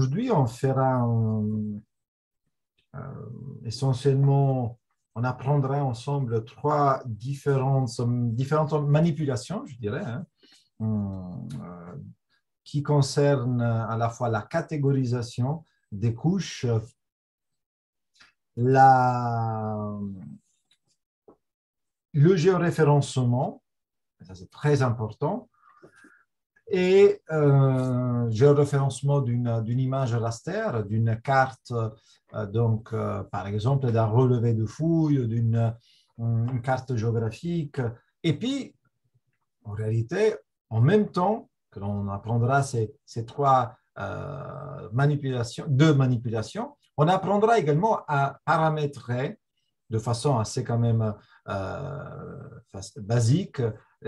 aujourd'hui, on fera essentiellement, on apprendra ensemble différentes manipulations, je dirais, hein, qui concernent à la fois la catégorisation des couches, le géoréférencement, ça c'est très important, et géoréférencement d'une image raster, d'une carte, par exemple d'un relevé de fouilles, une carte géographique. Et puis, en réalité, en même temps que l'on apprendra ces deux manipulations, on apprendra également à paramétrer de façon assez quand même basique,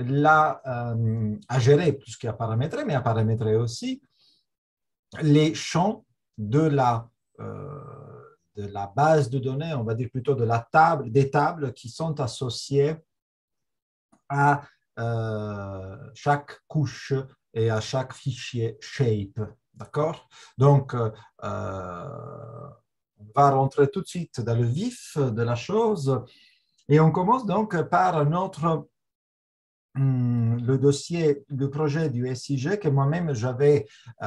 à gérer plus qu'à paramétrer, mais à paramétrer aussi les champs de la base de données, on va dire plutôt des tables qui sont associées à chaque couche et à chaque fichier shape. D'accord? Donc, on va rentrer tout de suite dans le vif de la chose et on commence donc par le dossier, le projet du SIG que moi-même j'avais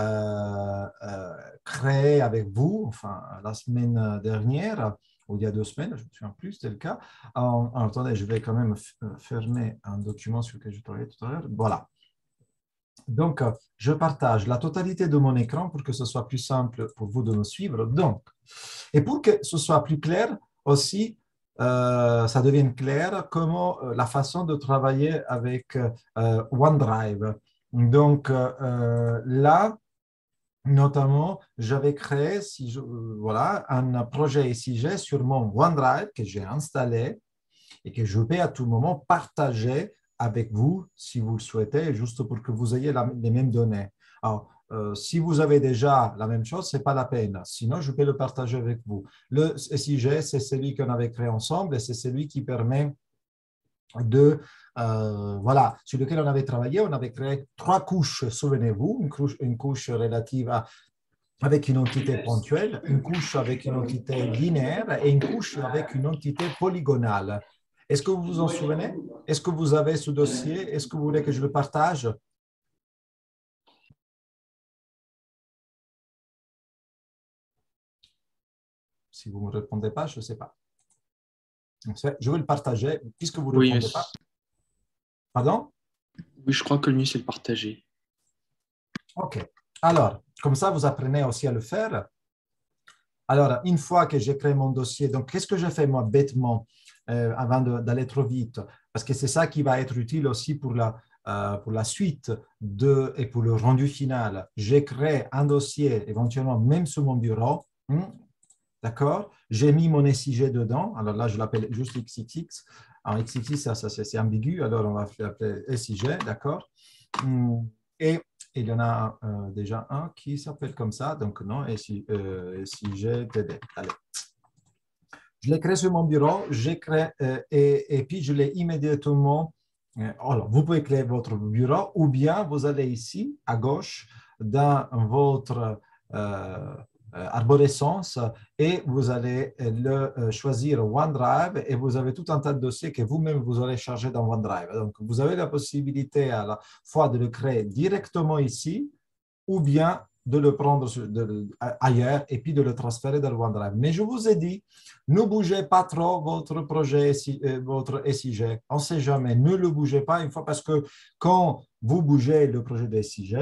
créé avec vous, enfin la semaine dernière, ou il y a 2 semaines, je me souviens plus, c'était le cas. Attendez, je vais quand même fermer un document sur lequel je travaillais tout à l'heure. Voilà. Donc, je partage la totalité de mon écran pour que ce soit plus simple pour vous de me suivre. Donc, et pour que ce soit plus clair aussi, ça devienne clair comment la façon de travailler avec OneDrive. Donc là, notamment, j'avais créé voilà, un projet SIG sur mon OneDrive que j'ai installé et que je peux à tout moment partager avec vous si vous le souhaitez, juste pour que vous ayez les mêmes données. Alors, si vous avez déjà la même chose, ce n'est pas la peine. Sinon, je peux le partager avec vous. Le SIG, c'est celui qu'on avait créé ensemble et c'est celui qui permet voilà, sur lequel on avait travaillé. On avait créé 3 couches, souvenez-vous, une couche relative avec une entité ponctuelle, une couche avec une entité linéaire et une couche avec une entité polygonale. Est-ce que vous vous en souvenez? Est-ce que vous avez ce dossier? Est-ce que vous voulez que je le partage? Si vous ne me répondez pas, je ne sais pas. Je vais le partager puisque vous ne Oui, répondez pas. Pardon? oui, je crois que le mieux, c'est le partager. OK. Alors, comme ça, vous apprenez aussi à le faire. Alors, une fois que j'ai créé mon dossier, donc qu'est-ce que je fais moi bêtement avant d'aller trop vite? Parce que c'est ça qui va être utile aussi pour la suite et pour le rendu final. J'ai créé un dossier éventuellement même sur mon bureau. D'accord? J'ai mis mon SIG dedans. Alors là, je l'appelle juste XXX. Alors, XXX, ça c'est ambigu. Alors, on va l'appeler SIG. D'accord? Et il y en a déjà un qui s'appelle comme ça. Donc, non, SIG TD. Allez. Je l'ai créé sur mon bureau. Et puis, je l'ai immédiatement. Alors, vous pouvez créer votre bureau ou bien vous allez ici, à gauche, dans votre arborescence et vous allez choisir OneDrive et vous avez tout un tas de dossiers que vous-même vous aurez chargé dans OneDrive. Donc, vous avez la possibilité à la fois de le créer directement ici ou bien de le prendre ailleurs et puis de le transférer dans le OneDrive. Mais je vous ai dit, ne bougez pas trop votre projet, votre SIG. On ne sait jamais, ne le bougez pas une fois parce que quand vous bougez le projet de SIG,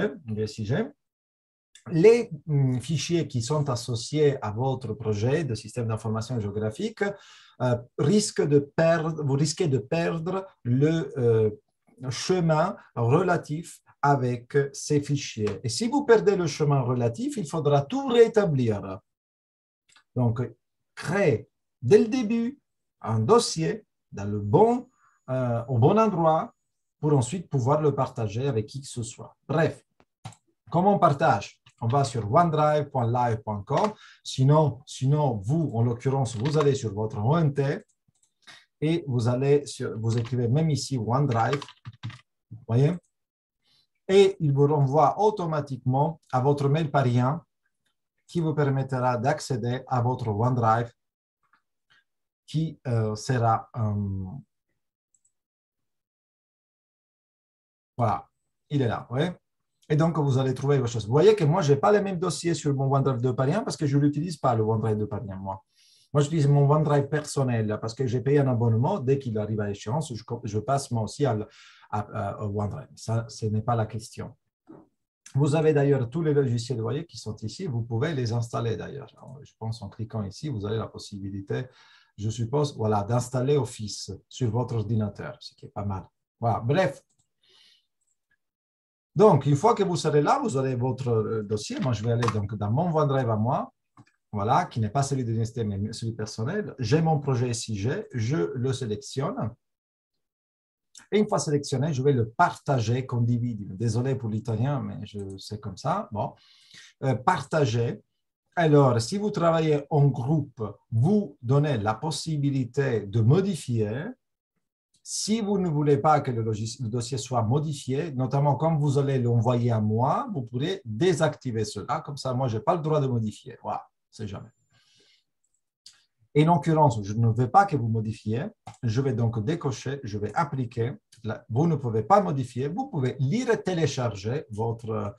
les fichiers qui sont associés à votre projet de système d'information géographique vous risquez de perdre le chemin relatif avec ces fichiers. Et si vous perdez le chemin relatif, il faudra tout rétablir. Donc, créez dès le début un dossier au bon endroit pour ensuite pouvoir le partager avec qui que ce soit. Bref, comment on partage? On va sur onedrive.live.com. Sinon, vous, en l'occurrence, vous allez sur votre ONT et vous écrivez même ici OneDrive. Vous voyez? Et il vous renvoie automatiquement à votre mail par lien qui vous permettra d'accéder à votre OneDrive qui sera... voilà, il est là. Ouais. Et donc, vous allez trouver vos choses. Vous voyez que moi, je n'ai pas les mêmes dossiers sur mon OneDrive de Paris parce que je ne l'utilise pas, le OneDrive de Paris, moi. Moi, j'utilise mon OneDrive personnel parce que j'ai payé un abonnement. Dès qu'il arrive à échéance, je passe moi aussi au OneDrive. Ça, ce n'est pas la question. Vous avez d'ailleurs tous les logiciels, vous voyez, qui sont ici. Vous pouvez les installer d'ailleurs. Je pense en cliquant ici, vous avez la possibilité, je suppose, voilà, d'installer Office sur votre ordinateur, ce qui est pas mal. Voilà, bref. Donc, une fois que vous serez là, vous aurez votre dossier. Moi, je vais aller donc dans mon OneDrive à moi, voilà, qui n'est pas celui de l'université, mais celui personnel. J'ai mon projet SIG, je le sélectionne. Et une fois sélectionné, je vais le partager, condividi. Désolé pour l'italien, mais c'est comme ça. Bon. Partager. Alors, si vous travaillez en groupe, vous donnez la possibilité de modifier. Si vous ne voulez pas que le dossier soit modifié, notamment comme vous allez l'envoyer à moi, vous pourrez désactiver cela. Comme ça, moi, je n'ai pas le droit de modifier. Voilà, c'est jamais. Et en l'occurrence, je ne veux pas que vous modifiez. Je vais donc décocher, je vais appliquer. Vous ne pouvez pas modifier. Vous pouvez lire et télécharger votre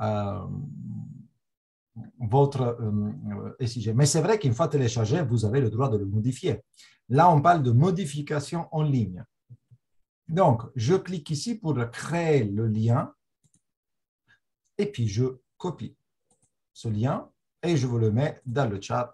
SIG. Mais c'est vrai qu'une fois téléchargé, vous avez le droit de le modifier. Là, on parle de modification en ligne. Donc, je clique ici pour créer le lien et puis je copie ce lien et je vous le mets dans le chat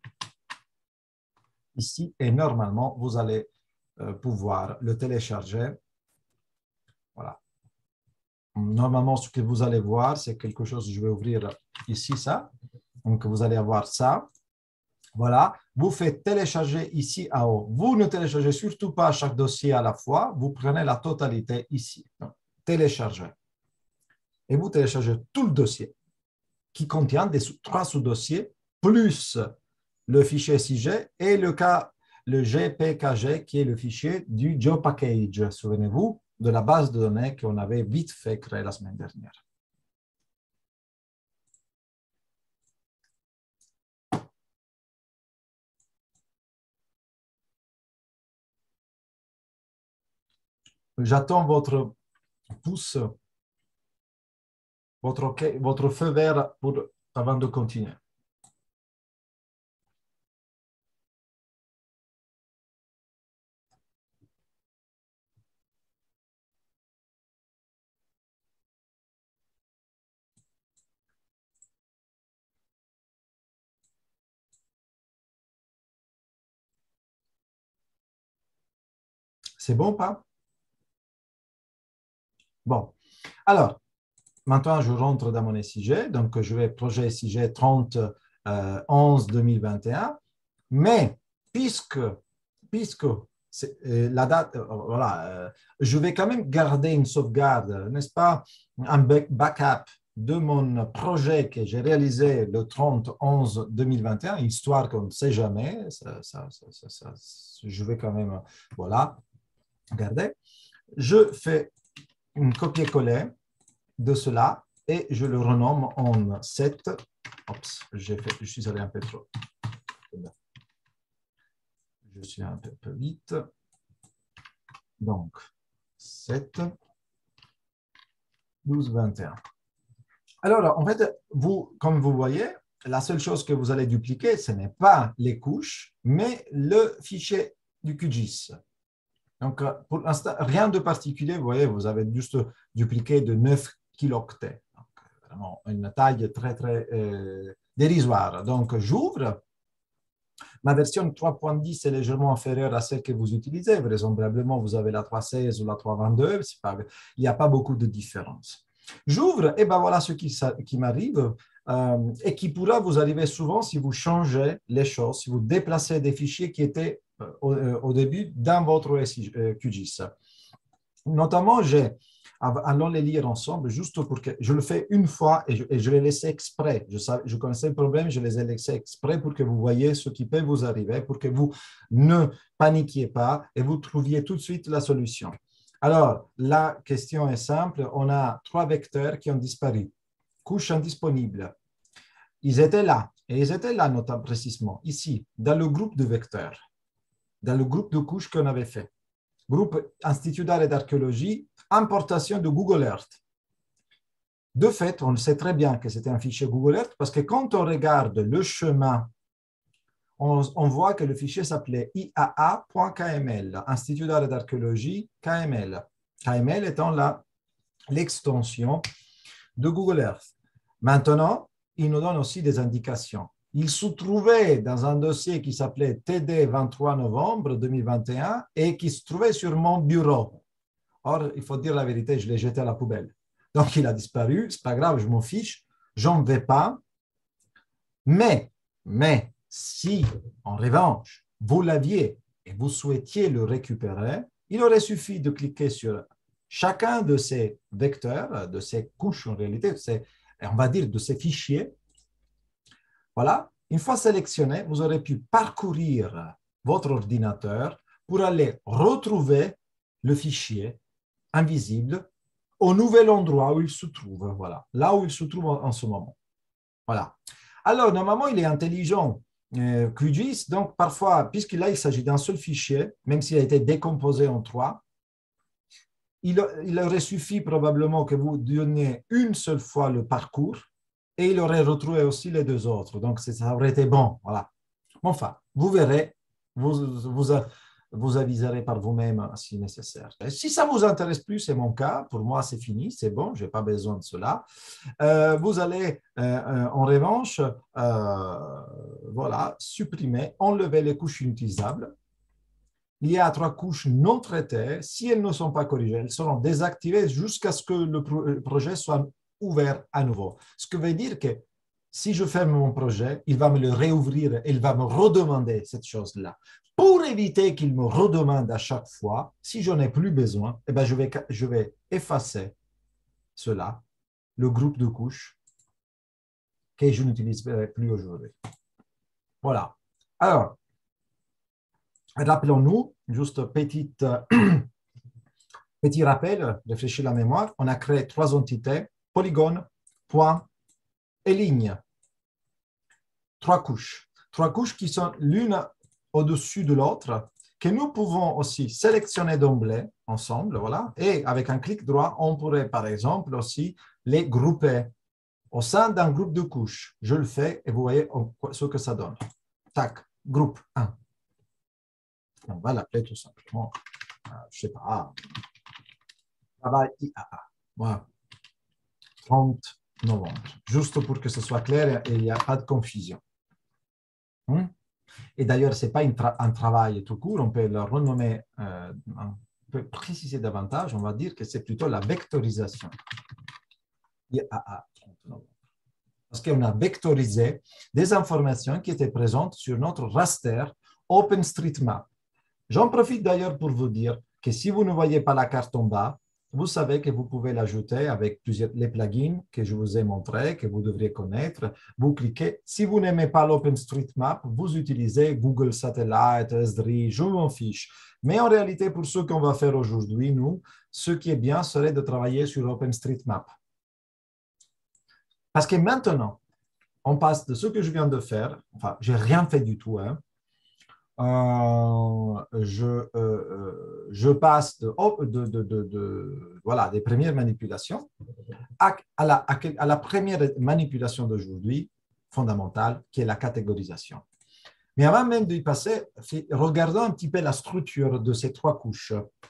ici et normalement, vous allez pouvoir le télécharger. Voilà. Normalement, ce que vous allez voir, c'est quelque chose, je vais ouvrir ici ça. Donc, vous allez avoir ça. Voilà, vous faites télécharger ici en haut. Vous ne téléchargez surtout pas chaque dossier à la fois. Vous prenez la totalité ici. Donc, téléchargez. Et vous téléchargez tout le dossier qui contient des 3 sous-dossiers plus le fichier SIG et le GPKG qui est le fichier du GeoPackage. Souvenez-vous de la base de données qu'on avait vite fait créer la semaine dernière. J'attends votre pouce, votre feu vert avant de continuer. C'est bon, pas? Bon. Alors, maintenant, je rentre dans mon SIG. Donc, je vais projet SIG 30 11 2021. Mais puisque la date, voilà, je vais quand même garder une sauvegarde, n'est-ce pas, un backup de mon projet que j'ai réalisé le 30 11 2021, histoire qu'on ne sait jamais. Je vais quand même, voilà, garder. Je fais une copier-coller de cela et je le renomme en 7. Oups, je suis allé un peu trop. Je suis un peu vite. Donc, 7, 12, 21. Alors, en fait, comme vous voyez, la seule chose que vous allez dupliquer, ce n'est pas les couches, mais le fichier du QGIS. Donc, pour l'instant, rien de particulier. Vous voyez, vous avez juste dupliqué de 9 kilooctets. Donc, vraiment une taille très, très dérisoire. Donc, j'ouvre. Ma version 3.10 est légèrement inférieure à celle que vous utilisez. Vraisemblablement, vous avez la 3.16 ou la 3.22. Il n'y a pas beaucoup de différence. J'ouvre et ben voilà ce qui m'arrive et qui pourra vous arriver souvent si vous changez les choses, si vous déplacez des fichiers qui étaient au début dans votre QGIS. Notamment, allons les lire ensemble, juste pour que je le fais une fois et je l'ai laissé exprès. Je connaissais le problème, je les ai laissés exprès pour que vous voyez ce qui peut vous arriver, pour que vous ne paniquiez pas et vous trouviez tout de suite la solution. Alors, la question est simple. On a 3 vecteurs qui ont disparu. Couche indisponible. Ils étaient là. Et ils étaient là, notamment précisément, ici, dans le groupe de vecteurs, dans le groupe de couches qu'on avait fait. Groupe Institut d'art et d'archéologie, importation de Google Earth. De fait, on sait très bien que c'était un fichier Google Earth parce que quand on regarde le chemin, on voit que le fichier s'appelait IAA.kml, Institut d'art et d'archéologie, KML. KML étant l'extension de Google Earth. Maintenant, il nous donne aussi des indications. Il se trouvait dans un dossier qui s'appelait TD 23 novembre 2021 et qui se trouvait sur mon bureau. Or, il faut dire la vérité, je l'ai jeté à la poubelle. Donc, il a disparu, c'est pas grave, je m'en fiche, j'en vais pas. Mais, si, en revanche, vous l'aviez et vous souhaitiez le récupérer, il aurait suffi de cliquer sur chacun de ces vecteurs, de ces couches en réalité, on va dire de ces fichiers. Voilà, une fois sélectionné, vous aurez pu parcourir votre ordinateur pour aller retrouver le fichier invisible au nouvel endroit où il se trouve, voilà, là où il se trouve en ce moment. Voilà. Alors, normalement, il est intelligent, QGIS, donc parfois, puisqu'il s'agit d'un seul fichier, même s'il a été décomposé en trois, il aurait suffi probablement que vous donniez une seule fois le parcours et il aurait retrouvé aussi les deux autres. Donc, ça aurait été bon. Voilà. Enfin, vous verrez, vous aviserez par vous-même si nécessaire. Si ça vous intéresse plus, c'est mon cas. Pour moi, c'est fini, c'est bon, je n'ai pas besoin de cela. Vous allez, en revanche, voilà, supprimer, enlever les couches inutilisables. Il y a trois couches non traitées. Si elles ne sont pas corrigées, elles seront désactivées jusqu'à ce que le projet soit ouvert à nouveau. Ce qui veut dire que si je ferme mon projet, il va me le réouvrir et il va me redemander cette chose-là. Pour éviter qu'il me redemande à chaque fois, si je n'en ai plus besoin, eh bien je vais effacer cela, le groupe de couches que je n'utiliserai plus aujourd'hui. Voilà. Alors, rappelons-nous, juste petit rappel, réfléchir la mémoire, on a créé trois entités, polygone, point et ligne. Trois couches qui sont l'une au-dessus de l'autre, que nous pouvons aussi sélectionner d'emblée ensemble, voilà, et avec un clic droit, on pourrait par exemple aussi les grouper au sein d'un groupe de couches. Je le fais et vous voyez ce que ça donne. Tac, groupe 1. On va l'appeler tout simplement, je ne sais pas, travail IAA. Voilà. 30 novembre, juste pour que ce soit clair et il n'y a pas de confusion. Et d'ailleurs, ce n'est pas un travail tout court, on peut le renommer, on peut préciser davantage, on va dire que c'est plutôt la vectorisation. IAA 30 novembre. Parce qu'on a vectorisé des informations qui étaient présentes sur notre raster OpenStreetMap. J'en profite d'ailleurs pour vous dire que si vous ne voyez pas la carte en bas, vous savez que vous pouvez l'ajouter avec les plugins que je vous ai montrés, que vous devriez connaître. Vous cliquez. Si vous n'aimez pas l'OpenStreetMap, vous utilisez Google Satellite, Esri, je m'en fiche. Mais en réalité, pour ce qu'on va faire aujourd'hui, nous, ce qui est bien serait de travailler sur OpenStreetMap. Parce que maintenant, on passe de ce que je viens de faire, enfin, je n'ai rien fait du tout, hein. Je passe voilà, des premières manipulations à la première manipulation d'aujourd'hui, fondamentale, qui est la catégorisation. Mais avant même d'y passer, regardons un petit peu la structure de ces trois couches.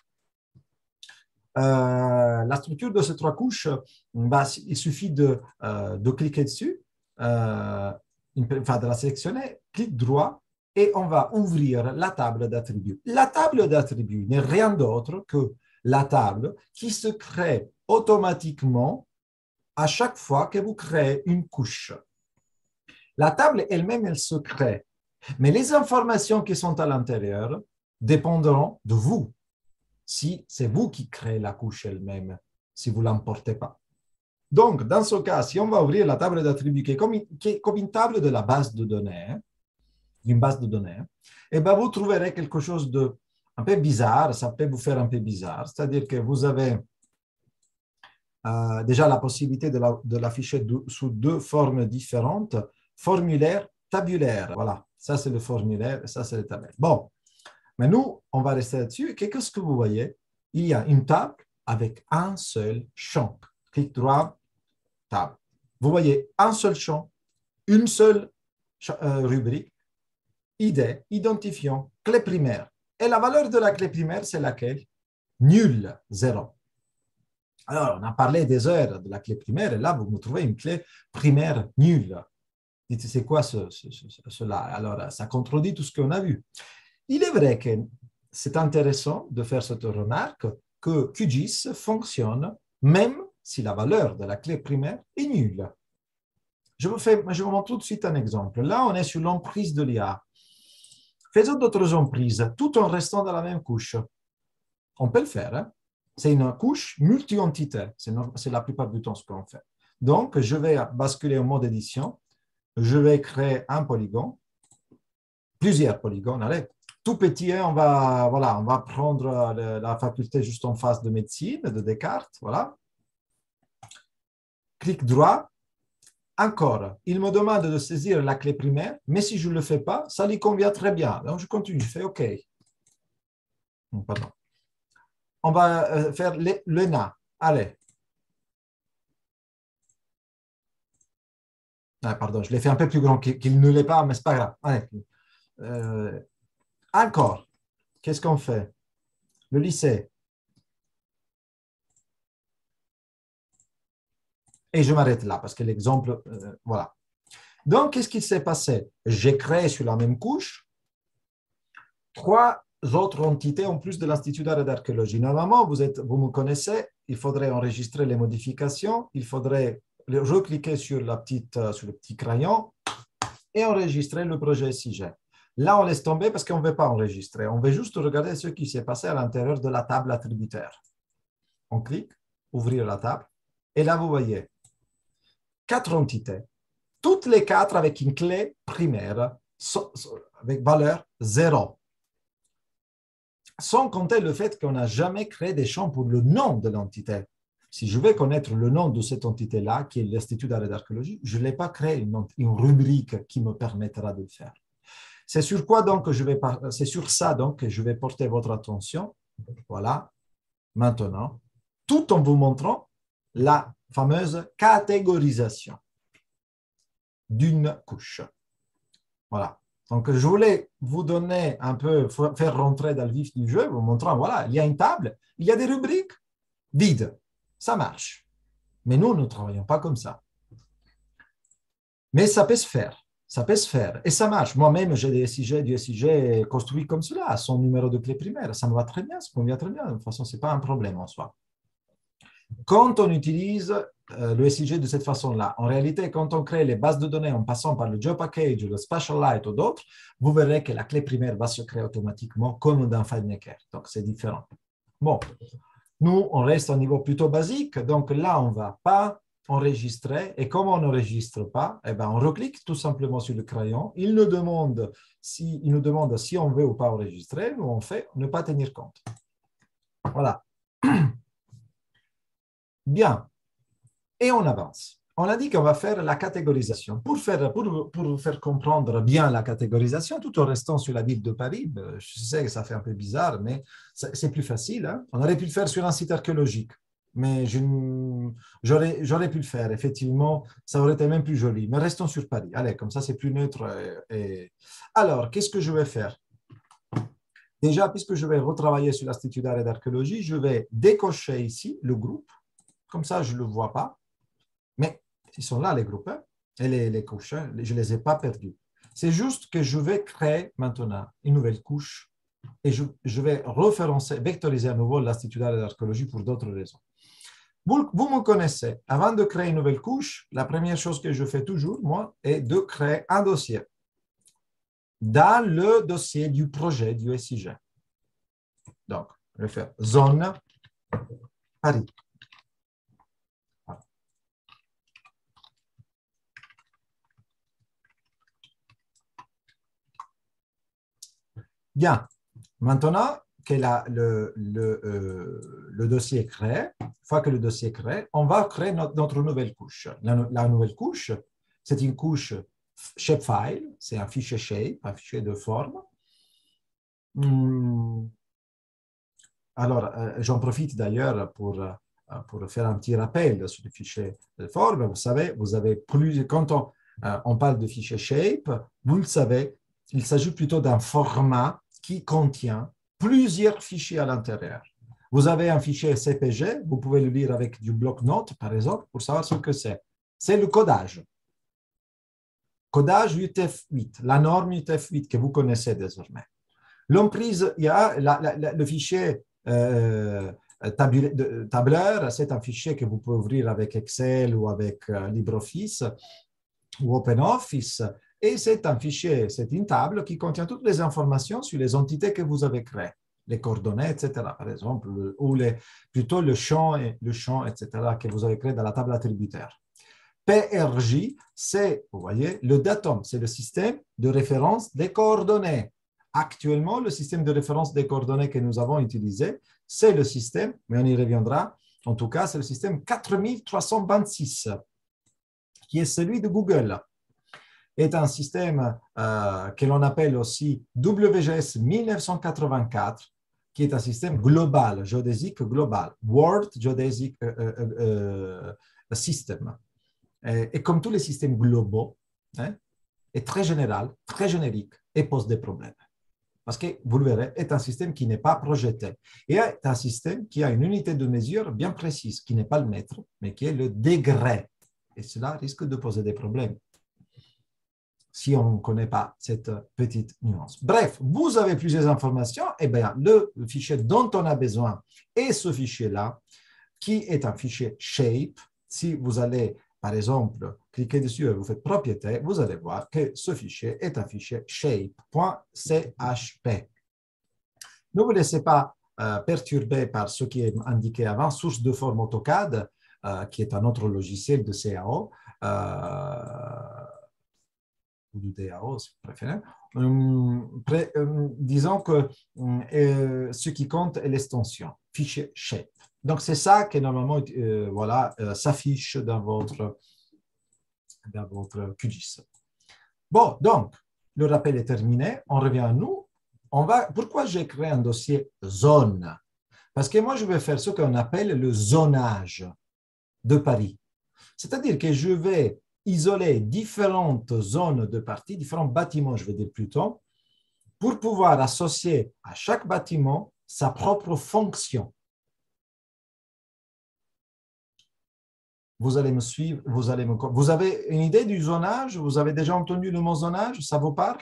La structure de ces trois couches, bah, il suffit de cliquer dessus, enfin de la sélectionner, clic droit, et on va ouvrir la table d'attributs. La table d'attributs n'est rien d'autre que la table qui se crée automatiquement à chaque fois que vous créez une couche. La table elle-même, elle se crée, mais les informations qui sont à l'intérieur dépendront de vous. Si c'est vous qui créez la couche elle-même, si vous ne l'emportez pas. Donc, dans ce cas, si on va ouvrir la table d'attributs qui est comme une table de la base de données, d'une base de données, et ben vous trouverez quelque chose de un peu bizarre, ça peut vous faire un peu bizarre, c'est-à-dire que vous avez déjà la possibilité de l'afficher sous deux formes différentes, formulaire tabulaire. Voilà, ça c'est le formulaire et ça c'est le tabelle. Bon, mais nous, on va rester là-dessus. Qu'est-ce que vous voyez? Il y a une table avec un seul champ. Clic droit, table. Vous voyez un seul champ, une seule rubrique, idée, identifiant, clé primaire. Et la valeur de la clé primaire, c'est laquelle? Nul, 0. Alors, on a parlé des heures de la clé primaire, et là, vous me trouvez une clé primaire nulle. Dites, c'est quoi cela? Alors, ça contredit tout ce qu'on a vu. Il est vrai que c'est intéressant de faire cette remarque que QGIS fonctionne même si la valeur de la clé primaire est nulle. Je vous montre tout de suite un exemple. Là, on est sur l'emprise de l'IA. Faisons d'autres emprises, tout en restant dans la même couche. On peut le faire. Hein? C'est une couche multi-entité. C'est la plupart du temps ce qu'on fait. Donc, je vais basculer en mode édition. Je vais créer un polygone, plusieurs polygones. Allez, tout petit, hein, on va prendre la faculté juste en face de médecine, de Descartes. Voilà. Clic droit. Encore, il me demande de saisir la clé primaire, mais si je ne le fais pas, ça lui convient très bien. Donc, je continue, je fais OK. Pardon. On va faire l'ENA. Allez. Ah, pardon, je l'ai fait un peu plus grand qu'il ne l'est pas, mais ce n'est pas grave. Allez. Encore, qu'est-ce qu'on fait? Le lycée. Et je m'arrête là, parce que l'exemple, voilà. Donc, qu'est-ce qui s'est passé? J'ai créé sur la même couche 3 autres entités en plus de l'Institut d'art et d'archéologie. Normalement, vous me connaissez, il faudrait enregistrer les modifications, il faudrait recliquer sur le petit crayon et enregistrer le projet SIG. Là, on laisse tomber parce qu'on ne veut pas enregistrer. On veut juste regarder ce qui s'est passé à l'intérieur de la table attributaire. On clique, ouvrir la table, et là, vous voyez 4 entités, toutes les 4 avec une clé primaire, avec valeur 0. Sans compter le fait qu'on n'a jamais créé des champs pour le nom de l'entité. Si je veux connaître le nom de cette entité-là, qui est l'Institut d'art et d'archéologie, je ne l'ai pas créé une rubrique qui me permettra de le faire. C'est sur quoi donc c'est sur ça donc que je vais porter votre attention. Voilà, maintenant, tout en vous montrant la fameuse catégorisation d'une couche. Voilà. Donc, je voulais vous donner un peu, faire rentrer dans le vif du jeu, vous montrant, voilà, il y a une table, il y a des rubriques vides. Ça marche. Mais nous ne travaillons pas comme ça. Mais ça peut se faire. Ça peut se faire. Et ça marche. Moi-même, j'ai du SIG construit comme cela, à son numéro de clé primaire. Ça me va très bien, ça me convient très bien. De toute façon, ce n'est pas un problème en soi. Quand on utilise le SIG de cette façon-là, en réalité, quand on crée les bases de données en passant par le GeoPackage, le SpatialLite ou d'autres, vous verrez que la clé primaire va se créer automatiquement comme dans FileMaker. Donc, c'est différent. Bon, nous, on reste au niveau plutôt basique. Donc là, on ne va pas enregistrer. Et comme on n'enregistre pas, eh ben, on reclique tout simplement sur le crayon. Il nous demande si on veut ou pas enregistrer. Nous, on fait ne pas tenir compte. Voilà. Bien. Et on avance. On a dit qu'on va faire la catégorisation. Pour faire comprendre bien la catégorisation, tout en restant sur la ville de Paris, je sais que ça fait un peu bizarre, mais c'est plus facile. Hein. On aurait pu le faire sur un site archéologique, mais j'aurais pu le faire. Effectivement, ça aurait été même plus joli. Mais restons sur Paris. Allez, comme ça, c'est plus neutre. Alors, qu'est-ce que je vais faire? Déjà, puisque je vais retravailler sur l'Institut d'art et d'archéologie, je vais décocher ici le groupe. Comme ça, je ne le vois pas. Mais ils sont là, les groupes, hein, et les couches. Hein, je ne les ai pas perdus. C'est juste que je vais créer maintenant une nouvelle couche et je vais référencer, vectoriser à nouveau l'Institut d'art et d'archéologie pour d'autres raisons. Vous me connaissez. Avant de créer une nouvelle couche, la première chose que je fais toujours, moi, est de créer un dossier dans le dossier du projet du SIG. Donc, je vais faire zone Paris. Bien. Maintenant que le dossier est créé, une fois que le dossier est créé, on va créer notre nouvelle couche. La nouvelle couche, c'est une couche Shapefile, c'est un fichier shape, un fichier de forme. Alors, j'en profite d'ailleurs pour faire un petit rappel sur le fichier de forme. Vous savez, vous avez quand on parle de fichier shape, vous le savez, il s'agit plutôt d'un format qui contient plusieurs fichiers à l'intérieur. Vous avez un fichier CPG, vous pouvez le lire avec du bloc-notes, par exemple, pour savoir ce que c'est. C'est le codage. Codage UTF-8, la norme UTF-8 que vous connaissez désormais. L'emprise, il y a le fichier tableur, c'est un fichier que vous pouvez ouvrir avec Excel ou avec LibreOffice ou OpenOffice. Et c'est un fichier, c'est une table qui contient toutes les informations sur les entités que vous avez créées, les coordonnées, etc. Par exemple, ou plutôt le champ, etc., que vous avez créé dans la table attributaire. PRJ, c'est, vous voyez, le datum, c'est le système de référence des coordonnées. Actuellement, le système de référence des coordonnées que nous avons utilisé, c'est le système, mais on y reviendra, en tout cas, c'est le système 4326, qui est celui de Google. C'est un système que l'on appelle aussi WGS 1984, qui est un système global, géodésique global, World Geodesic System. Et comme tous les systèmes globaux, est très général, très générique et pose des problèmes. Parce que, vous le verrez, est un système qui n'est pas projeté. Et est un système qui a une unité de mesure bien précise, qui n'est pas le mètre, mais qui est le degré. Et cela risque de poser des problèmes si on ne connaît pas cette petite nuance. Bref, vous avez plusieurs informations. Eh bien, le fichier dont on a besoin est ce fichier-là, qui est un fichier shape. Si vous allez, par exemple, cliquer dessus et vous faites propriété, vous allez voir que ce fichier est un fichier shape.chp. Ne vous laissez pas perturber par ce qui est indiqué avant, source de forme AutoCAD, qui est un autre logiciel de CAO, ou du DAO, si vous préférez. Disons que ce qui compte est l'extension, fichier shape. Donc, c'est ça qui normalement s'affiche dans votre QGIS. Bon, donc, le rappel est terminé. On revient à nous. Pourquoi j'ai créé un dossier zone? Parce que moi, je vais faire ce qu'on appelle le zonage de Paris. C'est-à-dire que je vais isoler différentes zones de Paris, différents bâtiments, je vais dire plutôt, pour pouvoir associer à chaque bâtiment sa propre fonction. Vous allez me suivre, vous avez une idée du zonage? Vous avez déjà entendu le mot zonage? Ça vous parle?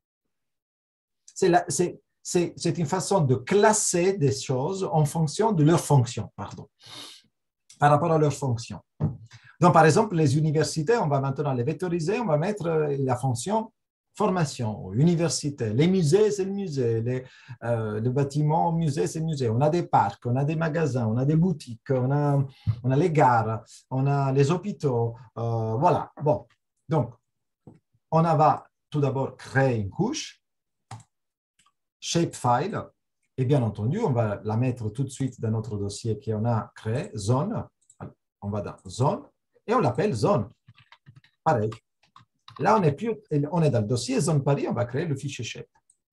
C'est une façon de classer des choses en fonction de leur fonction, pardon, par rapport à leur fonction. Donc, par exemple, les universités, on va maintenant les vectoriser, on va mettre la fonction formation, université. Les musées, c'est le musée. Le bâtiment musée, c'est le musée. On a des parcs, on a des magasins, on a des boutiques, on a les gares, on a les hôpitaux. Voilà. Bon. Donc, on va tout d'abord créer une couche, shapefile, et bien entendu, on va la mettre tout de suite dans notre dossier qu'on a créé, zone. On va dans zone. Et on l'appelle zone. Pareil. Là, on est dans le dossier zone Paris, on va créer le fichier shape.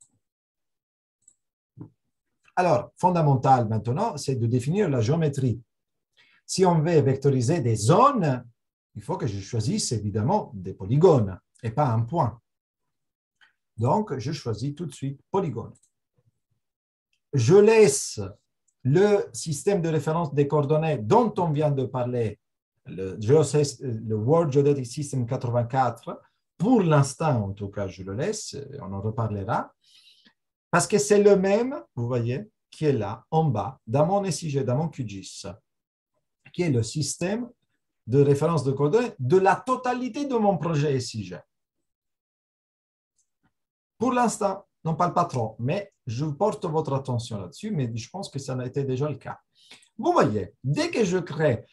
Alors, fondamental maintenant, c'est de définir la géométrie. Si on veut vectoriser des zones, il faut que je choisisse évidemment des polygones et pas un point. Donc, je choisis tout de suite polygone. Je laisse le système de référence des coordonnées dont on vient de parler, le World Geodetic System 84, pour l'instant, en tout cas, je le laisse, on en reparlera, parce que c'est le même, vous voyez, qui est là, en bas, dans mon SIG, dans mon QGIS, qui est le système de référence de coordonnées de la totalité de mon projet SIG. Pour l'instant, on ne parle pas trop, mais je porte votre attention là-dessus, mais je pense que ça a été déjà le cas. Vous voyez, dès que je crée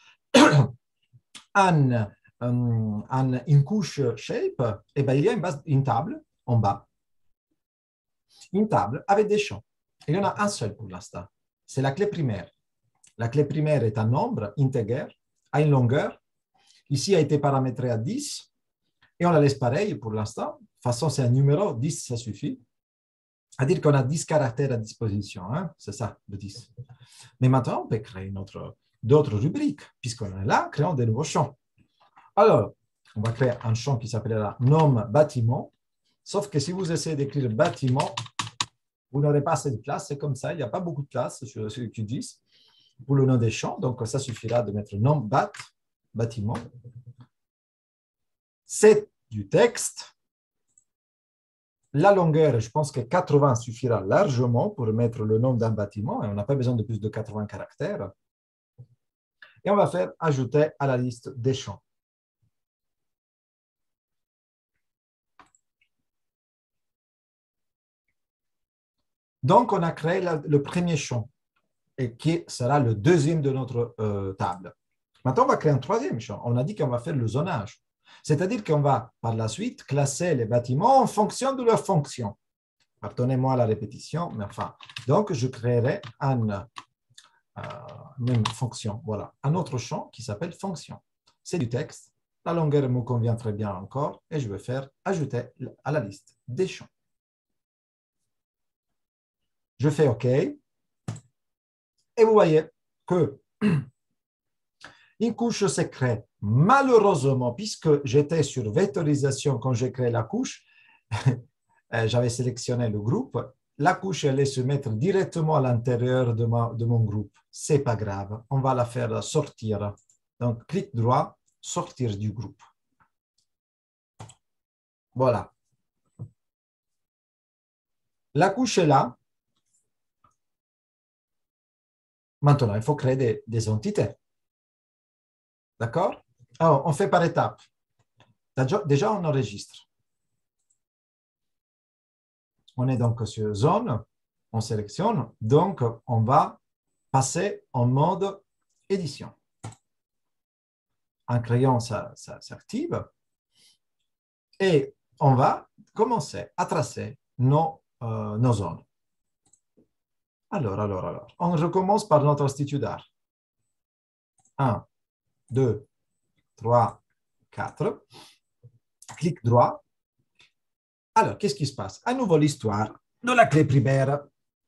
une couche shape, eh bien, il y a une table en bas, une table avec des champs. Il y en a un seul pour l'instant, c'est la clé primaire. La clé primaire est un nombre integer, a une longueur. Ici, a été paramétré à 10. Et on la laisse pareil pour l'instant. De toute façon, c'est un numéro, 10, ça suffit. C'est-à-dire qu'on a 10 caractères à disposition, hein? C'est ça, le 10. Mais maintenant, on peut créer d'autres rubriques, puisqu'on est là, créons des nouveaux champs. Alors, on va créer un champ qui s'appellera nom bâtiment, sauf que si vous essayez d'écrire bâtiment, vous n'aurez pas assez de place, c'est comme ça, il n'y a pas beaucoup de place sur ce Q10 pour le nom des champs, donc ça suffira de mettre nom bâtiment. C'est du texte. La longueur, je pense que 80 suffira largement pour mettre le nom d'un bâtiment, et on n'a pas besoin de plus de 80 caractères. Et on va faire ajouter à la liste des champs. Donc, on a créé le premier champ, et qui sera le deuxième de notre table. Maintenant, on va créer un troisième champ. On a dit qu'on va faire le zonage. C'est-à-dire qu'on va, par la suite, classer les bâtiments en fonction de leur fonction. Pardonnez-moi la répétition, mais enfin. Donc, je créerai même fonction. Voilà, un autre champ qui s'appelle fonction. C'est du texte. La longueur me convient très bien encore et je vais faire ajouter à la liste des champs. Je fais OK. Et vous voyez que une couche se crée. Malheureusement, puisque j'étais sur vectorisation quand j'ai créé la couche, j'avais sélectionné le groupe, la couche allait se mettre directement à l'intérieur de mon groupe. Ce n'est pas grave, on va la faire sortir. Donc, clic droit, sortir du groupe. Voilà. La couche est là. Maintenant, il faut créer des entités. D'accord? Alors, on fait par étapes. Déjà, on enregistre. On est donc sur zone, on sélectionne. Donc, on va passer en mode édition. Un crayon, ça s'active. Et on va commencer à tracer nos zones. Alors. On recommence par notre institut d'art. 1, 2, 3, 4. Clic droit. Alors, qu'est-ce qui se passe? À nouveau, l'histoire de la clé primaire.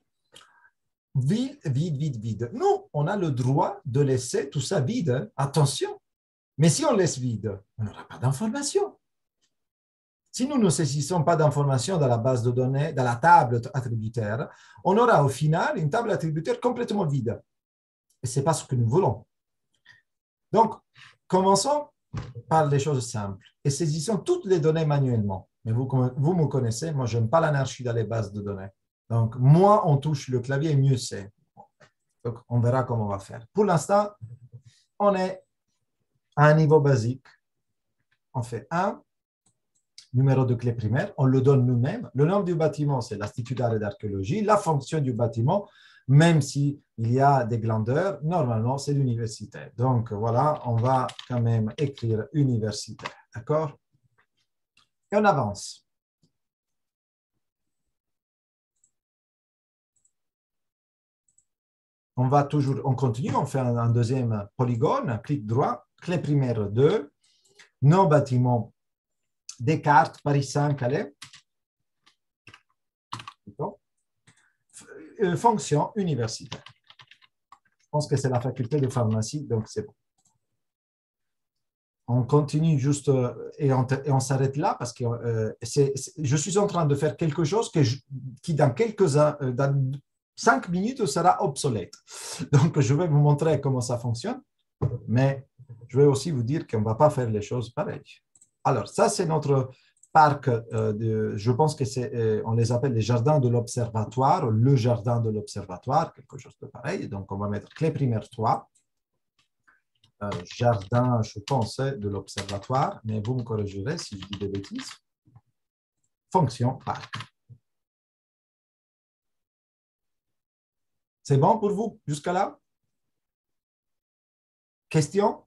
Vide. Nous, on a le droit de laisser tout ça vide. Attention. Mais si on laisse vide, on n'aura pas d'information. Si nous ne saisissons pas d'informations dans la base de données, dans la table attributaire, on aura au final une table attributaire complètement vide. Et ce n'est pas ce que nous voulons. Donc, commençons par les choses simples et saisissons toutes les données manuellement. Mais vous me connaissez, moi, je n'aime pas l'anarchie dans les bases de données. Donc, moins on touche le clavier, mieux c'est. Donc, on verra comment on va faire. Pour l'instant, on est à un niveau basique. On fait 1, numéro de clé primaire, on le donne nous-mêmes. Le nom du bâtiment, c'est l'Institut d'art et d'archéologie. La fonction du bâtiment, même s'il y a des glandeurs, normalement, c'est l'université. Donc, voilà, on va quand même écrire université. D'accord? Et on avance. On continue, on fait un deuxième polygone, clic droit, clé primaire 2, nom bâtiment, Descartes, Paris 5, allez. Fonction universitaire. Je pense que c'est la faculté de pharmacie, donc c'est bon. On continue juste et on s'arrête là parce que je suis en train de faire quelque chose qui dans 5 minutes sera obsolète. Donc, je vais vous montrer comment ça fonctionne, mais je vais aussi vous dire qu'on ne va pas faire les choses pareilles. Alors, ça, c'est notre parc, je pense que on les appelle les jardins de l'observatoire, le jardin de l'observatoire, quelque chose de pareil. Donc, on va mettre clé primaire 3, jardin, je pense, de l'observatoire, mais vous me corrigerez si je dis des bêtises. Fonction parc. C'est bon pour vous jusqu'à là? Question?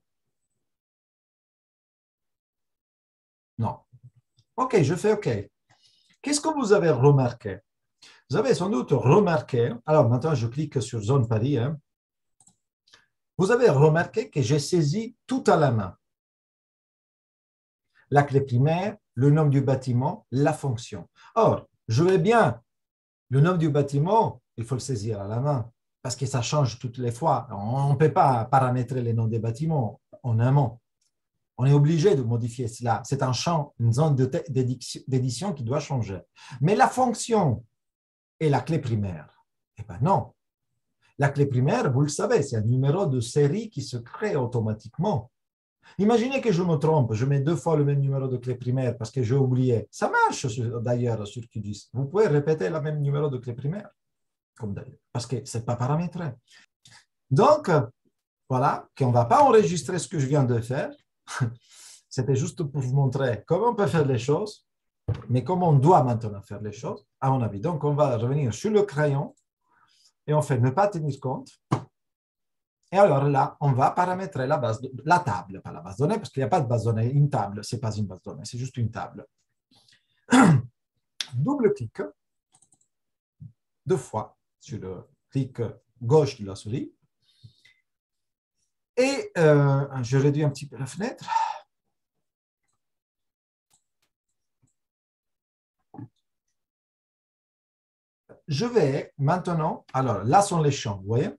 Non. OK, je fais OK. Qu'est-ce que vous avez remarqué? Vous avez sans doute remarqué, alors maintenant je clique sur zone Paris, hein. Vous avez remarqué que j'ai saisi tout à la main. la clé primaire, le nom du bâtiment, la fonction. Or, je veux bien le nom du bâtiment, il faut le saisir à la main parce que ça change toutes les fois. On ne peut pas paramétrer les noms des bâtiments en un mot. On est obligé de modifier cela. C'est un champ, une zone d'édition qui doit changer. Mais la fonction et la clé primaire, eh bien non. La clé primaire, vous le savez, c'est un numéro de série qui se crée automatiquement. Imaginez que je me trompe, je mets 2 fois le même numéro de clé primaire parce que j'ai oublié. Ça marche d'ailleurs sur QGIS. Vous pouvez répéter le même numéro de clé primaire, comme d'ailleurs, parce que ce n'est pas paramétré. Donc, voilà, qu'on ne va pas enregistrer ce que je viens de faire. C'était juste pour vous montrer comment on peut faire les choses, mais comment on doit maintenant faire les choses, à mon avis. Donc, on va revenir sur le crayon et on fait ne pas tenir compte. Et alors là, on va paramétrer la table, pas la base de données, parce qu'il n'y a pas de base de données. Une table, ce n'est pas une base de données, c'est juste une table. Double-clic 2 fois sur le clic gauche de la souris. Et je réduis un petit peu la fenêtre. Je vais maintenant, alors là sont les champs, vous voyez?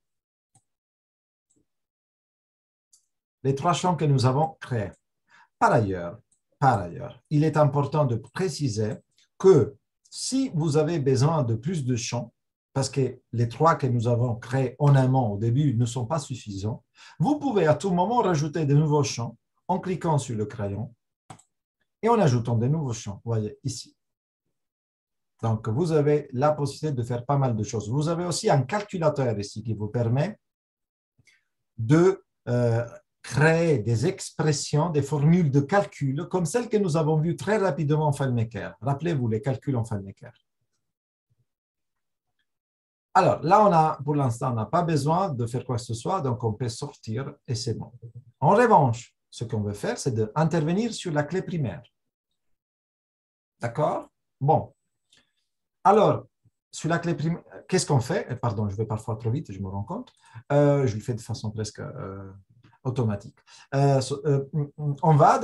Les 3 champs que nous avons créés. Par ailleurs, il est important de préciser que si vous avez besoin de plus de champs, parce que les 3 que nous avons créés en amont au début ne sont pas suffisants, vous pouvez à tout moment rajouter de nouveaux champs en cliquant sur le crayon et en ajoutant de nouveaux champs. Vous voyez ici. Donc, vous avez la possibilité de faire pas mal de choses. Vous avez aussi un calculateur ici qui vous permet de créer des expressions, des formules de calcul, comme celles que nous avons vues très rapidement en FileMaker. Rappelez-vous les calculs en FileMaker. Alors, là, pour l'instant, on n'a pas besoin de faire quoi que ce soit, donc on peut sortir et c'est bon. En revanche, ce qu'on veut faire, c'est d'intervenir sur la clé primaire. D'accord? Bon. Alors, sur la clé primaire, qu'est-ce qu'on fait? Pardon, je vais parfois trop vite, je me rends compte. Je le fais de façon presque automatique. On va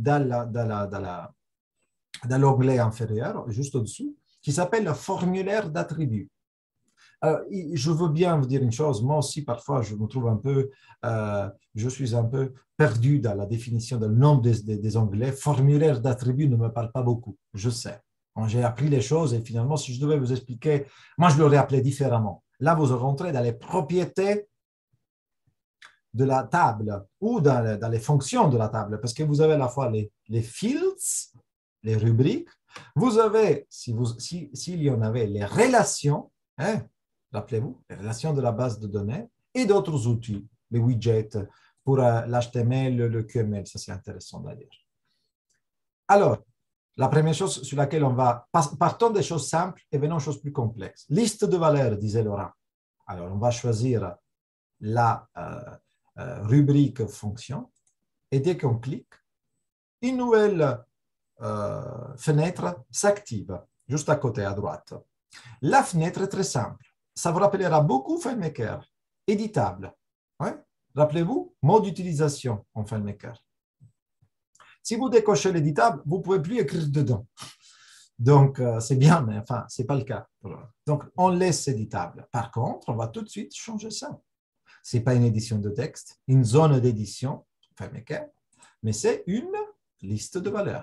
dans l'onglet inférieur, juste au-dessous, qui s'appelle le formulaire d'attributs. Je veux bien vous dire une chose, moi aussi parfois je me trouve je suis un peu perdu dans la définition du nom des onglets. Formulaire d'attributs ne me parle pas beaucoup, je sais. J'ai appris les choses et finalement, si je devais vous expliquer, moi je l'aurais appelé différemment. Là, vous rentrez dans les propriétés de la table ou dans les fonctions de la table, parce que vous avez à la fois les fields, les rubriques, vous avez, s'il y en avait, les relations, hein, rappelez-vous, les relations de la base de données et d'autres outils, les widgets pour l'HTML, le QML, ça c'est intéressant d'ailleurs. Alors, la première chose sur laquelle on va, partons des choses simples et venons aux choses plus complexes. Liste de valeurs, disait Laurent. Alors, on va choisir la rubrique fonction et dès qu'on clique, une nouvelle fenêtre s'active juste à côté à droite. La fenêtre est très simple. Ça vous rappellera beaucoup FileMaker. Éditable. Ouais? Rappelez-vous, mode d'utilisation en FileMaker. Si vous décochez l'éditable, vous ne pouvez plus écrire dedans. Donc, c'est bien, mais enfin, ce n'est pas le cas. Donc, on laisse éditable. Par contre, on va tout de suite changer ça. Ce n'est pas une édition de texte, une zone d'édition, FileMaker, mais c'est une liste de valeurs.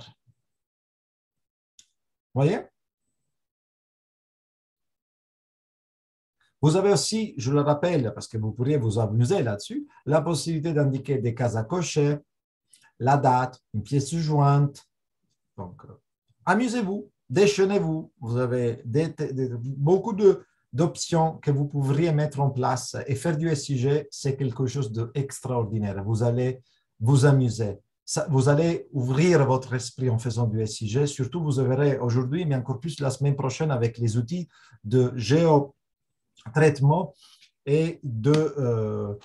Vous voyez? Vous avez aussi, je le rappelle, parce que vous pourriez vous amuser là-dessus, la possibilité d'indiquer des cases à cocher, la date, une pièce jointe. Donc, amusez-vous, déchaînez-vous. Vous avez beaucoup d'options que vous pourriez mettre en place et faire du SIG, c'est quelque chose d'extraordinaire. Vous allez vous amuser. Vous allez ouvrir votre esprit en faisant du SIG. Surtout, vous verrez aujourd'hui, mais encore plus la semaine prochaine avec les outils de géotraitement et de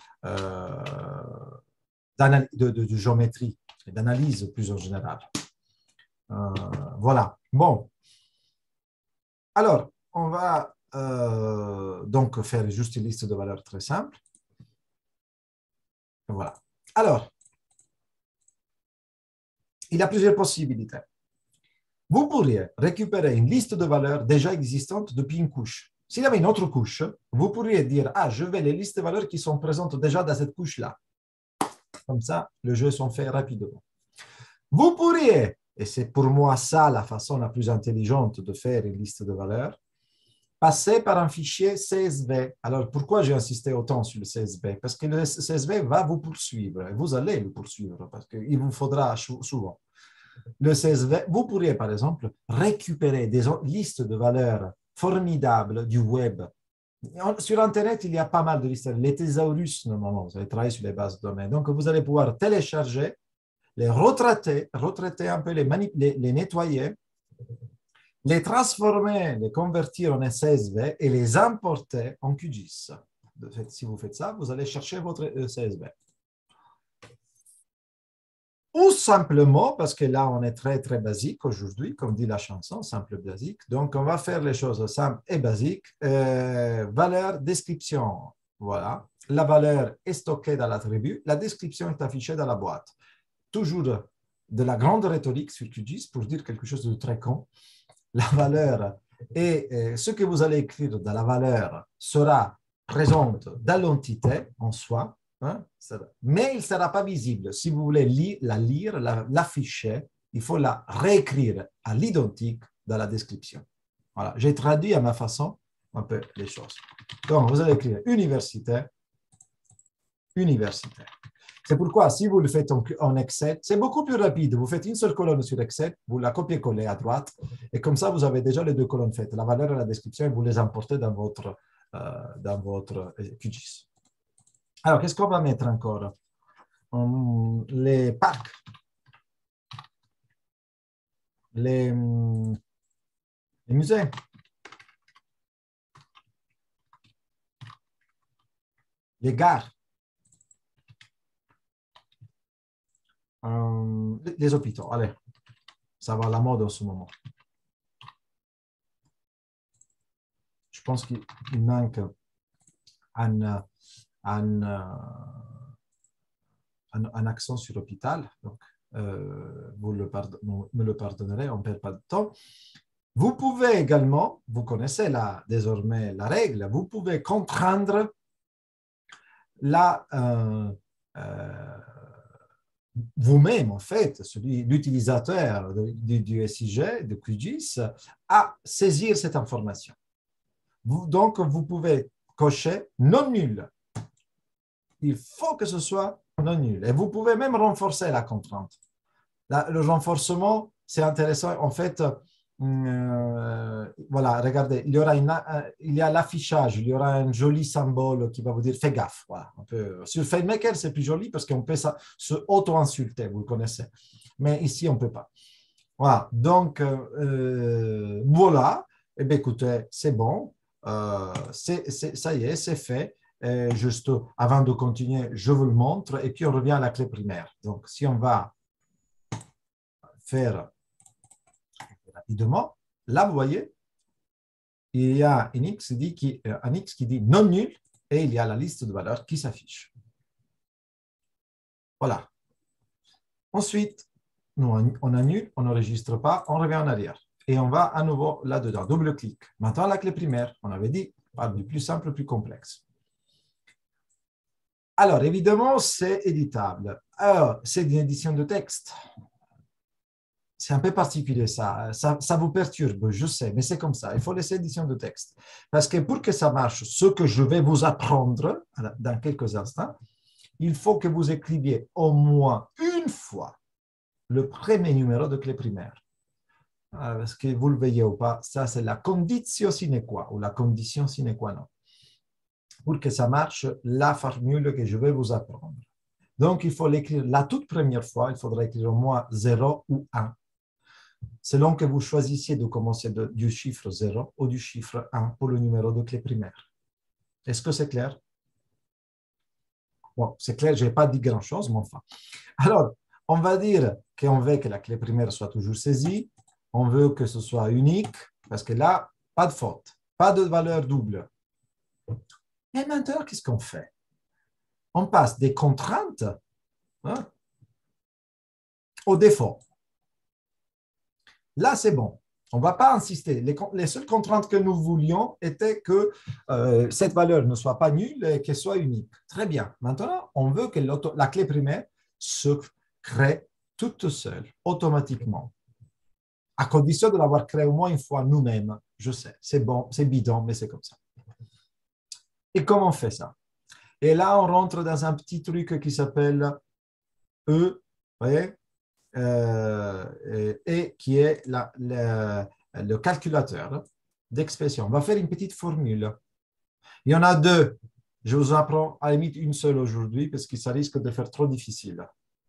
géométrie et d'analyse plus en général. Voilà. Bon. Alors, on va donc faire juste une liste de valeurs très simple. Voilà. Alors, il y a plusieurs possibilités. Vous pourriez récupérer une liste de valeurs déjà existantes depuis une couche. S'il y avait une autre couche, vous pourriez dire, ah, je vais les listes de valeurs qui sont présentes déjà dans cette couche-là. Comme ça, les jeux sont faits rapidement. Vous pourriez, et c'est pour moi ça la façon la plus intelligente de faire une liste de valeurs, passer par un fichier CSV. Alors, pourquoi j'ai insisté autant sur le CSV? Parce que le CSV va vous poursuivre. Vous allez le poursuivre parce qu'il vous faudra souvent. Le CSV, vous pourriez, par exemple, récupérer des listes de valeurs formidables du web. Sur Internet, il y a pas mal de listes. Les thésaurus, normalement, vous allez travailler sur les bases de données. Donc, vous allez pouvoir télécharger, les retraiter un peu, les nettoyer, les transformer, les convertir en CSV et les importer en QGIS. Si vous faites ça, vous allez chercher votre CSV. Ou simplement, parce que là, on est très, très basique aujourd'hui, comme dit la chanson, simple, basique. Donc, on va faire les choses simples et basiques. Valeur, description. Voilà. La valeur est stockée dans l'attribut. La description est affichée dans la boîte. Toujours de la grande rhétorique sur QGIS pour dire quelque chose de très con. La valeur et ce que vous allez écrire dans la valeur sera présente dans l'entité en soi, hein, mais il ne sera pas visible. Si vous voulez l'afficher, il faut la réécrire à l'identique dans la description. Voilà, j'ai traduit à ma façon un peu les choses. Donc, vous allez écrire université. C'est pourquoi, si vous le faites en Excel, c'est beaucoup plus rapide. Vous faites une seule colonne sur Excel, vous la copiez-collez à droite, et comme ça, vous avez déjà les deux colonnes faites, la valeur et la description, et vous les importez dans votre QGIS. Alors, qu'est-ce qu'on va mettre encore? Les parcs, les musées, les gares, les hôpitaux. Allez, ça va à la mode en ce moment. Je pense qu'il manque un accent sur hôpital. Donc, vous me le pardonnerez, on ne perd pas de temps. Vous pouvez également, vous connaissez désormais la règle, vous pouvez contraindre vous-même, en fait, l'utilisateur du SIG, de QGIS, à saisir cette information. Donc, vous pouvez cocher non nul. Il faut que ce soit non nul. Et vous pouvez même renforcer la contrainte. Le renforcement, c'est intéressant. En fait, voilà, regardez, il y a l'affichage, il y aura un joli symbole qui va vous dire fais gaffe. Voilà, sur FileMaker, c'est plus joli parce qu'on peut se auto-insulter, vous le connaissez. Mais ici, on ne peut pas. Voilà, donc voilà. Eh bien, écoutez, c'est bon. Ça y est, c'est fait. Juste avant de continuer, je vous le montre et puis on revient à la clé primaire. Donc, si on va faire rapidement, là, vous voyez, il y a un X qui dit non nul et il y a la liste de valeurs qui s'affiche. Voilà. Ensuite, on annule, on n'enregistre pas, on revient en arrière. Et on va à nouveau là-dedans, double-clic. Maintenant, la clé primaire, on avait dit, par du plus simple au plus complexe. Alors, évidemment, c'est éditable. Alors, c'est une édition de texte. C'est un peu particulier, ça vous perturbe, je sais, mais c'est comme ça. Il faut laisser édition de texte. Parce que pour que ça marche, ce que je vais vous apprendre dans quelques instants, il faut que vous écriviez au moins une fois le premier numéro de clé primaire. Parce que vous le voyez ou pas, ça c'est la conditio sine qua ou la condition sine qua non. Pour que ça marche, la formule que je vais vous apprendre. Donc, il faut l'écrire la toute première fois, il faudra écrire au moins 0 ou 1. Selon que vous choisissiez de commencer du chiffre 0 ou du chiffre 1 pour le numéro de clé primaire. Est-ce que c'est clair? Bon, c'est clair, je n'ai pas dit grand-chose, mais enfin. Alors, on va dire qu'on veut que la clé primaire soit toujours saisie. On veut que ce soit unique, parce que là, pas de faute, pas de valeur double. Et maintenant, qu'est-ce qu'on fait? On passe des contraintes au défaut. Là, c'est bon. On ne va pas insister. Les seules contraintes que nous voulions étaient que cette valeur ne soit pas nulle et qu'elle soit unique. Très bien. Maintenant, on veut que la clé primaire se crée toute seule, automatiquement, à condition de l'avoir créée au moins une fois nous-mêmes. Je sais, c'est bon, c'est bidon, mais c'est comme ça. Et comment on fait ça? Et là, on rentre dans un petit truc qui s'appelle E, vous voyez, et qui est le calculateur d'expression. On va faire une petite formule. Il y en a deux. Je vous apprends à la limite une seule aujourd'hui parce que ça risque de faire trop difficile.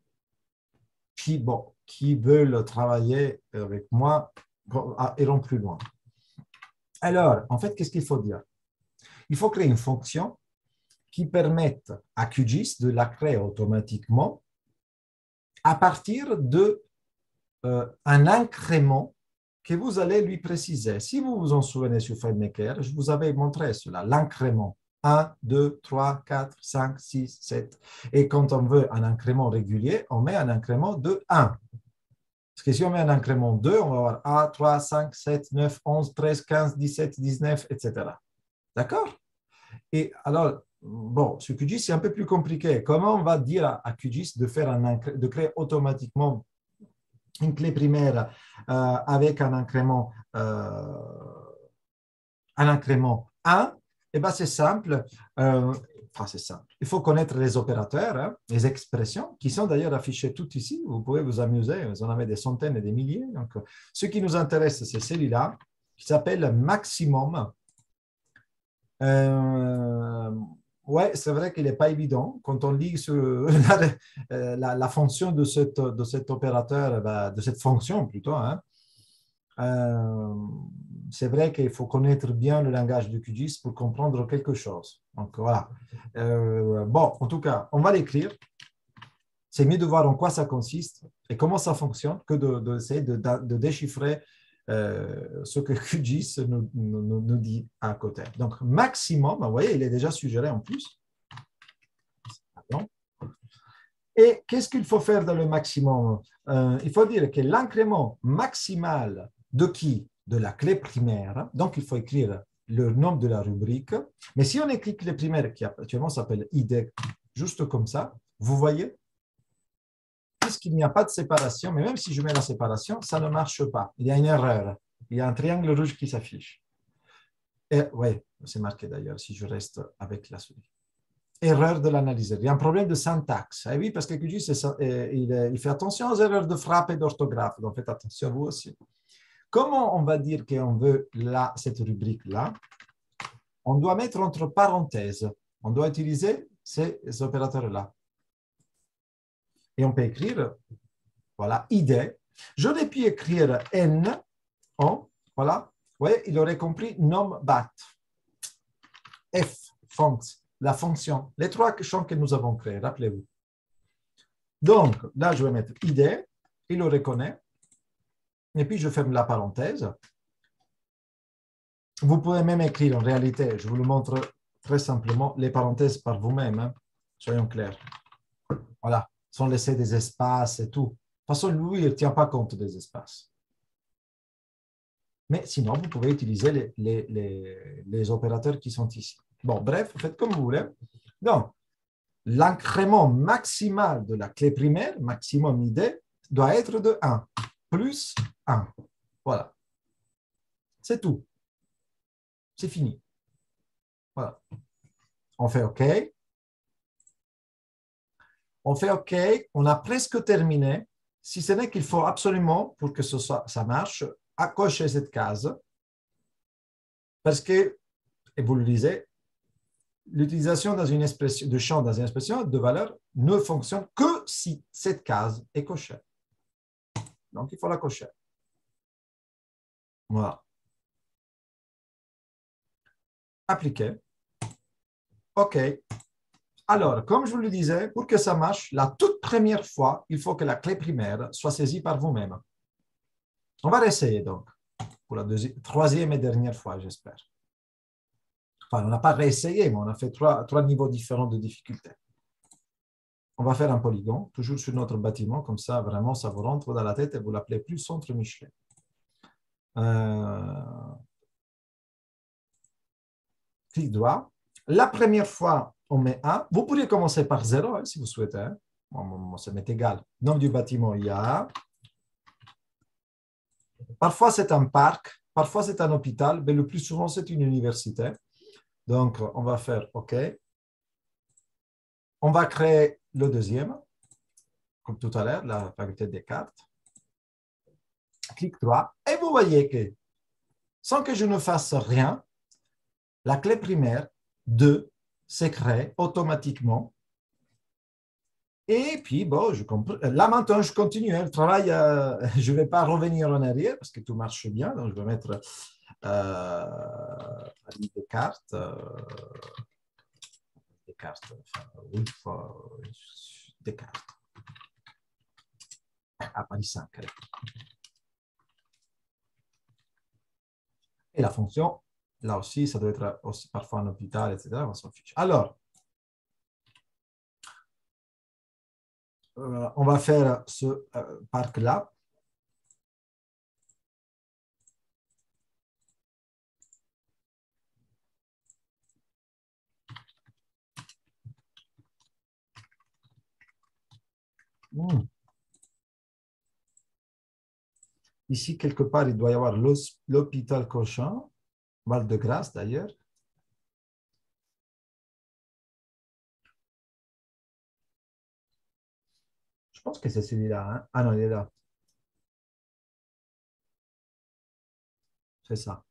Qui veulent travailler avec moi iront plus loin. Alors, en fait, qu'est-ce qu'il faut dire? Il faut créer une fonction qui permette à QGIS de la créer automatiquement à partir de un incrément que vous allez lui préciser. Si vous vous en souvenez sur FileMaker, je vous avais montré cela, l'incrément 1, 2, 3, 4, 5, 6, 7. Et quand on veut un incrément régulier, on met un incrément de 1. Parce que si on met un incrément 2, on va avoir 1, 3, 5, 7, 9, 11, 13, 15, 17, 19, etc. D'accord? Et alors, bon, sur QGIS, c'est un peu plus compliqué. Comment on va dire à QGIS de créer automatiquement une clé primaire avec un incrément 1? Eh bien, c'est simple. C'est simple. Il faut connaître les opérateurs, hein, les expressions, qui sont d'ailleurs affichées toutes ici. Vous pouvez vous amuser. Vous en avez des centaines et des milliers. Donc, ce qui nous intéresse, c'est celui-là, qui s'appelle maximum. Ouais, c'est vrai qu'il n'est pas évident. Quand on lit sur la fonction de cet opérateur, de cette fonction plutôt, hein, c'est vrai qu'il faut connaître bien le langage de QGIS pour comprendre quelque chose. Donc voilà. Bon, en tout cas, on va l'écrire. C'est mieux de voir en quoi ça consiste et comment ça fonctionne que d'essayer de déchiffrer ce que QGIS nous dit à côté. Donc, maximum, vous voyez, il est déjà suggéré en plus. Et qu'est-ce qu'il faut faire dans le maximum? Il faut dire que l'incrément maximal de qui? De la clé primaire. Donc, il faut écrire le nom de la rubrique. Mais si on écrit clé primaire, qui actuellement s'appelle ID, juste comme ça, vous voyez, puisqu'il n'y a pas de séparation, mais même si je mets la séparation, ça ne marche pas. Il y a une erreur. Il y a un triangle rouge qui s'affiche. Oui, c'est marqué d'ailleurs, si je reste avec la souris. Erreur de l'analyseur. Il y a un problème de syntaxe. Eh oui, parce que QGIS, il fait attention aux erreurs de frappe et d'orthographe. Donc, faites attention à vous aussi. Comment on va dire qu'on veut cette rubrique-là? On doit mettre entre parenthèses. On doit utiliser ces opérateurs-là. Et on peut écrire, voilà, ID. J'aurais pu écrire N, voilà. Vous voyez, il aurait compris nom-bat. F, fonct, la fonction. Les trois champs que nous avons créés, rappelez-vous. Donc, là, je vais mettre ID. Il le reconnaît. Et puis, je ferme la parenthèse. Vous pouvez même écrire, en réalité, je vous le montre très simplement, les parenthèses par vous-même. Hein. Soyons clairs. Voilà, sans laisser des espaces et tout. De toute façon, lui, il ne tient pas compte des espaces. Mais sinon, vous pouvez utiliser les opérateurs qui sont ici. Bon, bref, faites comme vous voulez. Donc, l'incrément maximal de la clé primaire, maximum ID, doit être de 1, plus 1. Voilà. C'est tout. C'est fini. Voilà. On fait OK. On fait OK. On a presque terminé. Si ce n'est qu'il faut absolument, pour que ça marche, cocher cette case. Parce que, et vous le lisez, l'utilisation dans une expression, de champ dans une expression de valeur ne fonctionne que si cette case est cochée. Donc, il faut la cocher. Voilà. Appliquer. OK. Alors, comme je vous le disais, pour que ça marche, la toute première fois, il faut que la clé primaire soit saisie par vous-même. On va réessayer donc, pour la troisième et dernière fois, j'espère. Enfin, on n'a pas réessayé, mais on a fait trois niveaux différents de difficulté. On va faire un polygone, toujours sur notre bâtiment, comme ça, vraiment, ça vous rentre dans la tête et vous l'appelez plus centre Michelet. Euh, clic droit. La première fois, on met 1. Vous pourriez commencer par 0 hein, si vous souhaitez. Hein. Bon, ça m'est égal. Nom du bâtiment, il y a. Parfois, c'est un parc. Parfois, c'est un hôpital. Mais le plus souvent, c'est une université. Donc, on va faire OK. On va créer le deuxième, comme tout à l'heure, la faculté des cartes. Clic droit. Et vous voyez que, sans que je ne fasse rien, la clé primaire 2 se crée automatiquement. Et puis, bon, là maintenant, je continue. Hein, le travail, je ne vais pas revenir en arrière parce que tout marche bien. Donc, je vais mettre des cartes. Des cartes. Enfin, oui, des cartes. À Paris 5. Et la fonction, là aussi, ça doit être aussi parfois un hôpital, etc. On s'en fiche. Alors, on va faire ce parc-là. Ici, quelque part, il doit y avoir l'hôpital Cochin, Val-de-Grâce d'ailleurs. Je pense que c'est celui-là. Hein? Ah non, il est là. C'est ça.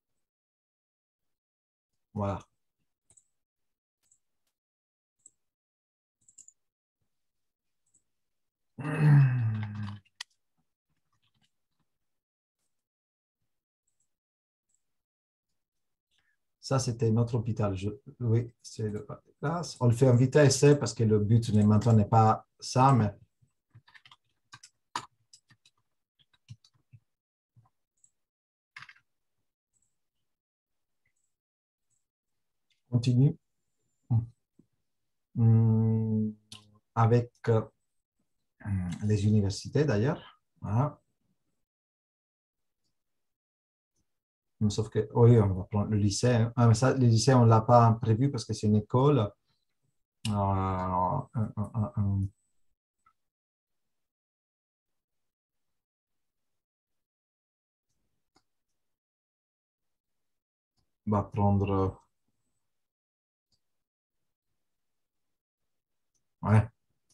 Voilà. Ça, c'était notre hôpital. Oui, c'est le classe. On le fait en vitesse parce que le but maintenant n'est pas ça, mais continue. Avec les universités d'ailleurs. Voilà. Sauf que, oui, on va prendre le lycée. Hein. Ah, mais ça, le lycée, on ne l'a pas prévu parce que c'est une école. On va prendre. Ouais.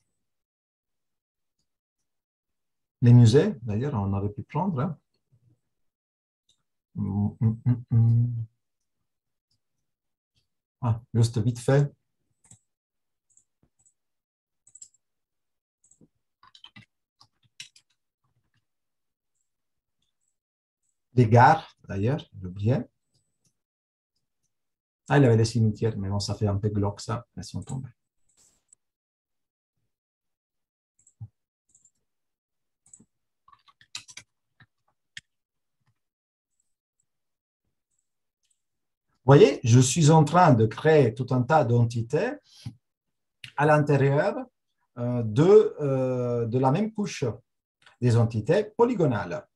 Les musées, d'ailleurs, on aurait pu prendre. Hein. Ah, juste vite fait. Les gares, d'ailleurs, j'ai oublié. Ah, il avait les cimetières, mais bon, ça fait un peu glauque, ça. Laissons tomber. Vous voyez, je suis en train de créer tout un tas d'entités à l'intérieur de la même couche, des entités polygonales.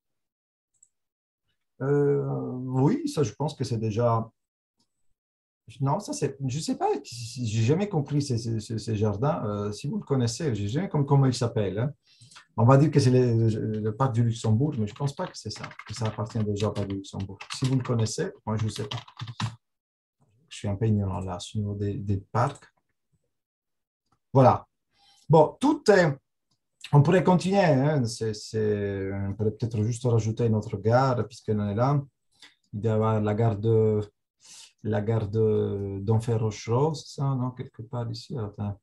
Oui, ça, je pense que c'est déjà. Non, ça, c'est. Je ne sais pas, j'ai jamais compris ces jardins. Si vous le connaissez, je ne sais jamais comment il s'appelle. Hein. On va dire que c'est le parc du Luxembourg, mais je ne pense pas que c'est ça, que ça appartient déjà au parc du Luxembourg. Si vous le connaissez, moi, je ne sais pas. Je suis un peu ignorant là, au niveau des parcs. Voilà. Bon, tout est. On pourrait continuer. Hein. On pourrait peut-être juste rajouter une autre gare, puisqu'on est là. Il doit y avoir la gare d'Enfer-Rochereau, c'est ça, non? Quelque part ici. Attends.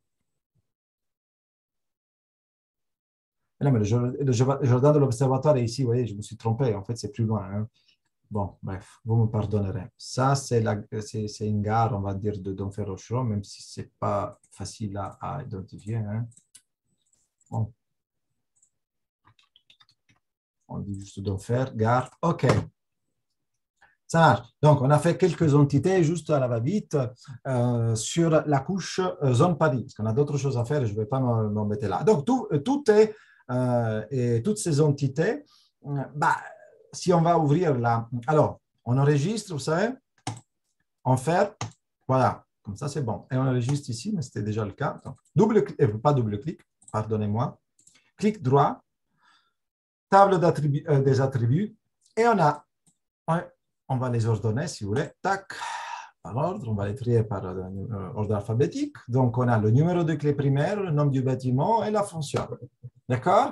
Non, mais le jardin de l'Observatoire est ici, vous voyez, je me suis trompé. En fait, c'est plus loin. Hein. Bon, bref, vous me pardonnerez. Ça, c'est une gare, on va dire, de d'Enfer-Rochereau, même si ce n'est pas facile à identifier. Hein. Bon. On dit juste d'Enfer, gare. OK. Ça marche. Donc, on a fait quelques entités juste à la va-vite sur la couche zone Paris, parce qu'on a d'autres choses à faire et je ne vais pas m'embêter là. Donc, tout est, et toutes ces entités bah, si on va ouvrir la... Alors, on enregistre, vous savez, on fait, voilà, comme ça c'est bon. Et on enregistre ici, mais c'était déjà le cas. Donc, pas double-clic, pardonnez-moi. Clic droit, table des attributs, et on va les ordonner si vous voulez. Tac, par ordre, on va les trier par ordre alphabétique. Donc, on a le numéro de clé primaire, le nom du bâtiment et la fonction. D'accord?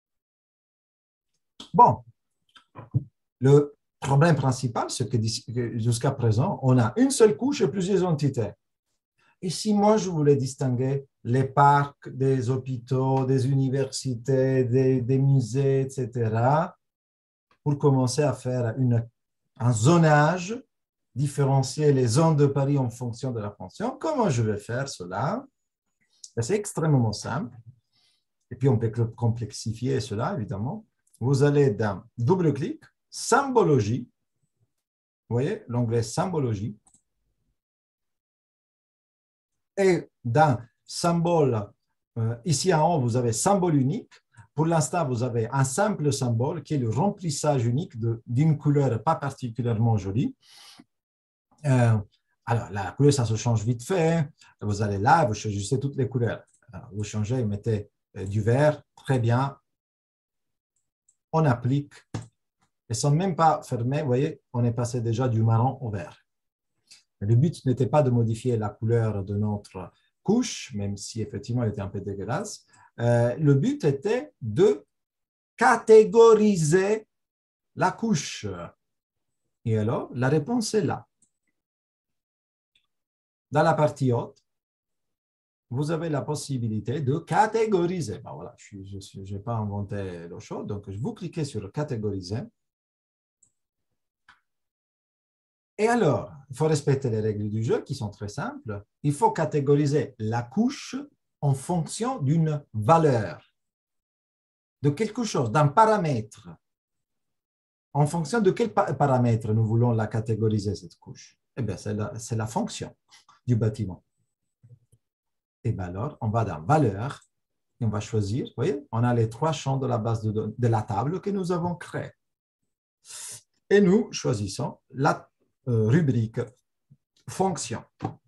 Bon, le problème principal, c'est que jusqu'à présent, on a une seule couche et plusieurs entités. Et si moi, je voulais distinguer les parcs des hôpitaux, des universités, des musées, etc., pour commencer à faire un zonage, différencier les zones de Paris en fonction de la fonction, comment je vais faire cela? C'est extrêmement simple. Et puis, on peut complexifier cela, évidemment. Vous allez dans double-clic, symbologie. Vous voyez, l'onglet symbologie. Et dans symbole, ici en haut, vous avez symbole unique. Pour l'instant, vous avez un simple symbole qui est le remplissage unique d'une couleur pas particulièrement jolie. Alors, la couleur, ça se change vite fait. Vous allez là, vous choisissez toutes les couleurs. Alors, vous changez, vous mettez du vert, très bien. On applique. Et sans même pas fermer, vous voyez, on est passé déjà du marron au vert. Le but n'était pas de modifier la couleur de notre couche, même si effectivement elle était un peu dégueulasse. Le but était de catégoriser la couche. Et alors, la réponse est là. Dans la partie haute, vous avez la possibilité de catégoriser. Ben voilà, je n'ai pas inventé l'eau chaude, donc vous cliquez sur catégoriser. Et alors, il faut respecter les règles du jeu qui sont très simples. Il faut catégoriser la couche en fonction d'une valeur, de quelque chose, d'un paramètre. En fonction de quel paramètre nous voulons la catégoriser, cette couche? Eh bien, c'est la fonction du bâtiment. Et bien alors, on va dans valeur et on va choisir, vous voyez, on a les 3 champs de la base de la table que nous avons créée. Et nous choisissons la rubrique fonction.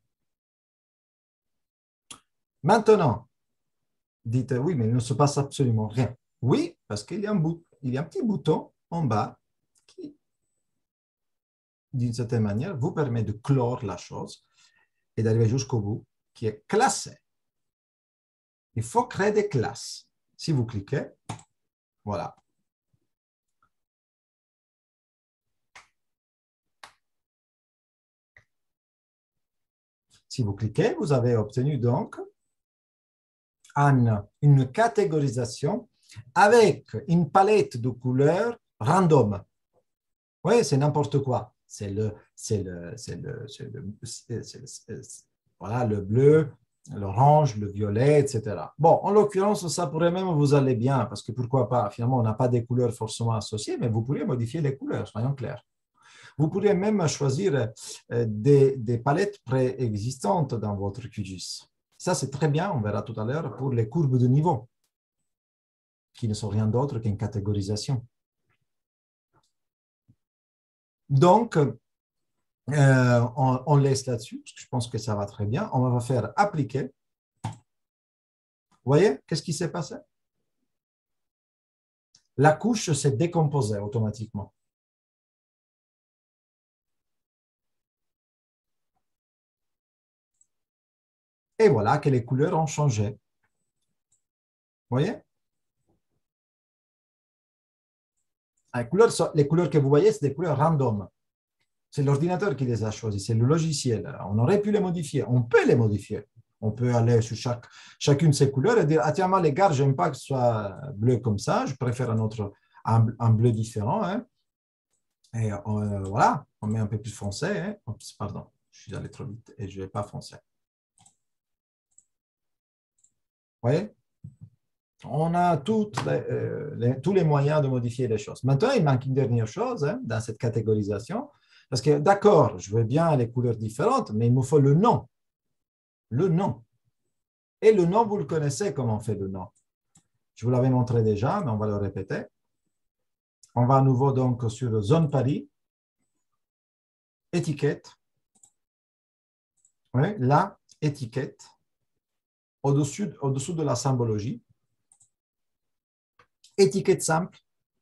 Maintenant, dites oui, mais il ne se passe absolument rien. Oui, parce qu'il y a un petit bouton en bas qui, d'une certaine manière, vous permet de clore la chose et d'arriver jusqu'au bout, qui est classé. Il faut créer des classes. Si vous cliquez, voilà. Si vous cliquez, vous avez obtenu donc une catégorisation avec une palette de couleurs random. Oui, c'est n'importe quoi. Voilà, le bleu, l'orange, le violet, etc. Bon, en l'occurrence, ça pourrait même vous aller bien, parce que pourquoi pas, finalement, on n'a pas des couleurs forcément associées, mais vous pourriez modifier les couleurs, soyons clairs. Vous pourriez même choisir des palettes préexistantes dans votre QGIS. Ça, c'est très bien, on verra tout à l'heure, pour les courbes de niveau, qui ne sont rien d'autre qu'une catégorisation. Donc, on laisse là-dessus, parce que je pense que ça va très bien. On va faire appliquer. Vous voyez, qu'est-ce qui s'est passé? La couche s'est décomposée automatiquement. Et voilà que les couleurs ont changé. Vous voyez? Les couleurs que vous voyez, c'est des couleurs random. C'est l'ordinateur qui les a choisies, c'est le logiciel. On aurait pu les modifier, on peut les modifier. On peut aller sur chacune de ces couleurs et dire, ah tiens, moi les gars, je n'aime pas que ce soit bleu comme ça, je préfère un bleu différent. Hein. Et voilà, on met un peu plus foncé. Hein. Oups, pardon, je suis allé trop vite et je ne vais pas foncer. Vous voyez? On a tous les moyens de modifier les choses. Maintenant, il manque une dernière chose hein, dans cette catégorisation. Parce que, d'accord, je veux bien les couleurs différentes, mais il me faut le nom. Le nom. Et le nom, vous le connaissez, comment on fait le nom. Je vous l'avais montré déjà, mais on va le répéter. On va à nouveau donc sur zone Paris, étiquette. Oui, là, étiquette, au-dessous de la symbologie. Étiquette simple.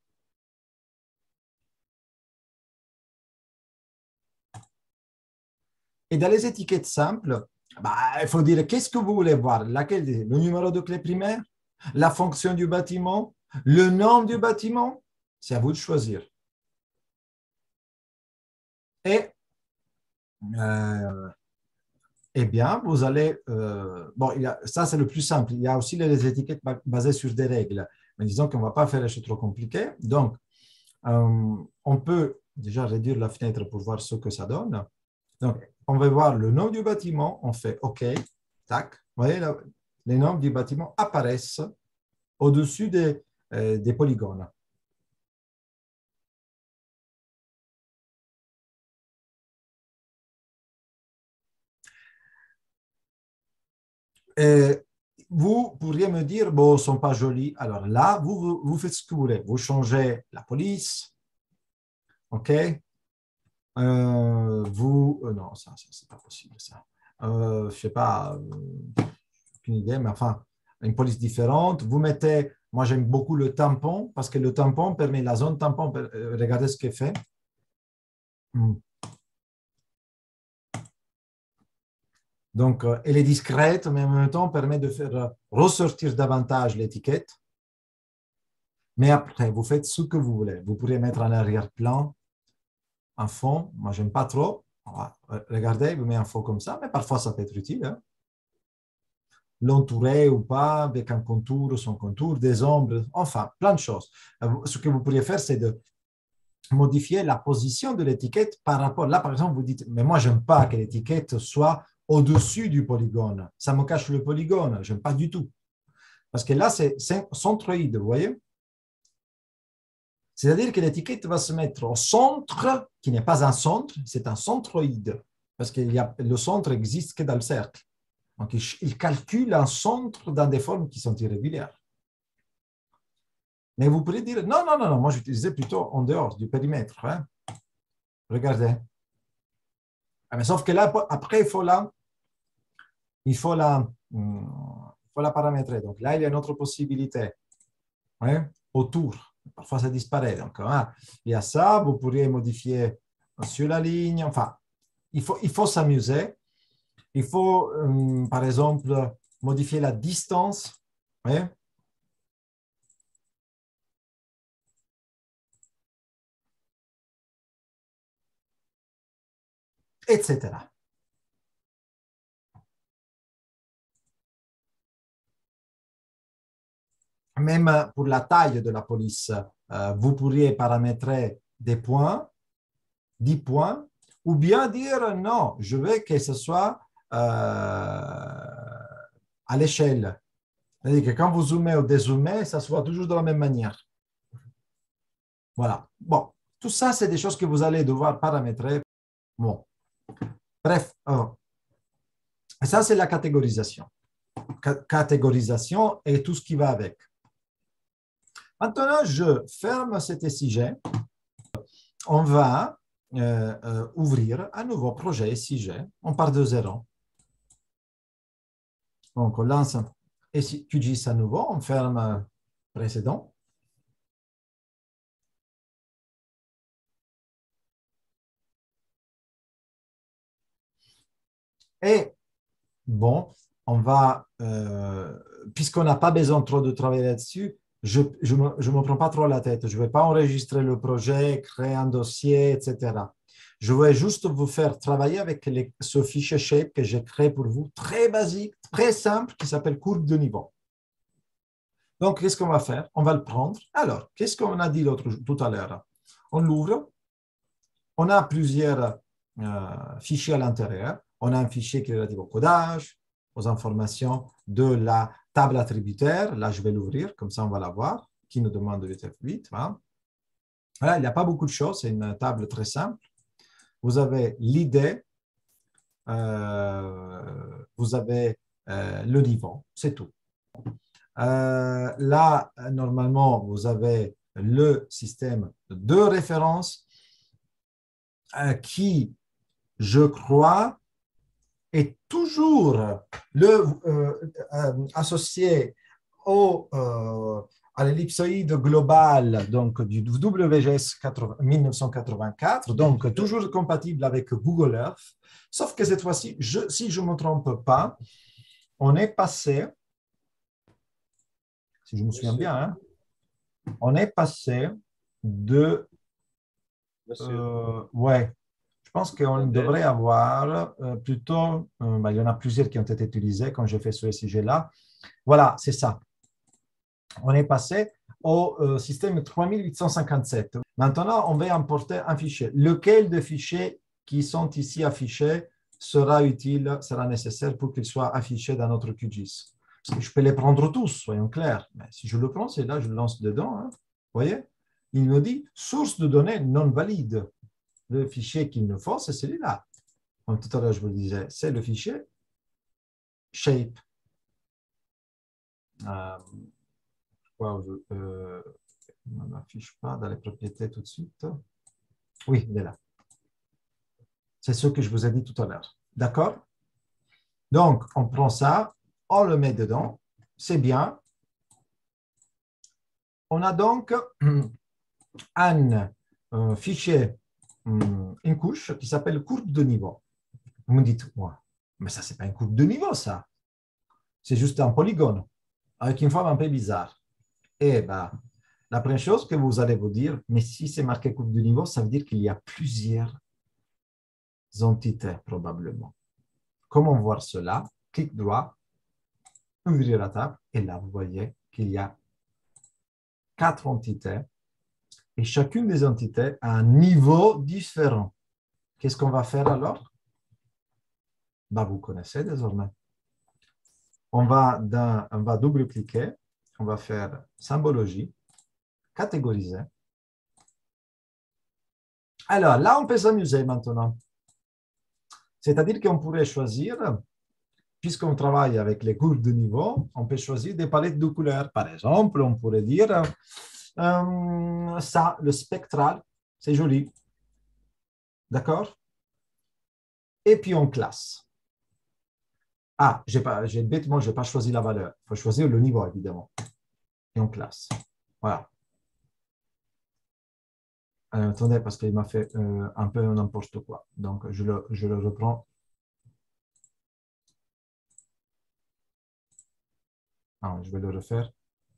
Et dans les étiquettes simples, il faut dire qu'est-ce que vous voulez voir. Laquelle, le numéro de clé primaire, la fonction du bâtiment, le nom du bâtiment. C'est à vous de choisir. Et eh bien, vous allez. Ça, c'est le plus simple. Il y a aussi les étiquettes basées sur des règles. Mais disons qu'on ne va pas faire les choses trop compliquées. Donc, on peut déjà réduire la fenêtre pour voir ce que ça donne. Donc, on va voir le nom du bâtiment. On fait OK. Tac. Vous voyez, là, les noms du bâtiment apparaissent au-dessus des polygones. Et vous pourriez me dire, bon, ils ne sont pas jolis. Alors là, vous faites ce que vous voulez. Vous changez la police, OK? Non, ça c'est pas possible, ça. Je ne sais pas, aucune idée, mais enfin, une police différente. Vous mettez, moi j'aime beaucoup le tampon, parce que le tampon permet, la zone tampon, regardez ce qu'elle fait. Donc, elle est discrète, mais en même temps permet de faire ressortir davantage l'étiquette. Mais après, vous faites ce que vous voulez. Vous pourriez mettre en arrière-plan, un fond. Moi, j'aime pas trop. Regardez, vous mettez un fond comme ça, mais parfois ça peut être utile. Hein. L'entourer ou pas, avec un contour, son contour, des ombres, enfin, plein de choses. Ce que vous pourriez faire, c'est de modifier la position de l'étiquette par rapport. Là, par exemple, vous dites, mais moi, j'aime pas que l'étiquette soit au-dessus du polygone. Ça me cache le polygone. J'aime pas du tout. Parce que là, c'est centroïde, vous voyez? C'est-à-dire que l'étiquette va se mettre au centre, qui n'est pas un centre, c'est un centroïde. Parce que le centre n'existe que dans le cercle. Donc, il calcule un centre dans des formes qui sont irrégulières. Mais vous pourriez dire, non, non, non, non, moi j'utilisais plutôt en dehors du périmètre. Hein. Regardez. Mais sauf que là, après, il faut la paramétrer. Donc là, il y a une autre possibilité. Hein, autour. Parfois, ça disparaît. Donc, hein, il y a ça. Vous pourriez modifier sur la ligne. Enfin, il faut s'amuser. Il faut, par exemple, modifier la distance. Hein, etc. Même pour la taille de la police, vous pourriez paramétrer des points, 10 points, ou bien dire non, je veux que ce soit à l'échelle. C'est-à-dire que quand vous zoomez ou dézoomez, ça soit toujours de la même manière. Voilà. Bon, tout ça, c'est des choses que vous allez devoir paramétrer. Bon. Bref, ça, c'est la catégorisation. Catégorisation et tout ce qui va avec. Maintenant, je ferme cet SIG. On va ouvrir un nouveau projet SIG. On part de zéro. Donc, on lance QGIS à nouveau. On ferme précédent. Et bon, on va, puisqu'on n'a pas besoin trop de travailler là-dessus, je ne me prends pas trop la tête. Je ne vais pas enregistrer le projet, créer un dossier, etc. Je vais juste vous faire travailler avec ce fichier shape que j'ai créé pour vous, très basique, très simple, qui s'appelle courbe de niveau. Donc, qu'est-ce qu'on va faire? On va le prendre. Alors, qu'est-ce qu'on a dit tout à l'heure? On l'ouvre. On a plusieurs fichiers à l'intérieur. On a un fichier qui est relatif au codage, aux informations de la table attributaire. Là, je vais l'ouvrir, comme ça on va la voir, qui nous demande de F8. Voilà. Voilà, il n'y a pas beaucoup de choses, c'est une table très simple. Vous avez l'idée, vous avez le niveau, c'est tout. Là, normalement, vous avez le système de référence qui, je crois, est toujours associé à l'ellipsoïde global donc, du WGS 1984, donc toujours compatible avec Google Earth, sauf que cette fois-ci, si je ne me trompe pas, on est passé, si je me souviens bien, hein, on est passé de... ouais, je pense qu'on devrait avoir plutôt, il y en a plusieurs qui ont été utilisés quand j'ai fait ce sujet-là. Voilà, c'est ça. On est passé au système 3857. Maintenant, on va importer un fichier. Lequel des fichiers qui sont ici affichés sera utile, sera nécessaire pour qu'il soit affiché dans notre QGIS? Parce que je peux les prendre tous, soyons clairs. Mais si je le prends, c'est là, je le lance dedans. Hein. Vous voyez? Il me dit source de données non valide. Le fichier qu'il nous faut, c'est celui-là. Comme tout à l'heure, je vous le disais, c'est le fichier shape. On n'affiche pas dans les propriétés tout de suite. Oui, il est là. C'est ce que je vous ai dit tout à l'heure. D'accord? Donc, on prend ça, on le met dedans. C'est bien. On a donc un fichier, une couche qui s'appelle courbe de niveau. Vous me dites, ouais, mais ça, ce n'est pas une courbe de niveau, ça. C'est juste un polygone avec une forme un peu bizarre. Et ben, la première chose que vous allez vous dire, mais si c'est marqué courbe de niveau, ça veut dire qu'il y a plusieurs entités, probablement. Comment voir cela? Clic droit, ouvrir la table, et là, vous voyez qu'il y a 4 entités, et chacune des entités a un niveau différent. Qu'est-ce qu'on va faire alors? Ben, vous connaissez désormais. On va double-cliquer, on va faire symbologie, catégoriser. Alors, là, on peut s'amuser maintenant. C'est-à-dire qu'on pourrait choisir, puisqu'on travaille avec les courbes de niveau, on peut choisir des palettes de couleurs. Par exemple, on pourrait dire ça, le spectral, c'est joli. D'accord? Et puis, on classe. Ah, bêtement, je n'ai pas choisi la valeur. Il faut choisir le niveau, évidemment. Et on classe. Voilà. Attendez, parce qu'il m'a fait un peu n'importe quoi. Donc, je le reprends. Ah, je vais le refaire.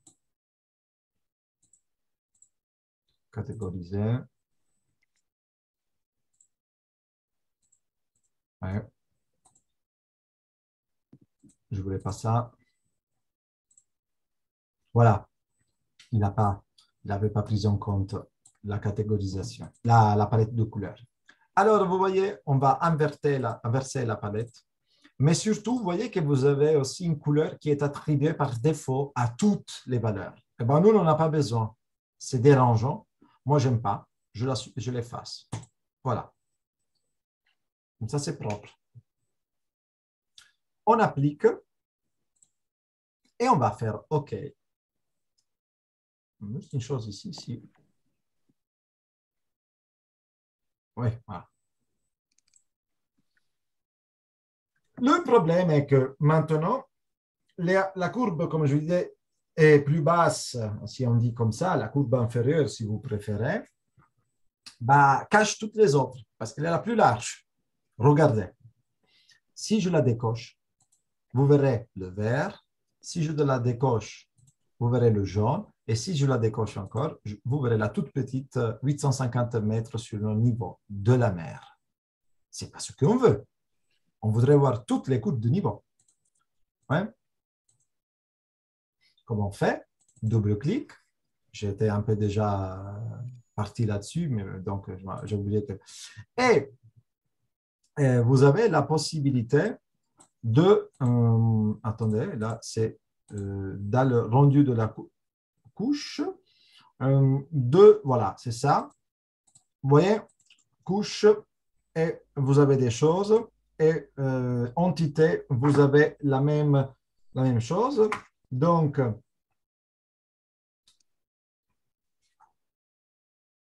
Catégoriser. Ouais. Je ne voulais pas ça. Voilà. Il n'avait pas pris en compte la catégorisation, la palette de couleurs. Alors, vous voyez, on va inverser la palette. Mais surtout, vous voyez que vous avez aussi une couleur qui est attribuée par défaut à toutes les valeurs. Eh bien, nous, on n'en a pas besoin. C'est dérangeant. Moi, je n'aime pas. Je l'efface. Voilà. Comme ça, c'est propre. On applique et on va faire OK. Juste une chose ici. Oui, voilà. Le problème est que maintenant, la courbe, comme je disais, est plus basse, si on dit comme ça, la courbe inférieure, si vous préférez, bah, cache toutes les autres, parce qu'elle est la plus large. Regardez. Si je la décoche, vous verrez le vert. Si je la décoche, vous verrez le jaune. Et si je la décoche encore, vous verrez la toute petite 850 mètres sur le niveau de la mer. Ce n'est pas ce qu'on veut. On voudrait voir toutes les courbes de niveau. Ouais. Comment on fait? Double-clic. J'étais un peu déjà parti là-dessus, mais donc j'ai oublié que... Et vous avez la possibilité de... attendez, là, c'est dans le rendu de la couche. Voilà, c'est ça. Vous voyez, couche, et vous avez des choses. Et entité, vous avez la même chose. Donc,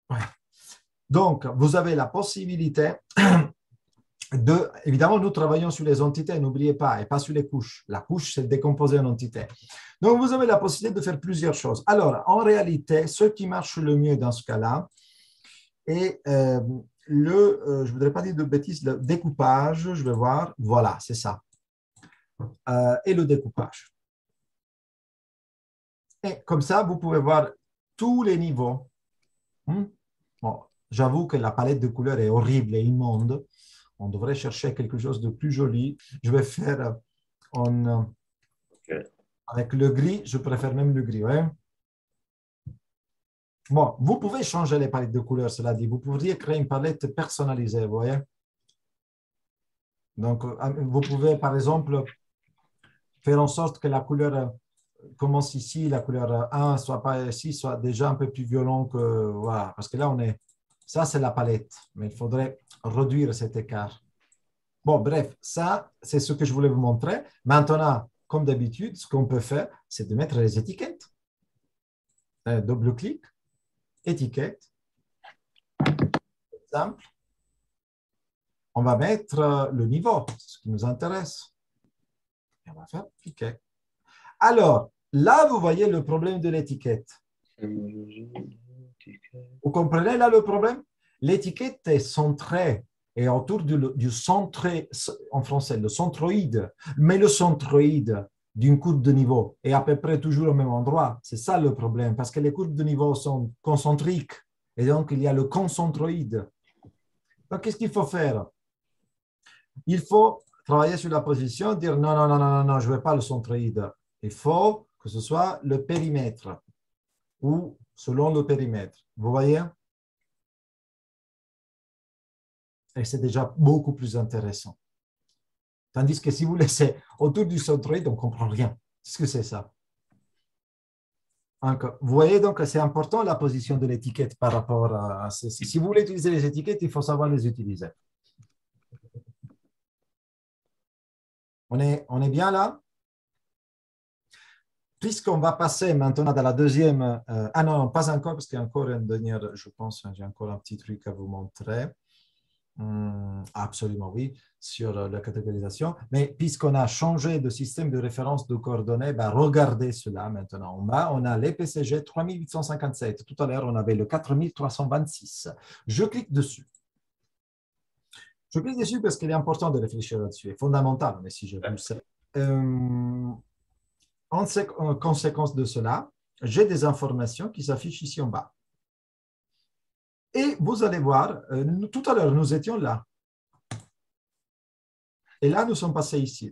Ouais. Donc, vous avez la possibilité de, évidemment, nous travaillons sur les entités, n'oubliez pas, et pas sur les couches. La couche, c'est décomposé en entités. Donc, vous avez la possibilité de faire plusieurs choses. Alors, en réalité, ce qui marche le mieux dans ce cas-là est je ne voudrais pas dire de bêtises, le découpage, je vais voir, voilà, c'est ça. Et le découpage. Et comme ça, vous pouvez voir tous les niveaux. Bon, j'avoue que la palette de couleurs est horrible et immonde. On devrait chercher quelque chose de plus joli. Je vais faire avec le gris. Je préfère même le gris. Ouais. Bon, vous pouvez changer les palettes de couleurs, cela dit. Vous pourriez créer une palette personnalisée, vous voyez. Donc, vous pouvez, par exemple, faire en sorte que la couleur commence ici, la couleur 1 soit pas ici, soit déjà un peu plus violent que... Voilà, parce que là, on est... Ça, c'est la palette, mais il faudrait réduire cet écart. Bon, bref, ça, c'est ce que je voulais vous montrer. Maintenant, comme d'habitude, ce qu'on peut faire, c'est de mettre les étiquettes. Double-clic, étiquette, simple. On va mettre le niveau, ce qui nous intéresse. Et on va faire cliquer. Alors, là, vous voyez le problème de l'étiquette. Vous comprenez là le problème? L'étiquette est centrée et autour du centré, en français, le centroïde, mais le centroïde d'une courbe de niveau est à peu près toujours au même endroit. C'est ça le problème, parce que les courbes de niveau sont concentriques et donc il y a le concentroïde. Donc, qu'est-ce qu'il faut faire? Il faut travailler sur la position, dire non, non, non, non, non, je ne veux pas le centroïde. Il faut que ce soit le périmètre ou selon le périmètre. Vous voyez? Et c'est déjà beaucoup plus intéressant. Tandis que si vous laissez autour du centroïde, on ne comprend rien. Qu'est-ce que c'est ça? Donc, vous voyez, donc, c'est important la position de l'étiquette par rapport à ceci. Si vous voulez utiliser les étiquettes, il faut savoir les utiliser. On est bien là? Puisqu'on va passer maintenant dans la deuxième... ah non, pas encore, parce qu'il y a encore une dernière, je pense, j'ai encore un petit truc à vous montrer. Absolument, oui, sur la catégorisation. Mais puisqu'on a changé de système de référence de coordonnées, ben regardez cela maintenant. En bas, on a l'EPCG 3857. Tout à l'heure, on avait le 4326. Je clique dessus. Je clique dessus parce qu'il est important de réfléchir là-dessus. C'est fondamental, mais si je vous le sais. En conséquence de cela, j'ai des informations qui s'affichent ici en bas. Et vous allez voir, tout à l'heure, nous étions là. Et là, nous sommes passés ici.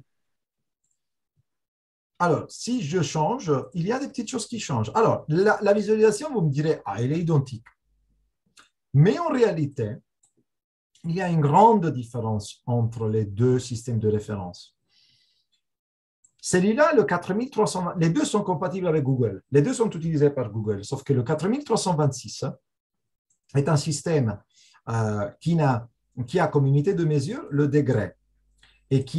Alors, si je change, il y a des petites choses qui changent. Alors, la visualisation, vous me direz, ah, elle est identique. Mais en réalité, il y a une grande différence entre les deux systèmes de référence. Celui-là, le 4320, les deux sont compatibles avec Google. Les deux sont utilisés par Google, sauf que le 4326 est un système qui a comme unité de mesure le degré et qui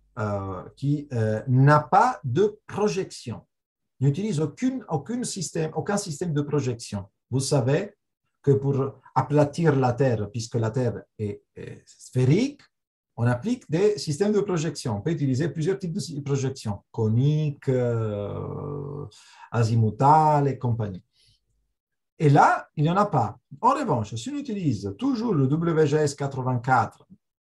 n'a pas de projection. Il n'utilise aucun système de projection. Vous savez que pour aplatir la Terre, puisque la Terre est sphérique, on applique des systèmes de projection. On peut utiliser plusieurs types de projection, coniques, azimutales et compagnie. Et là, il n'y en a pas. En revanche, si on utilise toujours le WGS 84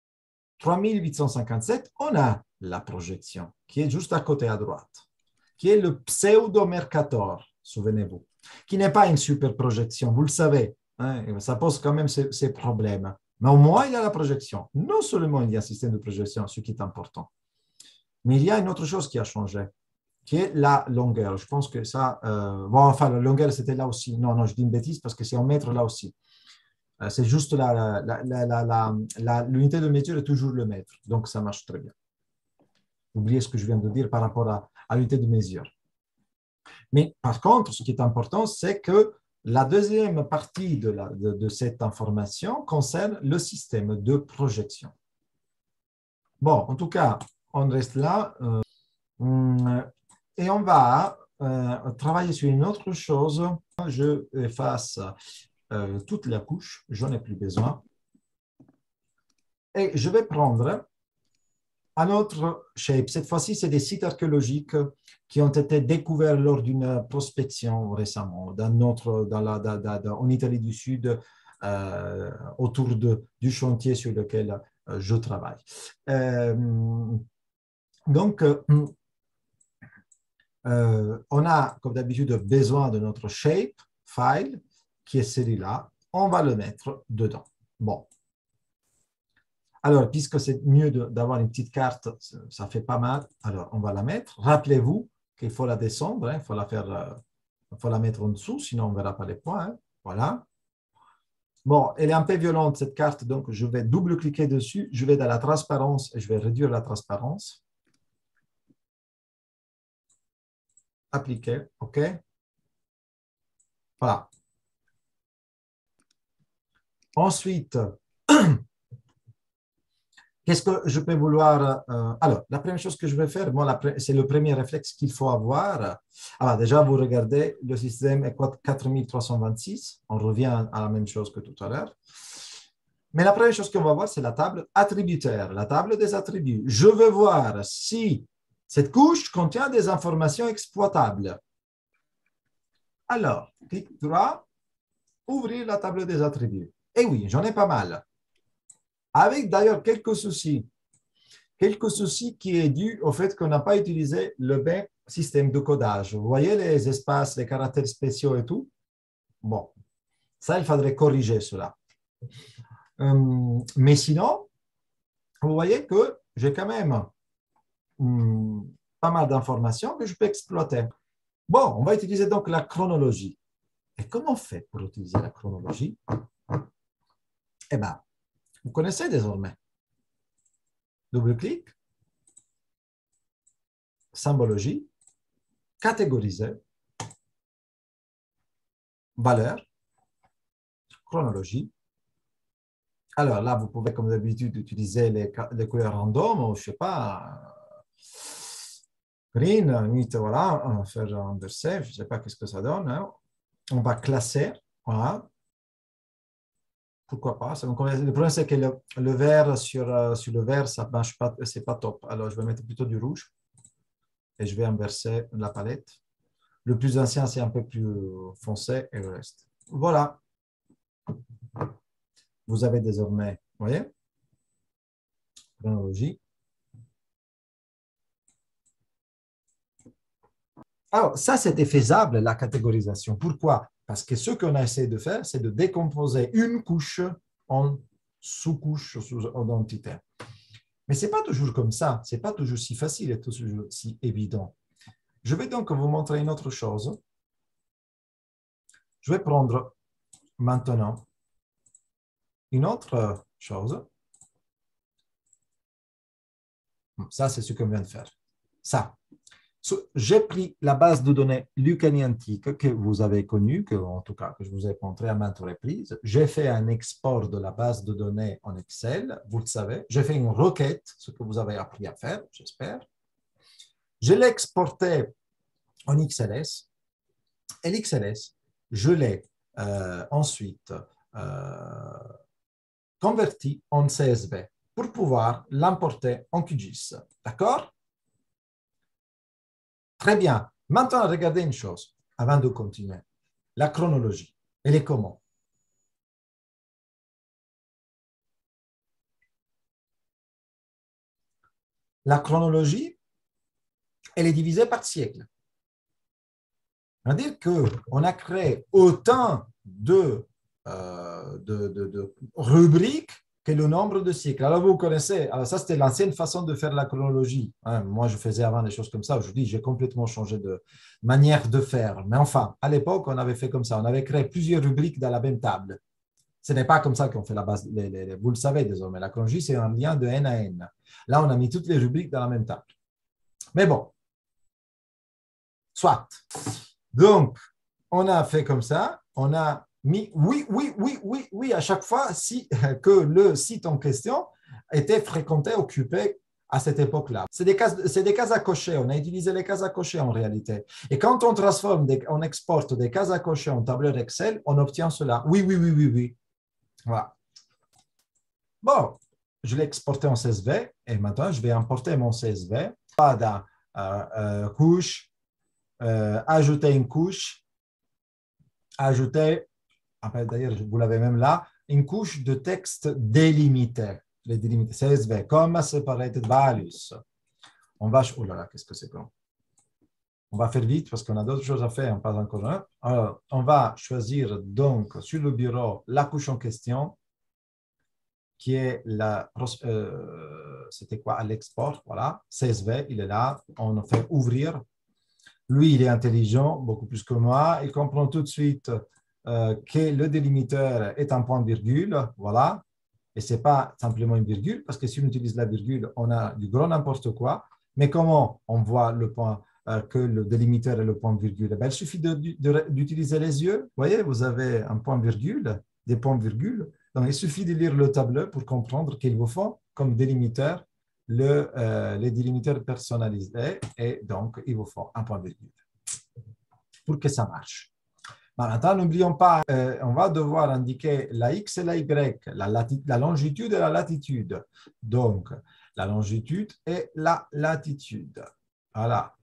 3857, on a la projection qui est juste à côté à droite, qui est le pseudo-Mercator, souvenez-vous, qui n'est pas une super projection, vous le savez, hein, ça pose quand même ces problèmes. Mais au moins, il y a la projection. Non seulement il y a un système de projection, ce qui est important, mais il y a une autre chose qui a changé, qui est la longueur. Je pense que ça... bon, enfin, la longueur, c'était là aussi. Non, non, je dis une bêtise parce que c'est en mètre là aussi. C'est juste l'unité de mesure est toujours le mètre. Donc, ça marche très bien. Oubliez ce que je viens de dire par rapport à l'unité de mesure. Mais par contre, ce qui est important, c'est que la deuxième partie de cette information concerne le système de projection. Bon, en tout cas, on reste là et on va travailler sur une autre chose. Je efface toute la couche, je n'en ai plus besoin. Et je vais prendre un autre shape. Cette fois-ci, c'est des sites archéologiques qui ont été découverts lors d'une prospection récemment, en Italie du Sud, autour du chantier sur lequel je travaille. Donc, on a, comme d'habitude, besoin de notre shape file, qui est celui-là. On va le mettre dedans. Bon. Alors, puisque c'est mieux d'avoir une petite carte, ça fait pas mal. Alors, on va la mettre. Rappelez-vous qu'il faut la descendre, hein, il faut la mettre en dessous, sinon on ne verra pas les points. Hein. Voilà. Bon, elle est un peu violente, cette carte, donc je vais double-cliquer dessus. Je vais dans la transparence et je vais réduire la transparence. Appliquer, OK. Voilà. Ensuite, qu'est-ce que je peux vouloir alors, la première chose que je vais faire, bon, c'est le premier réflexe qu'il faut avoir. Alors, déjà, vous regardez, le système est 4326. On revient à la même chose que tout à l'heure. Mais la première chose qu'on va voir, c'est la table attributaire, la table des attributs. Je veux voir si cette couche contient des informations exploitables. Alors, clic droit, ouvrir la table des attributs. Et oui, j'en ai pas mal. Avec d'ailleurs quelques soucis qui est dû au fait qu'on n'a pas utilisé le bon système de codage. Vous voyez les espaces, les caractères spéciaux et tout? Bon, ça, il faudrait corriger cela. Mais sinon, vous voyez que j'ai quand même pas mal d'informations que je peux exploiter. Bon, on va utiliser donc la chronologie. Et comment on fait pour utiliser la chronologie? Eh bien, vous connaissez désormais. Double-clic, symbologie, catégoriser, valeur, chronologie. Alors là, vous pouvez, comme d'habitude, utiliser les couleurs random, ou je ne sais pas, green, voilà, on va faire un verset, je ne sais pas qu'est-ce que ça donne. Hein. On va classer, voilà. Pourquoi pas? Le problème, c'est que le vert sur le vert, ça ne marche pas, ce n'est pas top. Alors, je vais mettre plutôt du rouge et je vais inverser la palette. Le plus ancien, c'est un peu plus foncé et le reste. Voilà. Vous avez désormais, vous voyez, chronologie. Alors, ça, c'était faisable, la catégorisation. Pourquoi? Parce que ce qu'on a essayé de faire, c'est de décomposer une couche en sous-couches, en entités. Mais ce n'est pas toujours comme ça. Ce n'est pas toujours si facile et toujours si évident. Je vais donc vous montrer une autre chose. Je vais prendre maintenant une autre chose. Ça, c'est ce qu'on vient de faire. Ça. J'ai pris la base de données lucaniantique que vous avez connue, en tout cas que je vous ai montré à maintes reprises. J'ai fait un export de la base de données en Excel, vous le savez. J'ai fait une requête, ce que vous avez appris à faire, j'espère. Je l'ai exporté en XLS. Et l'XLS, je l'ai ensuite converti en CSV pour pouvoir l'importer en QGIS. D'accord? Très bien. Maintenant, regardez une chose avant de continuer. La chronologie. Elle est comment? La chronologie, elle est divisée par siècle. C'est-à-dire qu'on a créé autant de rubriques que le nombre de siècles. Alors, vous connaissez, alors ça, c'était l'ancienne façon de faire la chronologie. Hein, moi, je faisais avant des choses comme ça. Aujourd'hui, j'ai complètement changé de manière de faire. Mais enfin, à l'époque, on avait fait comme ça. On avait créé plusieurs rubriques dans la même table. Ce n'est pas comme ça qu'on fait la base. Vous le savez désormais, la chronologie, c'est un lien de N à N. Là, on a mis toutes les rubriques dans la même table. Mais bon, soit. Donc, on a fait comme ça. On a mis oui à chaque fois que le site en question était fréquenté, occupé à cette époque-là. C'est des cases à cocher. On a utilisé les cases à cocher en réalité. Et quand on transforme, on exporte des cases à cocher en tableur Excel, on obtient cela. Oui, oui, oui, oui, oui. Voilà. Bon, je l'ai exporté en CSV et maintenant je vais importer mon CSV. Pas dans couche, ajouter une couche, ajouter, d'ailleurs vous l'avez même là, une couche de texte délimité. Les délimités CSV, comma separated values. On va, oh là là, qu'est-ce que c'est bon. On va faire vite parce qu'on a d'autres choses à faire, pas encore un. Alors, on va choisir donc sur le bureau la couche en question, qui est c'était quoi à l'export, voilà, CSV, il est là, on le fait ouvrir. Lui, il est intelligent, beaucoup plus que moi, il comprend tout de suite que le délimiteur est un point-virgule, voilà, et ce n'est pas simplement une virgule, parce que si on utilise la virgule, on a du gros n'importe quoi, mais comment on voit le point, que le délimiteur est le point-virgule? Il suffit d'utiliser les yeux, vous voyez, vous avez un point-virgule, des points-virgules, donc il suffit de lire le tableau pour comprendre qu'il vous faut comme délimiteur les délimiteurs personnalisés, et donc il vous faut un point-virgule pour que ça marche. Maintenant, n'oublions pas, on va devoir indiquer la x et la y, la longitude et la latitude. Donc, la longitude et la latitude. Voilà.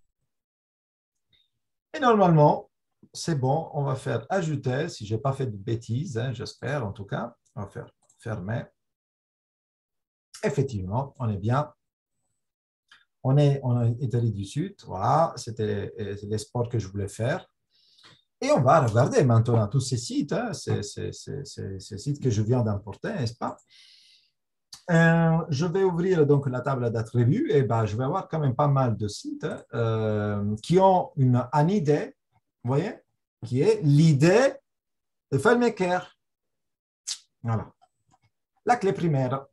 Et normalement, c'est bon, on va faire ajouter, si je n'ai pas fait de bêtises, hein, j'espère en tout cas, on va faire fermer. Effectivement, on est bien. On est Italie du Sud, voilà, c'était l'export que je voulais faire. Et on va regarder maintenant tous ces sites, hein, ces sites que je viens d'importer, n'est-ce pas? Je vais ouvrir donc la table d'attributs et ben, je vais avoir quand même pas mal de sites qui ont une idée, vous voyez, qui est l'idée de FileMaker. Voilà, la clé primaire.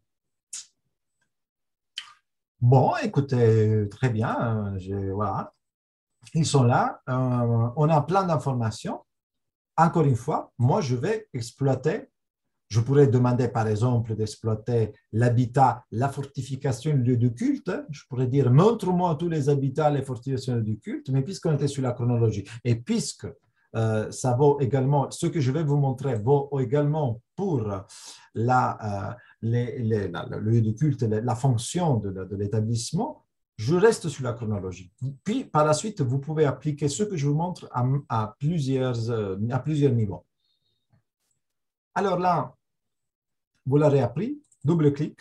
Bon, écoutez, très bien, voilà. Ils sont là, on a plein d'informations. Encore une fois, moi, je vais exploiter. Je pourrais demander, par exemple, d'exploiter l'habitat, la fortification, le lieu de culte. Je pourrais dire, montre-moi tous les habitats, les fortifications du culte, mais puisqu'on était sur la chronologie, et puisque ça vaut également, ce que je vais vous montrer vaut également pour le lieu de culte, la fonction de l'établissement, je reste sur la chronologie. Puis, par la suite, vous pouvez appliquer ce que je vous montre à plusieurs niveaux. Alors là, vous l'aurez appris, double-clic.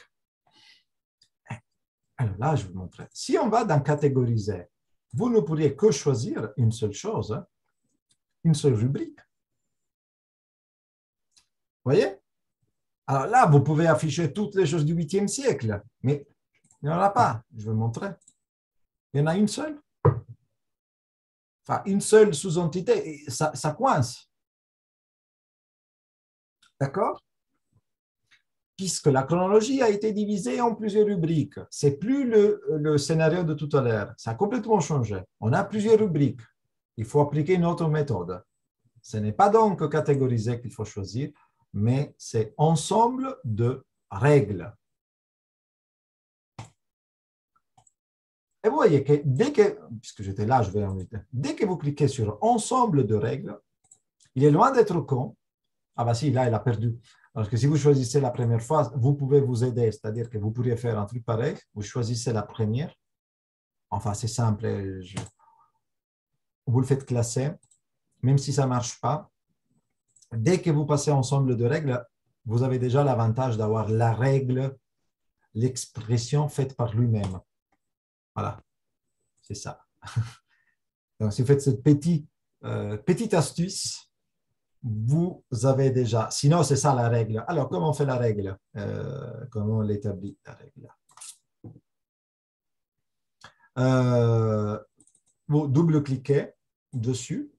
Alors là, je vais vous montrer. Si on va dans catégoriser, vous ne pourriez que choisir une seule chose, hein, une seule rubrique. Vous voyez? Alors là, vous pouvez afficher toutes les choses du 8e siècle, mais il n'y en a pas. Je vais vous montrer. Il y en a une seule. Enfin, une seule sous-entité, ça coince. D'accord? Puisque la chronologie a été divisée en plusieurs rubriques. Ce n'est plus le scénario de tout à l'heure. Ça a complètement changé. On a plusieurs rubriques. Il faut appliquer une autre méthode. Ce n'est pas donc catégoriser qu'il faut choisir, mais c'est ensemble de règles. Et vous voyez que puisque j'étais là, je vais en mettre, dès que vous cliquez sur ensemble de règles, il est loin d'être con. Ah bah si, là, il a perdu. Parce que si vous choisissez la première fois, vous pouvez vous aider, c'est-à-dire que vous pourriez faire un truc pareil. Vous choisissez la première. Enfin, c'est simple. Vous le faites classer, même si ça ne marche pas. Dès que vous passez ensemble de règles, vous avez déjà l'avantage d'avoir la règle, l'expression faite par lui-même. Voilà, c'est ça. Donc, si vous faites cette petite astuce, vous avez déjà. Sinon, c'est ça la règle. Alors, comment on fait la règle? Comment on l'établit, la règle? Vous double-cliquez dessus.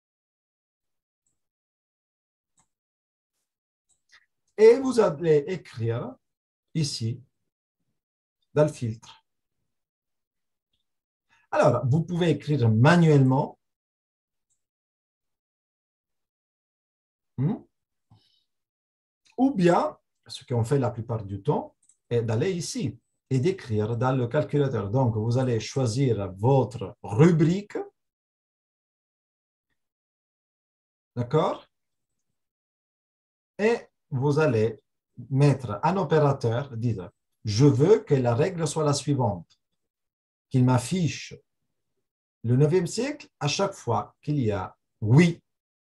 Et vous allez écrire ici, dans le filtre. Alors, vous pouvez écrire manuellement. Ou bien, ce qu'on fait la plupart du temps, est d'aller ici. et d'écrire dans le calculateur. Donc, vous allez choisir votre rubrique. D'accord? Et vous allez mettre un opérateur, dire, je veux que la règle soit la suivante, qu'il m'affiche le 9e siècle à chaque fois qu'il y a oui.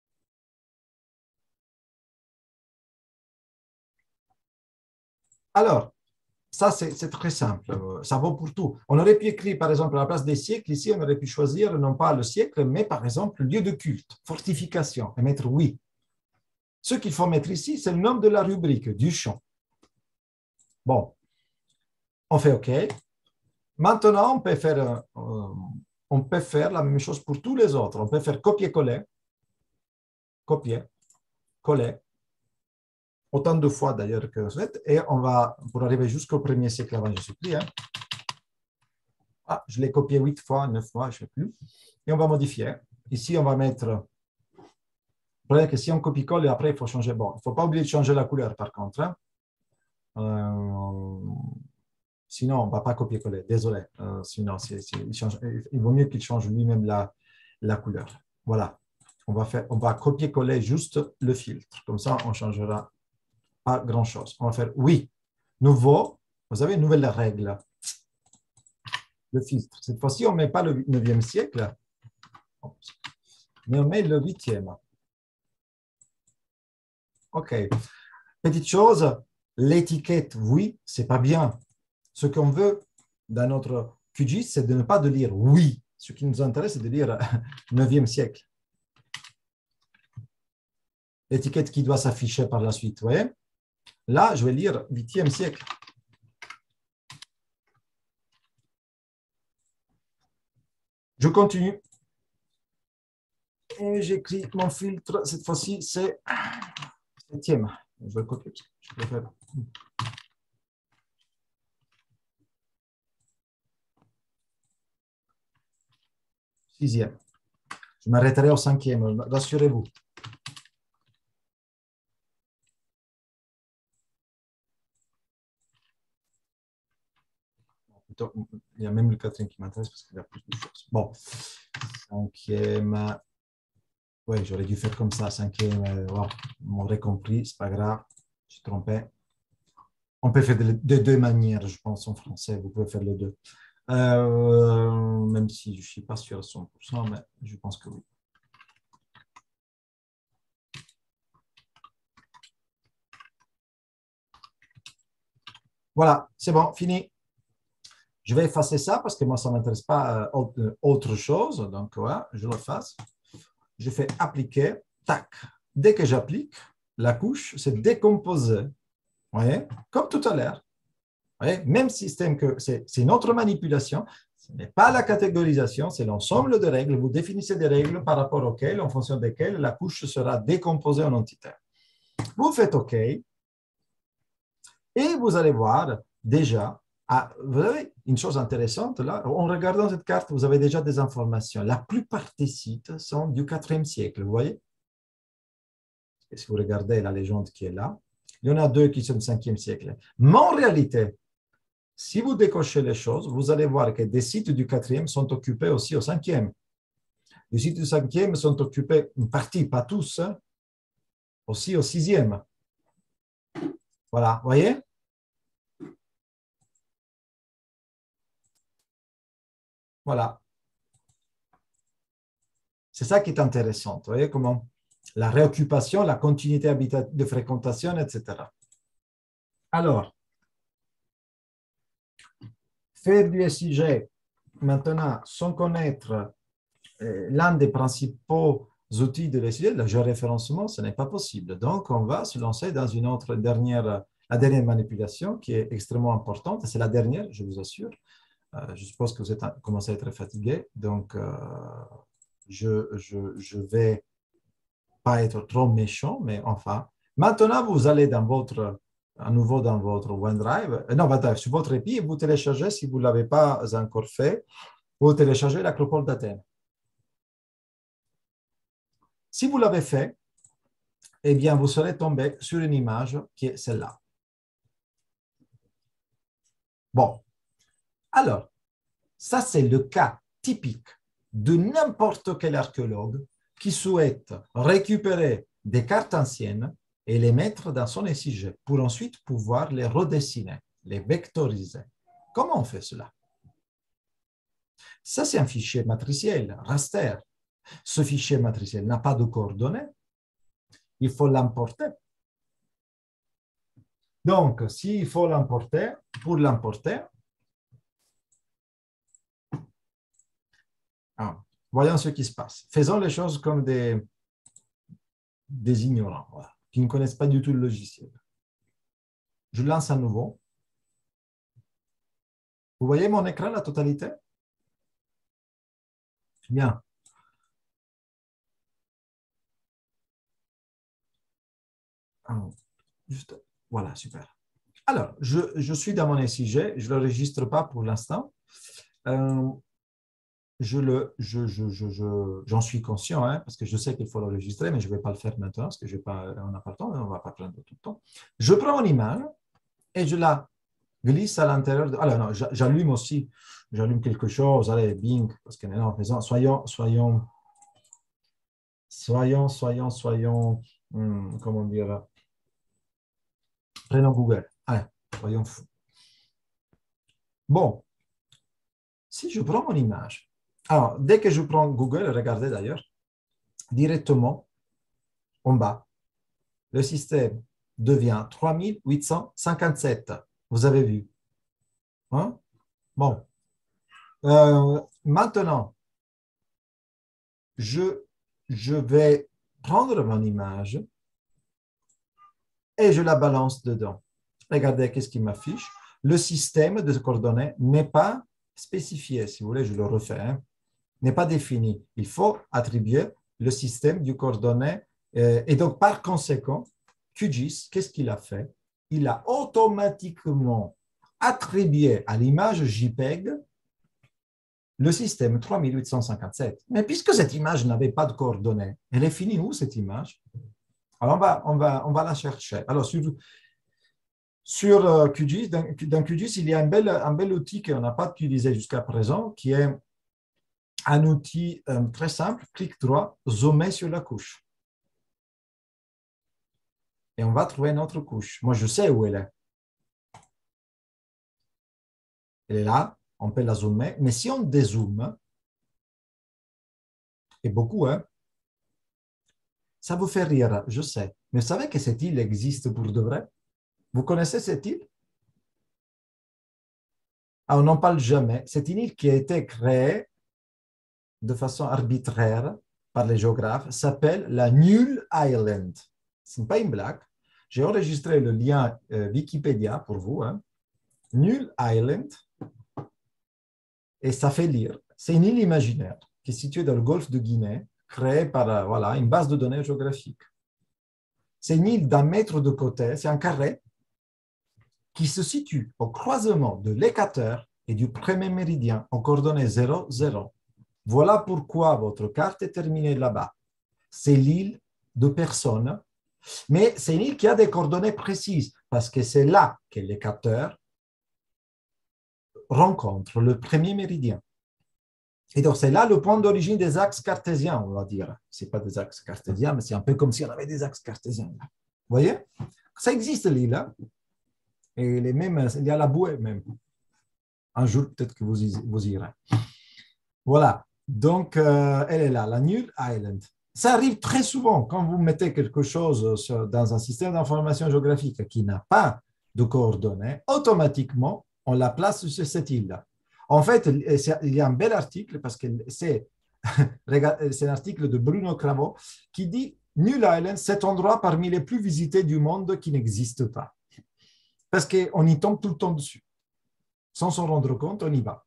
Alors, ça, c'est très simple. Ça vaut pour tout. On aurait pu écrire, par exemple, à la place des siècles, ici, on aurait pu choisir non pas le siècle, mais par exemple, lieu de culte, fortification, et mettre oui. Ce qu'il faut mettre ici, c'est le nom de la rubrique, du champ. Bon, on fait OK. Maintenant, on peut faire la même chose pour tous les autres. On peut faire copier-coller, copier, coller, autant de fois d'ailleurs que vous faites, et on va, pour arriver jusqu'au 1er siècle avant Jésus-Christ, hein. Ah, je l'ai copié 8 fois, 9 fois, je ne sais plus, et on va modifier. Ici, on va mettre, le problème est que si on copie-colle, et après, il faut changer, bon, il ne faut pas oublier de changer la couleur par contre, hein. Sinon, on ne va pas copier-coller, désolé. Sinon, il vaut mieux qu'il change lui-même la couleur. Voilà. On va copier-coller juste le filtre. Comme ça, on ne changera pas grand-chose. On va faire oui. Nouveau, vous avez une nouvelle règle. Le filtre. Cette fois-ci, on ne met pas le 9e siècle, mais on met le 8e. OK. Petite chose, l'étiquette oui, ce n'est pas bien. Ce qu'on veut dans notre QGIS, c'est de ne pas de lire oui. Ce qui nous intéresse, c'est de lire 9e siècle. L'étiquette qui doit s'afficher par la suite. Vous voyez? Là, je vais lire 8e siècle. Je continue. Et j'écris mon filtre. Cette fois-ci, c'est 7e. Je vais copier. Je vais faire. 6e. Je m'arrêterai au 5e, rassurez-vous. Il y a même le 4e qui m'intéresse parce qu'il y a plus de choses. Bon, 5e. Oui, j'aurais dû faire comme ça, 5e. Bon, vous m'aurez compris, c'est pas grave, je suis trompé. On peut faire de deux manières, je pense, en français. Vous pouvez faire les deux. Même si je ne suis pas sûr à 100%, mais je pense que oui. Voilà, c'est bon, fini. Je vais effacer ça parce que moi, ça ne m'intéresse pas autre chose. Donc, voilà, je l'efface. Je fais appliquer, tac. Dès que j'applique, la couche s'est décomposée. Vous voyez? Comme tout à l'heure. Même système que c'est une autre manipulation. Ce n'est pas la catégorisation, c'est l'ensemble de règles. Vous définissez des règles par rapport auxquelles, en fonction desquelles, la couche sera décomposée en entités. Vous faites OK. Et vous allez voir déjà, vous avez une chose intéressante là, en regardant cette carte, vous avez déjà des informations. La plupart des sites sont du 4e siècle, vous voyez? Et si vous regardez la légende qui est là, il y en a 2 qui sont du 5e siècle. Mais en réalité, si vous décochez les choses, vous allez voir que des sites du 4e sont occupés aussi au 5e. Les sites du 5e sont occupés, une partie, pas tous, hein, aussi au 6e. Voilà, vous voyez? Voilà. C'est ça qui est intéressant. Vous voyez comment la réoccupation, la continuité de fréquentation, etc. Alors, faire du SIG maintenant sans connaître l'un des principaux outils de l'SIG, le géoréférencement, ce n'est pas possible. Donc, on va se lancer dans une autre la dernière manipulation qui est extrêmement importante. C'est la dernière, je vous assure. Je suppose que vous commencez à être fatigué. Donc, je vais pas être trop méchant, mais enfin. Maintenant, vous allez à nouveau dans votre OneDrive, non, sur votre EPI, et vous téléchargez, si vous ne l'avez pas encore fait, vous téléchargez l'Acropole d'Athènes. Si vous l'avez fait, eh bien, vous serez tombé sur une image qui est celle-là. Bon, Alors, ça, c'est le cas typique de n'importe quel archéologue qui souhaite récupérer des cartes anciennes et les mettre dans son SIG pour ensuite pouvoir les redessiner, les vectoriser. Comment on fait cela? Ça, c'est un fichier matriciel, raster. Ce fichier matriciel n'a pas de coordonnées. Il faut l'importer. Donc, s'il faut l'importer, pour l'importer, voyons ce qui se passe. Faisons les choses comme des ignorants, voilà, qui ne connaissent pas du tout le logiciel. Je lance à nouveau. Vous voyez mon écran, la totalité? Bien. Juste, voilà, super. Alors, je suis dans mon SIG, je ne l'enregistre pas pour l'instant. J'en suis conscient, hein, parce que je sais qu'il faut l'enregistrer, mais je ne vais pas le faire maintenant, parce que on n'a pas le temps, on ne va pas prendre tout le temps. Je prends mon image et je la glisse à l'intérieur. Alors, non, j'allume aussi, j'allume quelque chose, allez, Bing, parce que non, soyons, comment dire, prenons Google. Allez, soyons fous. Bon, si je prends mon image, alors, dès que je prends Google, regardez d'ailleurs, directement en bas, le système devient 3857. Vous avez vu? Hein? Bon. Maintenant, je vais prendre mon image et je la balance dedans. Regardez qu'est-ce qui m'affiche. Le système de coordonnées n'est pas spécifié. Si vous voulez, je le refais. Hein, n'est pas défini. Il faut attribuer le système du coordonnées. Et donc, par conséquent, QGIS, qu'est-ce qu'il a fait? Il a automatiquement attribué à l'image JPEG le système 3857. Mais puisque cette image n'avait pas de coordonnées, elle est finie où cette image? Alors, on va la chercher. Alors, sur QGIS, dans QGIS, il y a un bel outil qu'on n'a pas utilisé jusqu'à présent, qui est un outil très simple, clic droit, zoomer sur la couche. Et on va trouver notre couche. Moi, je sais où elle est. Elle est là, on peut la zoomer. Mais si on dézoome, et beaucoup, hein, ça vous fait rire, je sais. Mais vous savez que cette île existe pour de vrai? Vous connaissez cette île? Ah, on n'en parle jamais. C'est une île qui a été créée de façon arbitraire par les géographes, s'appelle la Null Island. Ce n'est pas une blague. J'ai enregistré le lien Wikipédia pour vous. Hein. Null Island, et ça fait lire. C'est une île imaginaire qui est située dans le golfe de Guinée, créée par voilà, une base de données géographique. C'est une île d'un mètre de côté, c'est un carré qui se situe au croisement de l'équateur et du premier méridien en coordonnées 0, 0. Voilà pourquoi votre carte est terminée là-bas. C'est l'île de personne, mais c'est une île qui a des coordonnées précises parce que c'est là que l'équateur rencontre le premier méridien. Et donc, c'est là le point d'origine des axes cartésiens, on va dire. Ce n'est pas des axes cartésiens, mais c'est un peu comme si on avait des axes cartésiens. Vous voyez? Ça existe, l'île. Hein? Et il y a la bouée même. Un jour, peut-être que vous irez. Voilà. Donc, elle est là, la Null Island. Ça arrive très souvent quand vous mettez quelque chose dans un système d'information géographique qui n'a pas de coordonnées, automatiquement, on la place sur cette île-là. En fait, il y a un bel article, parce que c'est un article de Bruno Cravo qui dit « Null Island, cet endroit parmi les plus visités du monde qui n'existe pas. » Parce qu'on y tombe tout le temps dessus. Sans s'en rendre compte, on y va.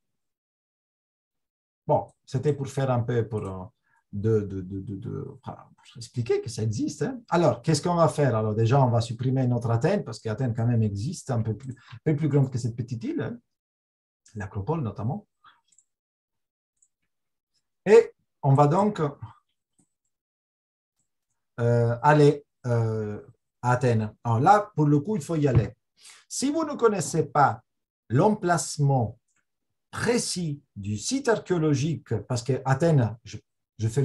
Bon, c'était pour faire un peu pour expliquer que ça existe. Hein. Alors, qu'est-ce qu'on va faire? Alors, déjà, on va supprimer notre Athènes, parce qu'Athènes, quand même, existe, un peu plus grande que cette petite île, hein. L'Acropole, notamment. Et on va donc aller à Athènes. Alors là, pour le coup, il faut y aller. Si vous ne connaissez pas l'emplacement précis du site archéologique, parce qu'Athènes, je fais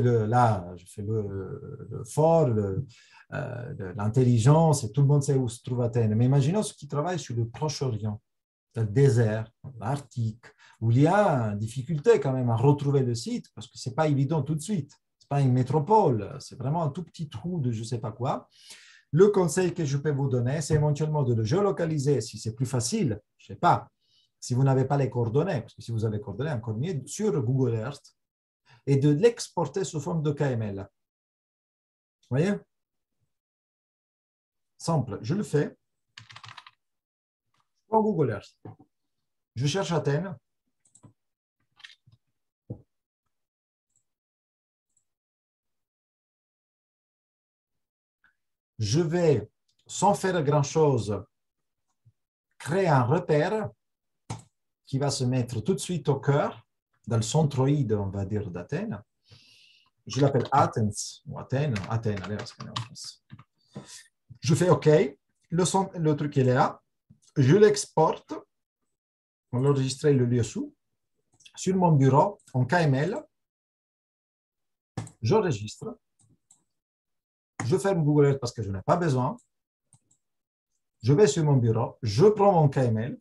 le fort, l'intelligence, et tout le monde sait où se trouve Athènes. Mais imaginons ceux qui travaillent sur le Proche-Orient, le désert, l'Arctique, où il y a une difficulté quand même à retrouver le site, parce que ce n'est pas évident tout de suite. Ce n'est pas une métropole, c'est vraiment un tout petit trou de je ne sais pas quoi. Le conseil que je peux vous donner, c'est éventuellement de le géolocaliser si c'est plus facile, je ne sais pas, si vous n'avez pas les coordonnées, parce que si vous avez les coordonnées, encore mieux, sur Google Earth, et de l'exporter sous forme de KML. Vous voyez? Simple, je le fais. En Google Earth. Je cherche Athènes. Je vais, sans faire grand-chose, créer un repère qui va se mettre tout de suite au cœur, dans le centroïde, on va dire, d'Athènes. Je l'appelle Athens, ou Athènes, allez, je fais OK, le truc il est là, je l'exporte, on va enregistrer le lieu sous, sur mon bureau, en KML, j'enregistre, je ferme Google Earth parce que je n'ai pas besoin, je vais sur mon bureau, je prends mon KML,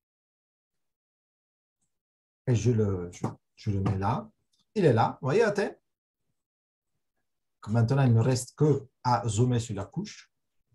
et je le mets là, il est là, vous voyez Athènes? Maintenant, il ne me reste que à zoomer sur la couche.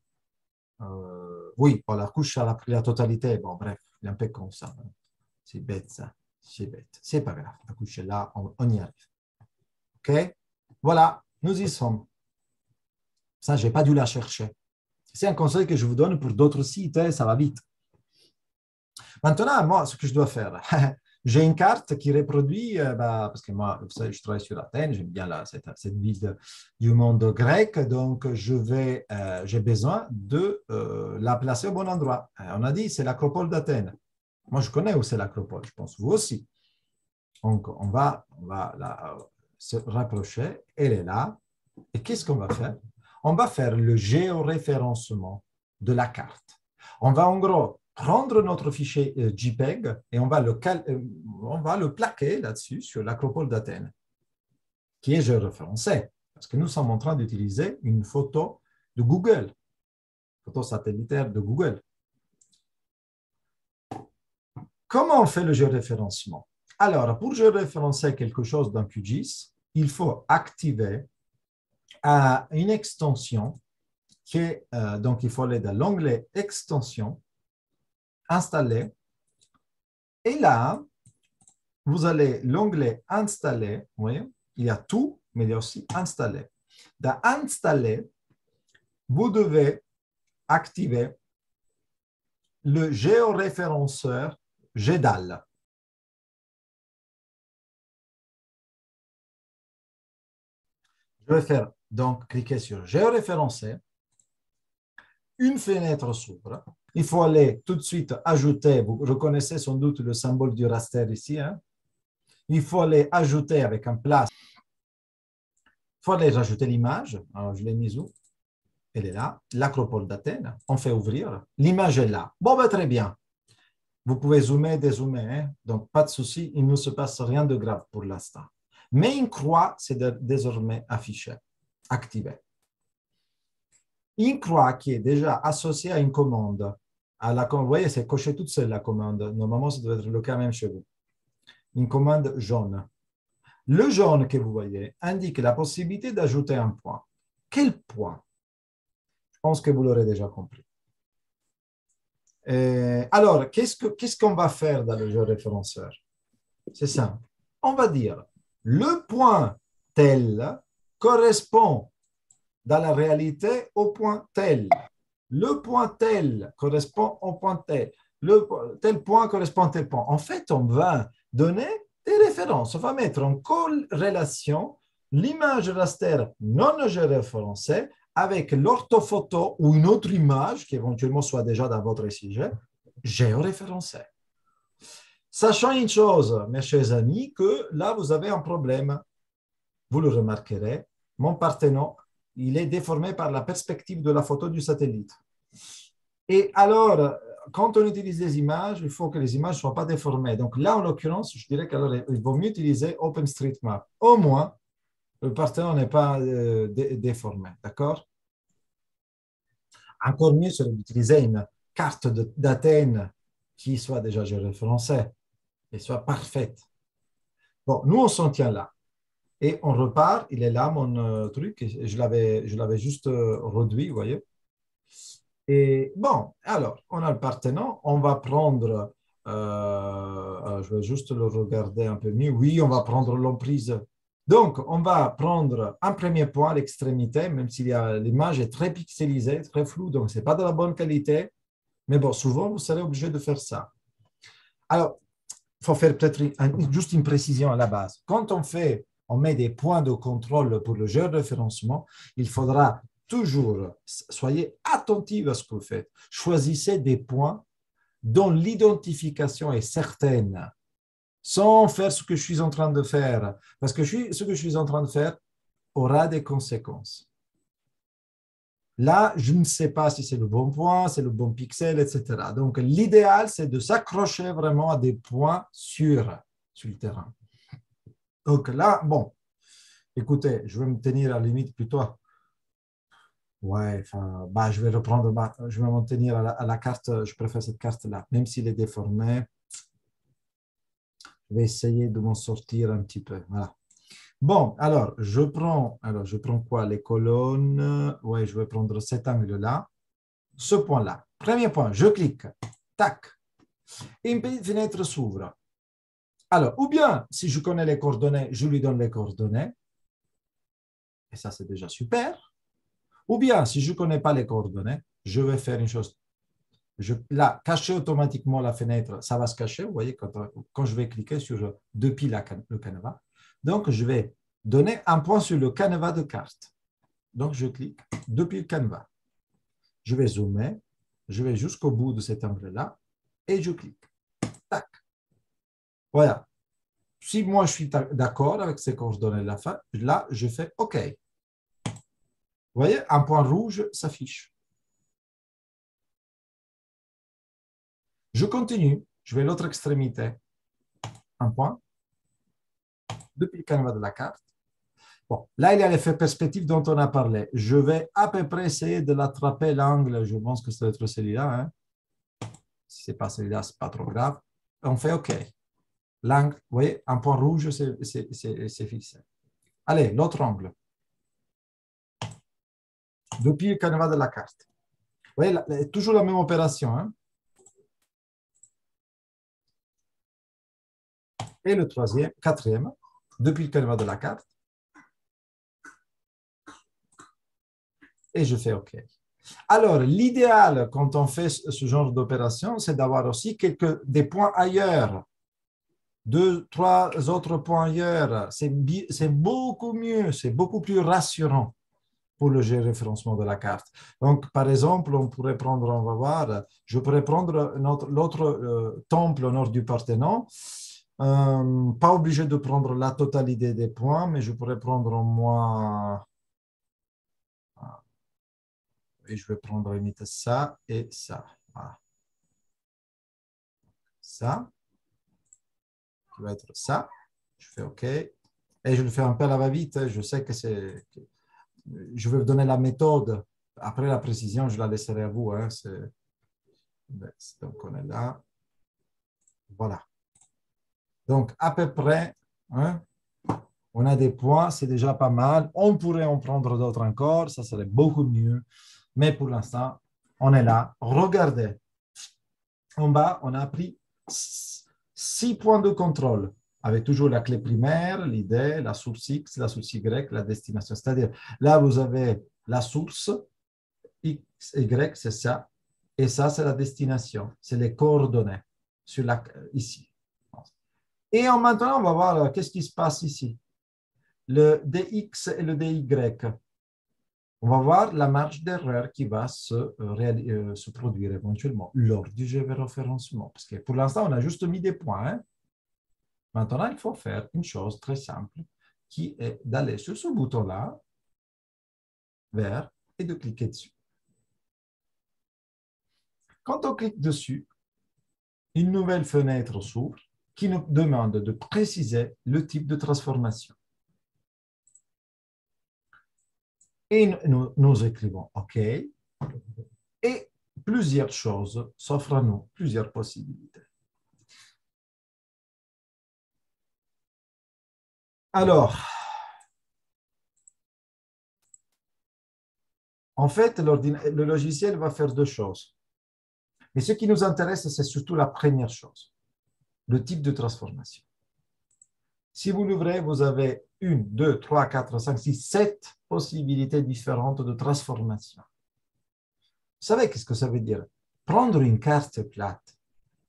Oui, bon, la couche a pris la totalité. Bon, bref, il est un peu comme ça. C'est bête, ça. C'est bête. C'est pas grave. La couche est là, on y arrive. OK? Voilà, nous y sommes. Ça, je n'ai pas dû la chercher. C'est un conseil que je vous donne pour d'autres sites. Ça va vite. Maintenant, moi, ce que je dois faire, j'ai une carte qui reproduit, parce que moi, vous savez, je travaille sur Athènes, j'aime bien cette ville du monde grec, donc j'ai besoin de la placer au bon endroit. On a dit, c'est l'acropole d'Athènes. Moi, je connais où c'est l'acropole, je pense vous aussi. Donc, on va se rapprocher, elle est là. Et qu'est-ce qu'on va faire? On va faire le géoréférencement de la carte. On va en gros prendre notre fichier JPEG et on va le plaquer là-dessus sur l'acropole d'Athènes, qui est géoréférencé, parce que nous sommes en train d'utiliser une photo de Google, photo satellitaire de Google. Comment on fait le géoréférencement? Alors, pour géoréférencer quelque chose dans QGIS, il faut activer une extension qui est, donc il faut aller dans l'onglet extension, installer, et là, vous allez l'onglet installer, vous voyez, il y a tout, mais il y a aussi installer. Dans installer, vous devez activer le géoréférenceur GEDAL. Je vais faire donc cliquer sur géoréférencer. Une fenêtre s'ouvre. Il faut aller tout de suite ajouter, vous reconnaissez sans doute le symbole du raster ici. Hein? Il faut aller ajouter avec un place. Il faut aller rajouter l'image. Alors, je l'ai mise où? Elle est là. L'acropole d'Athènes. On fait ouvrir. L'image est là. Bon, ben, très bien. Vous pouvez zoomer, dézoomer. Hein? Donc, pas de souci. Il ne se passe rien de grave pour l'instant. Mais une croix, c'est désormais affiché, activé. Une croix qui est déjà associée à une commande. Vous voyez, c'est coché toute seule la commande. Normalement, ça doit être le cas même chez vous. Une commande jaune. Le jaune que vous voyez indique la possibilité d'ajouter un point. Quel point? Je pense que vous l'aurez déjà compris. Alors, qu'est-ce qu'on va faire dans le géoréférenceur? C'est simple. On va dire le point tel correspond dans la réalité au point tel. Le point tel correspond au point tel. Tel point correspond à tel point. En fait, on va donner des références. On va mettre en corrélation l'image raster non géoréférencée avec l'orthophoto ou une autre image qui éventuellement soit déjà dans votre sujet géoréférencée. Sachant une chose, mes chers amis, que là, vous avez un problème. Vous le remarquerez, mon Parthénon, il est déformé par la perspective de la photo du satellite. Et alors, quand on utilise des images, il faut que les images ne soient pas déformées. Donc là, en l'occurrence, je dirais qu'il vaut mieux utiliser OpenStreetMap. Au moins, le partenaire n'est pas déformé. D'accord? Encore mieux serait d'utiliser une carte d'Athènes qui soit déjà géoréférencée et soit parfaite. Bon, nous, on s'en tient là. Et on repart, il est là mon truc, je l'avais juste réduit, vous voyez. Et bon, alors, on a le partenaire, on va prendre, je vais juste le regarder un peu mieux, oui, on va prendre l'emprise. Donc, on va prendre un premier point à l'extrémité, même si l'image est très pixelisée, très floue, donc ce n'est pas de la bonne qualité, mais bon, souvent, vous serez obligé de faire ça. Alors, il faut faire peut-être juste une précision à la base. Quand on met des points de contrôle pour le géoréférencement, il faudra toujours, soyez attentifs à ce que vous faites. Choisissez des points dont l'identification est certaine, sans faire ce que je suis en train de faire, parce que ce que je suis en train de faire aura des conséquences. Là, je ne sais pas si c'est le bon point, c'est le bon pixel, etc. Donc, l'idéal, c'est de s'accrocher vraiment à des points sûrs sur le terrain. Donc là, bon, écoutez, je vais me tenir à la limite plutôt. Ouais, enfin, bah, je vais reprendre, je vais m'en tenir à la carte, je préfère cette carte-là, même s'il est déformé. Je vais essayer de m'en sortir un petit peu. Voilà. Bon, alors, je prends quoi? Les colonnes. Ouais, je vais prendre cet angle-là. Ce point-là. Premier point, je clique. Tac. Et une petite fenêtre s'ouvre. Alors, ou bien, si je connais les coordonnées, je lui donne les coordonnées. Et ça, c'est déjà super. Ou bien, si je ne connais pas les coordonnées, je vais faire une chose. Là, cacher automatiquement la fenêtre, ça va se cacher. Vous voyez, quand je vais cliquer sur depuis le canevas. Donc, je vais donner un point sur le canevas de carte. Donc, je clique depuis le canevas. Je vais zoomer. Je vais jusqu'au bout de cet angle-là et je clique. Tac. Voilà. Si moi, je suis d'accord avec ces coordonnées-là, là, je fais OK. Vous voyez, un point rouge s'affiche. Je continue. Je vais à l'autre extrémité. Un point. Depuis le canevas de la carte. Bon, là, il y a l'effet perspective dont on a parlé. Je vais à peu près essayer de l'attraper l'angle. Je pense que ça doit être celui-là. Hein. Si ce n'est pas celui-là, ce n'est pas trop grave. On fait OK. L'angle, vous voyez, un point rouge, c'est fixé. Allez, l'autre angle. Depuis le canevas de la carte. Vous voyez, toujours la même opération. Hein. Et le quatrième, depuis le canevas de la carte. Et je fais OK. Alors, l'idéal quand on fait ce genre d'opération, c'est d'avoir aussi des points ailleurs. 2, 3 autres points ailleurs. C'est beaucoup mieux, c'est beaucoup plus rassurant pour le géoréférencement de la carte. Donc, par exemple, on va voir, je pourrais prendre l'autre temple au nord du Parthénon. Pas obligé de prendre la totalité des points, mais je pourrais prendre au moins, et je vais prendre limite ça et ça. Voilà. Ça, qui va être ça. Je fais OK. Et je le fais un peu à la va-vite. Je sais que je vais vous donner la méthode. Après la précision, je la laisserai à vous. Hein. Donc, on est là. Voilà. Donc, à peu près, hein, on a des points, c'est déjà pas mal. On pourrait en prendre d'autres encore, ça serait beaucoup mieux. Mais pour l'instant, on est là. Regardez. En bas, on a pris 6 points de contrôle avec toujours la clé primaire, l'idée, la source X, la source Y, la destination. C'est-à-dire, là, vous avez la source X, Y, c'est ça. Et ça, c'est la destination. C'est les coordonnées ici. Et maintenant, on va voir qu'est-ce qui se passe ici. Le DX et le DY. On va voir la marge d'erreur qui va se produire éventuellement lors du géoréférencement. Parce que pour l'instant, on a juste mis des points. Hein. Maintenant, il faut faire une chose très simple qui est d'aller sur ce bouton-là, vert, et de cliquer dessus. Quand on clique dessus, une nouvelle fenêtre s'ouvre qui nous demande de préciser le type de transformation. Et nous écrivons OK. Et plusieurs choses s'offrent à nous, plusieurs possibilités. Alors, en fait, le logiciel va faire deux choses. Mais ce qui nous intéresse, c'est surtout la première chose, le type de transformation. Si vous l'ouvrez, vous avez 1, 2, 3, 4, 5, 6, 7 possibilités différentes de transformation. Vous savez qu'est-ce que ça veut dire? Prendre une carte plate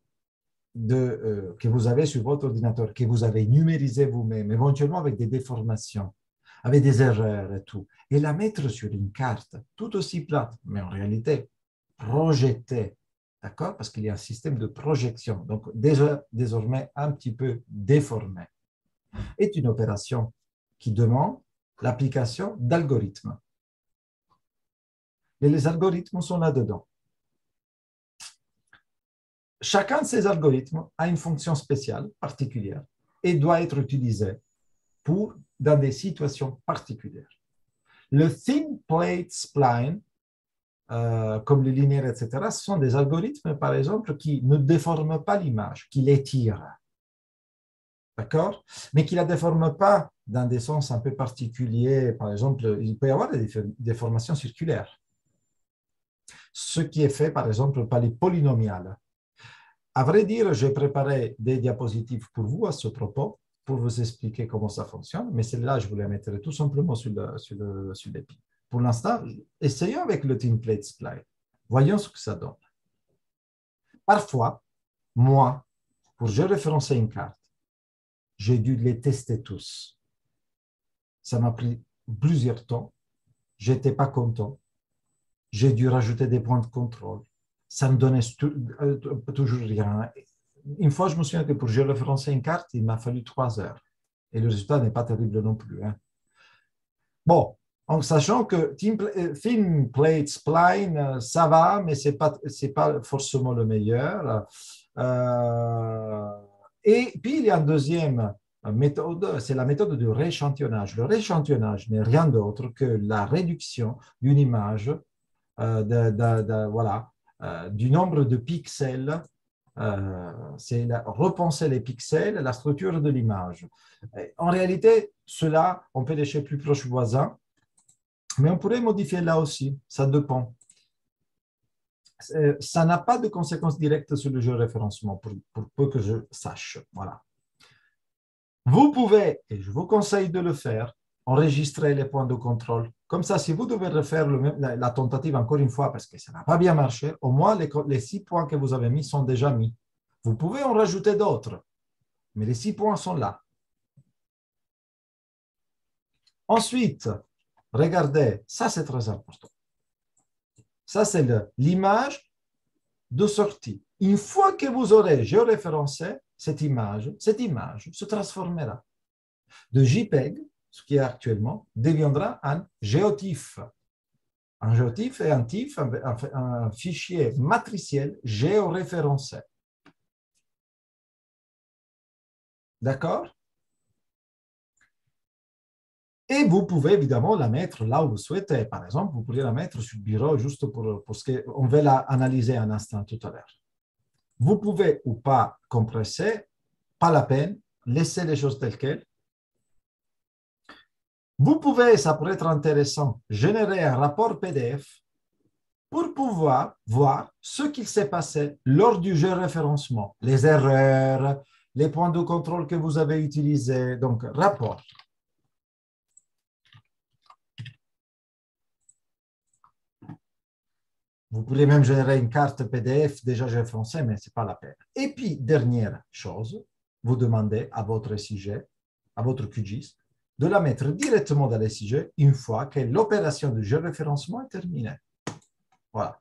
que vous avez sur votre ordinateur, que vous avez numérisée vous-même, éventuellement avec des déformations, avec des erreurs et tout, et la mettre sur une carte tout aussi plate, mais en réalité projetée, d'accord? Parce qu'il y a un système de projection, donc déjà désormais un petit peu déformé, est une opération qui demande l'application d'algorithmes. Et les algorithmes sont là-dedans. Chacun de ces algorithmes a une fonction spéciale, particulière, et doit être utilisé dans des situations particulières. Le thin plate spline, comme les linéaires, etc., ce sont des algorithmes, par exemple, qui ne déforment pas l'image, qui l'étirent. D'accord? Mais qui ne la déforment pas dans des sens un peu particuliers. Par exemple, il peut y avoir des déformations circulaires. Ce qui est fait, par exemple, par les polynomiales. À vrai dire, j'ai préparé des diapositives pour vous à ce propos, pour vous expliquer comment ça fonctionne, mais celle-là, je vous la mettrai tout simplement sur l'épi. Pour l'instant, essayons avec le template spline. Voyons ce que ça donne. Parfois, moi, pour géoréférencer une carte, j'ai dû les tester tous. Ça m'a pris plusieurs temps. Je n'étais pas content. J'ai dû rajouter des points de contrôle. Ça me donnait toujours rien. Une fois, je me souviens que pour géoréférencer une carte, il m'a fallu 3 heures. Et le résultat n'est pas terrible non plus. Hein. Bon, en sachant que Thin Plate Spline, ça va, mais ce n'est pas forcément le meilleur. Et puis, il y a une deuxième méthode, c'est la méthode de rééchantillonnage. Le rééchantillonnage n'est rien d'autre que la réduction d'une image voilà, du nombre de pixels. C'est repenser les pixels, la structure de l'image. En réalité, cela, on peut les plus proches voisins, mais on pourrait modifier là aussi, ça dépend. Ça n'a pas de conséquences directes sur le géoréférencement, pour peu que je sache. Voilà. Vous pouvez, et je vous conseille de le faire, enregistrer les points de contrôle. Comme ça, si vous devez refaire la tentative encore une fois, parce que ça n'a pas bien marché, au moins les 6 points que vous avez mis sont déjà mis. Vous pouvez en rajouter d'autres, mais les 6 points sont là. Ensuite, regardez, ça c'est très important. Ça c'est l'image de sortie. Une fois que vous aurez géoréférencé cette image se transformera de JPEG, ce qui est actuellement, deviendra un géotiff. Un géotiff est un TIFF, un fichier matriciel géoréférencé. D'accord? Et vous pouvez évidemment la mettre là où vous souhaitez. Par exemple, vous pourriez la mettre sur le bureau juste pour ce qu'on va l'analyser un instant tout à l'heure. Vous pouvez ou pas compresser, pas la peine, laissez les choses telles quelles. Vous pouvez, ça pourrait être intéressant, générer un rapport PDF pour pouvoir voir ce qu'il s'est passé lors du géoréférencement, les erreurs, les points de contrôle que vous avez utilisés. Donc, rapport. Vous pourriez même générer une carte PDF déjà géoréférencée, mais ce n'est pas la peine. Et puis, dernière chose, vous demandez à votre SIG, à votre QGIS, de la mettre directement dans les SIG une fois que l'opération de géoréférencement est terminée. Voilà.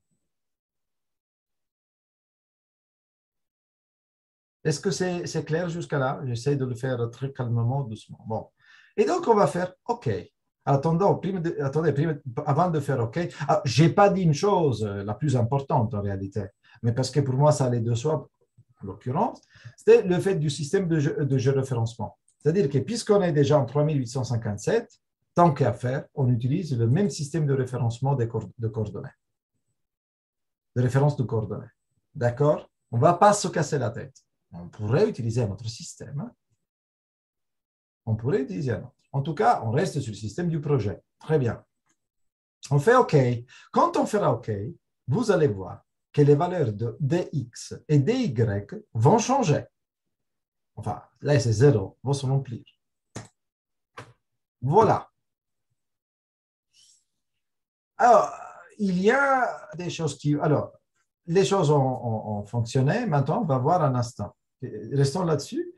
Est-ce que c'est clair jusqu'à là? J'essaie de le faire très calmement, doucement. Bon. Et donc, on va faire OK. Attendez, avant de faire OK, je n'ai pas dit une chose la plus importante en réalité, mais parce que pour moi, ça allait de soi, en l'occurrence, c'était le fait du système de géoréférencement. C'est-à-dire que puisqu'on est déjà en 3857, tant qu'à faire, on utilise le même système de référencement de coordonnées, de référence de coordonnées. D'accord? On ne va pas se casser la tête. On pourrait utiliser un autre système. On pourrait utiliser un autre. En tout cas, on reste sur le système du projet. Très bien. On fait OK. Quand on fera OK, vous allez voir que les valeurs de dx et dy vont changer. Enfin, là, c'est 0, vont se remplir. Voilà. Alors, il y a des choses qui... Alors, les choses ont fonctionné. Maintenant, on va voir un instant. Restons là-dessus.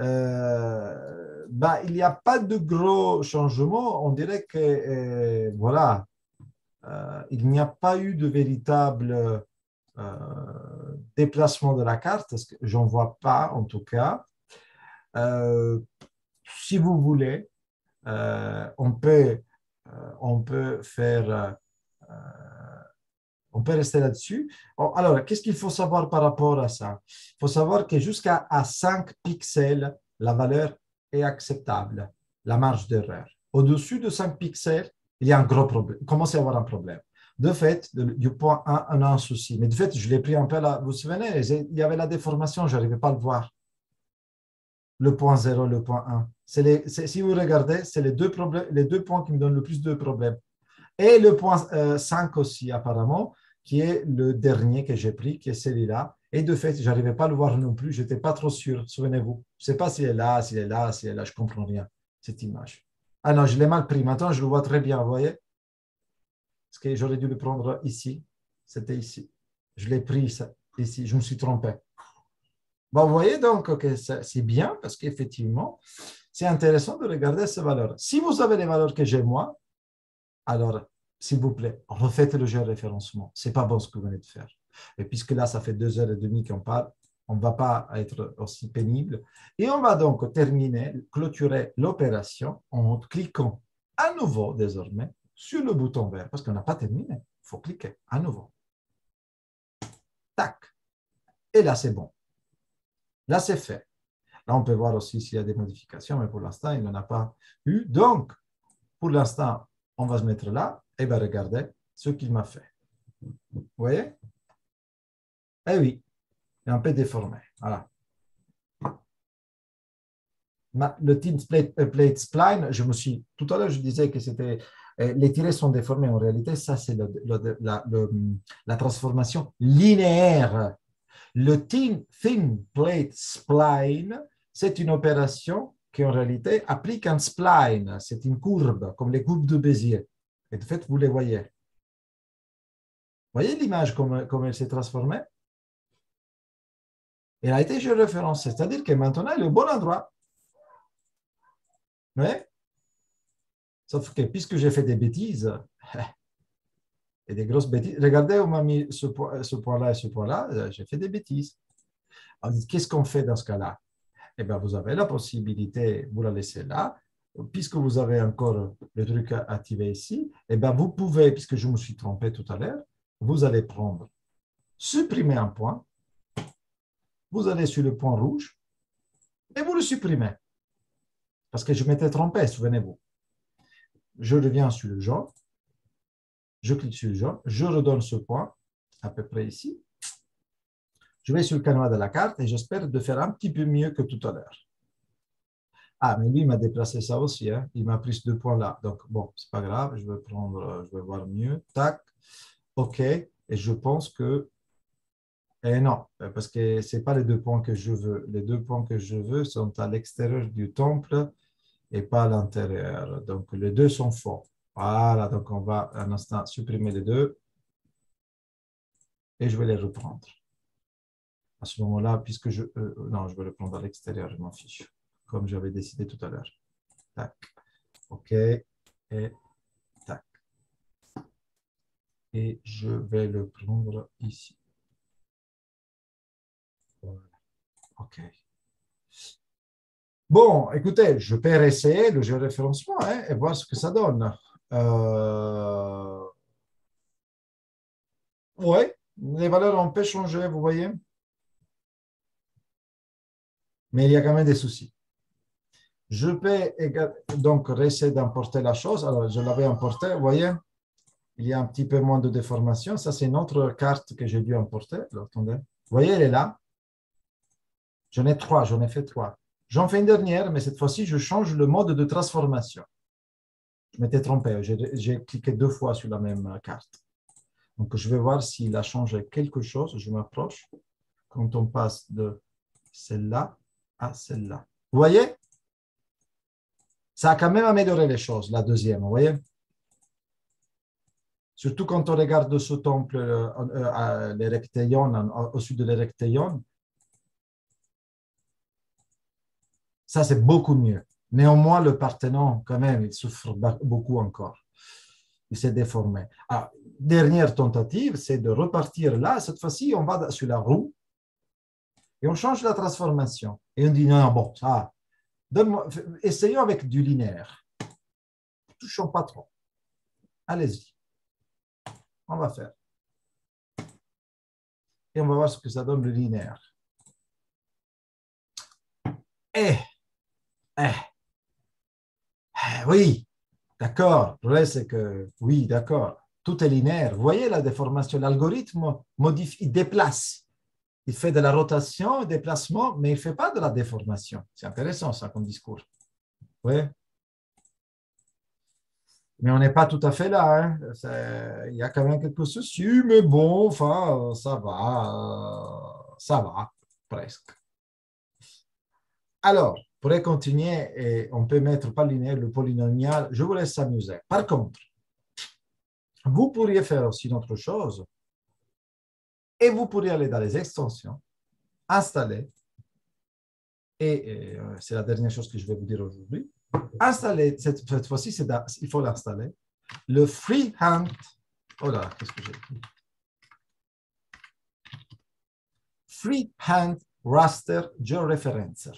Il n'y a pas de gros changements. On dirait que, voilà, il n'y a pas eu de véritable déplacement de la carte. Parce que j'en vois pas, en tout cas. Si vous voulez, on peut faire... on peut rester là-dessus. Alors, qu'est-ce qu'il faut savoir par rapport à ça? Il faut savoir que jusqu'à 5 pixels, la valeur est acceptable, la marge d'erreur. Au-dessus de 5 pixels, il y a un gros problème. Il commence à y avoir un problème. De fait, du point 1, on a un souci. Mais de fait, je l'ai pris un peu là. Vous vous souvenez, il y avait la déformation, je n'arrivais pas à le voir. Le point 0, le point 1. Si vous regardez, c'est les deux points qui me donnent le plus de problèmes. Et le point 5 aussi, apparemment, qui est le dernier que j'ai pris, qui est celui-là. Et de fait, je n'arrivais pas à le voir non plus. Je n'étais pas trop sûr, souvenez-vous. Je ne sais pas s'il est là, s'il est là, s'il est là. Je ne comprends rien, cette image. Ah non, je l'ai mal pris. Maintenant, je le vois très bien, vous voyez? Parce que j'aurais dû le prendre ici. C'était ici. Je l'ai pris ici. Je me suis trompé. Bon, vous voyez donc que c'est bien parce qu'effectivement, c'est intéressant de regarder ces valeurs. Si vous avez les valeurs que j'ai moi, alors, s'il vous plaît, refaites le géoréférencement. Ce n'est pas bon ce que vous venez de faire. Et puisque là, ça fait 2 heures et demie qu'on parle, on ne va pas être aussi pénible. Et on va donc terminer, clôturer l'opération en cliquant à nouveau désormais sur le bouton vert, parce qu'on n'a pas terminé. Il faut cliquer à nouveau. Tac. Et là, c'est bon. Là, c'est fait. Là, on peut voir aussi s'il y a des modifications, mais pour l'instant, il n'y en a pas eu. Donc, pour l'instant, on va se mettre là. Et bien, regardez ce qu'il m'a fait. Vous voyez? Eh oui, il est un peu déformé. Voilà. Le thin plate spline, tout à l'heure, je disais que c'était les tirets sont déformés. En réalité, ça, c'est la transformation linéaire. Le thin plate spline, c'est une opération qui, en réalité, applique un spline. C'est une courbe, comme les courbes de Bézier. Et de fait, vous les voyez. Vous voyez l'image, comme elle s'est transformée? Elle a été géoréférencée, c'est-à-dire que maintenant, elle est au bon endroit. Ouais. Sauf que puisque j'ai fait des bêtises, et des grosses bêtises, regardez où on m'a mis ce point-là et ce point-là, j'ai fait des bêtises. Alors, qu'est-ce qu'on fait dans ce cas-là? Eh bien, vous avez la possibilité, vous la laissez là, puisque vous avez encore le truc activé ici, eh bien, vous pouvez, puisque je me suis trompé tout à l'heure, vous allez prendre, supprimer un point, vous allez sur le point rouge, et vous le supprimez. Parce que je m'étais trompé, souvenez-vous. Je reviens sur le jaune, je clique sur le jaune, je redonne ce point, à peu près ici. Je vais sur le canevas de la carte et j'espère de faire un petit peu mieux que tout à l'heure. Ah, mais lui, il m'a déplacé ça aussi. Hein. Il m'a pris ces 2 points là. Donc, bon, c'est pas grave. Je vais voir mieux. Tac. OK. Et je pense que... Eh non, parce que ce n'est pas les 2 points que je veux. Les 2 points que je veux sont à l'extérieur du temple et pas à l'intérieur. Donc, les deux sont faux. Voilà, donc on va un instant supprimer les deux et je vais les reprendre. À ce moment-là, puisque non, je vais le prendre à l'extérieur, je m'en fiche, comme j'avais décidé tout à l'heure. Tac. OK. Et tac. Et je vais le prendre ici. Voilà. OK. Bon, écoutez, je peux réessayer le géoréférencement hein, et voir ce que ça donne. Euh, Oui, les valeurs ont peut changer, vous voyez, mais il y a quand même des soucis. Je peux donc essayer d'importer la chose. Alors, je l'avais importé, vous voyez, il y a un petit peu moins de déformation. Ça, c'est une autre carte que j'ai dû importer. Alors, attendez. Vous voyez, elle est là. J'en ai trois, j'en ai fait trois. J'en fais une dernière, mais cette fois-ci, je change le mode de transformation. Je m'étais trompé, j'ai cliqué deux fois sur la même carte. Donc, je vais voir s'il a changé quelque chose. Je m'approche. Quand on passe de celle-là à celle-là. Vous voyez? Ça a quand même amélioré les choses, la deuxième, vous voyez? Surtout quand on regarde ce temple, les rectaillons, au-dessus de les rectaillons, ça c'est beaucoup mieux. Néanmoins, le Parthénon, quand même, il souffre beaucoup encore. Il s'est déformé. Alors, dernière tentative, c'est de repartir là. Cette fois-ci, on va sur la roue et on change la transformation. Et on dit non, non bon, ça, essayons avec du linéaire. Touchons pas trop. Allez-y. On va faire. Et on va voir ce que ça donne le linéaire. Eh, eh, oui, d'accord. Le reste, c'est que, oui, d'accord. Tout est linéaire. Vous voyez la déformation. L'algorithme modifie, il déplace. Il fait de la rotation, déplacement, mais il ne fait pas de la déformation. C'est intéressant, ça, comme discours. Oui. Mais on n'est pas tout à fait là. Hein. Il y a quand même quelques soucis, mais bon, enfin, ça va, presque. Alors, pour continuer, et on peut mettre pas linéaire, le polynomial, je vous laisse s'amuser. Par contre, vous pourriez faire aussi une autre chose, et vous pourriez aller dans les extensions, installer, et c'est la dernière chose que je vais vous dire aujourd'hui, installer, cette fois-ci, il faut l'installer, le freehand, oh là, qu'est-ce que j'ai dit? Freehand Raster Georeferencer.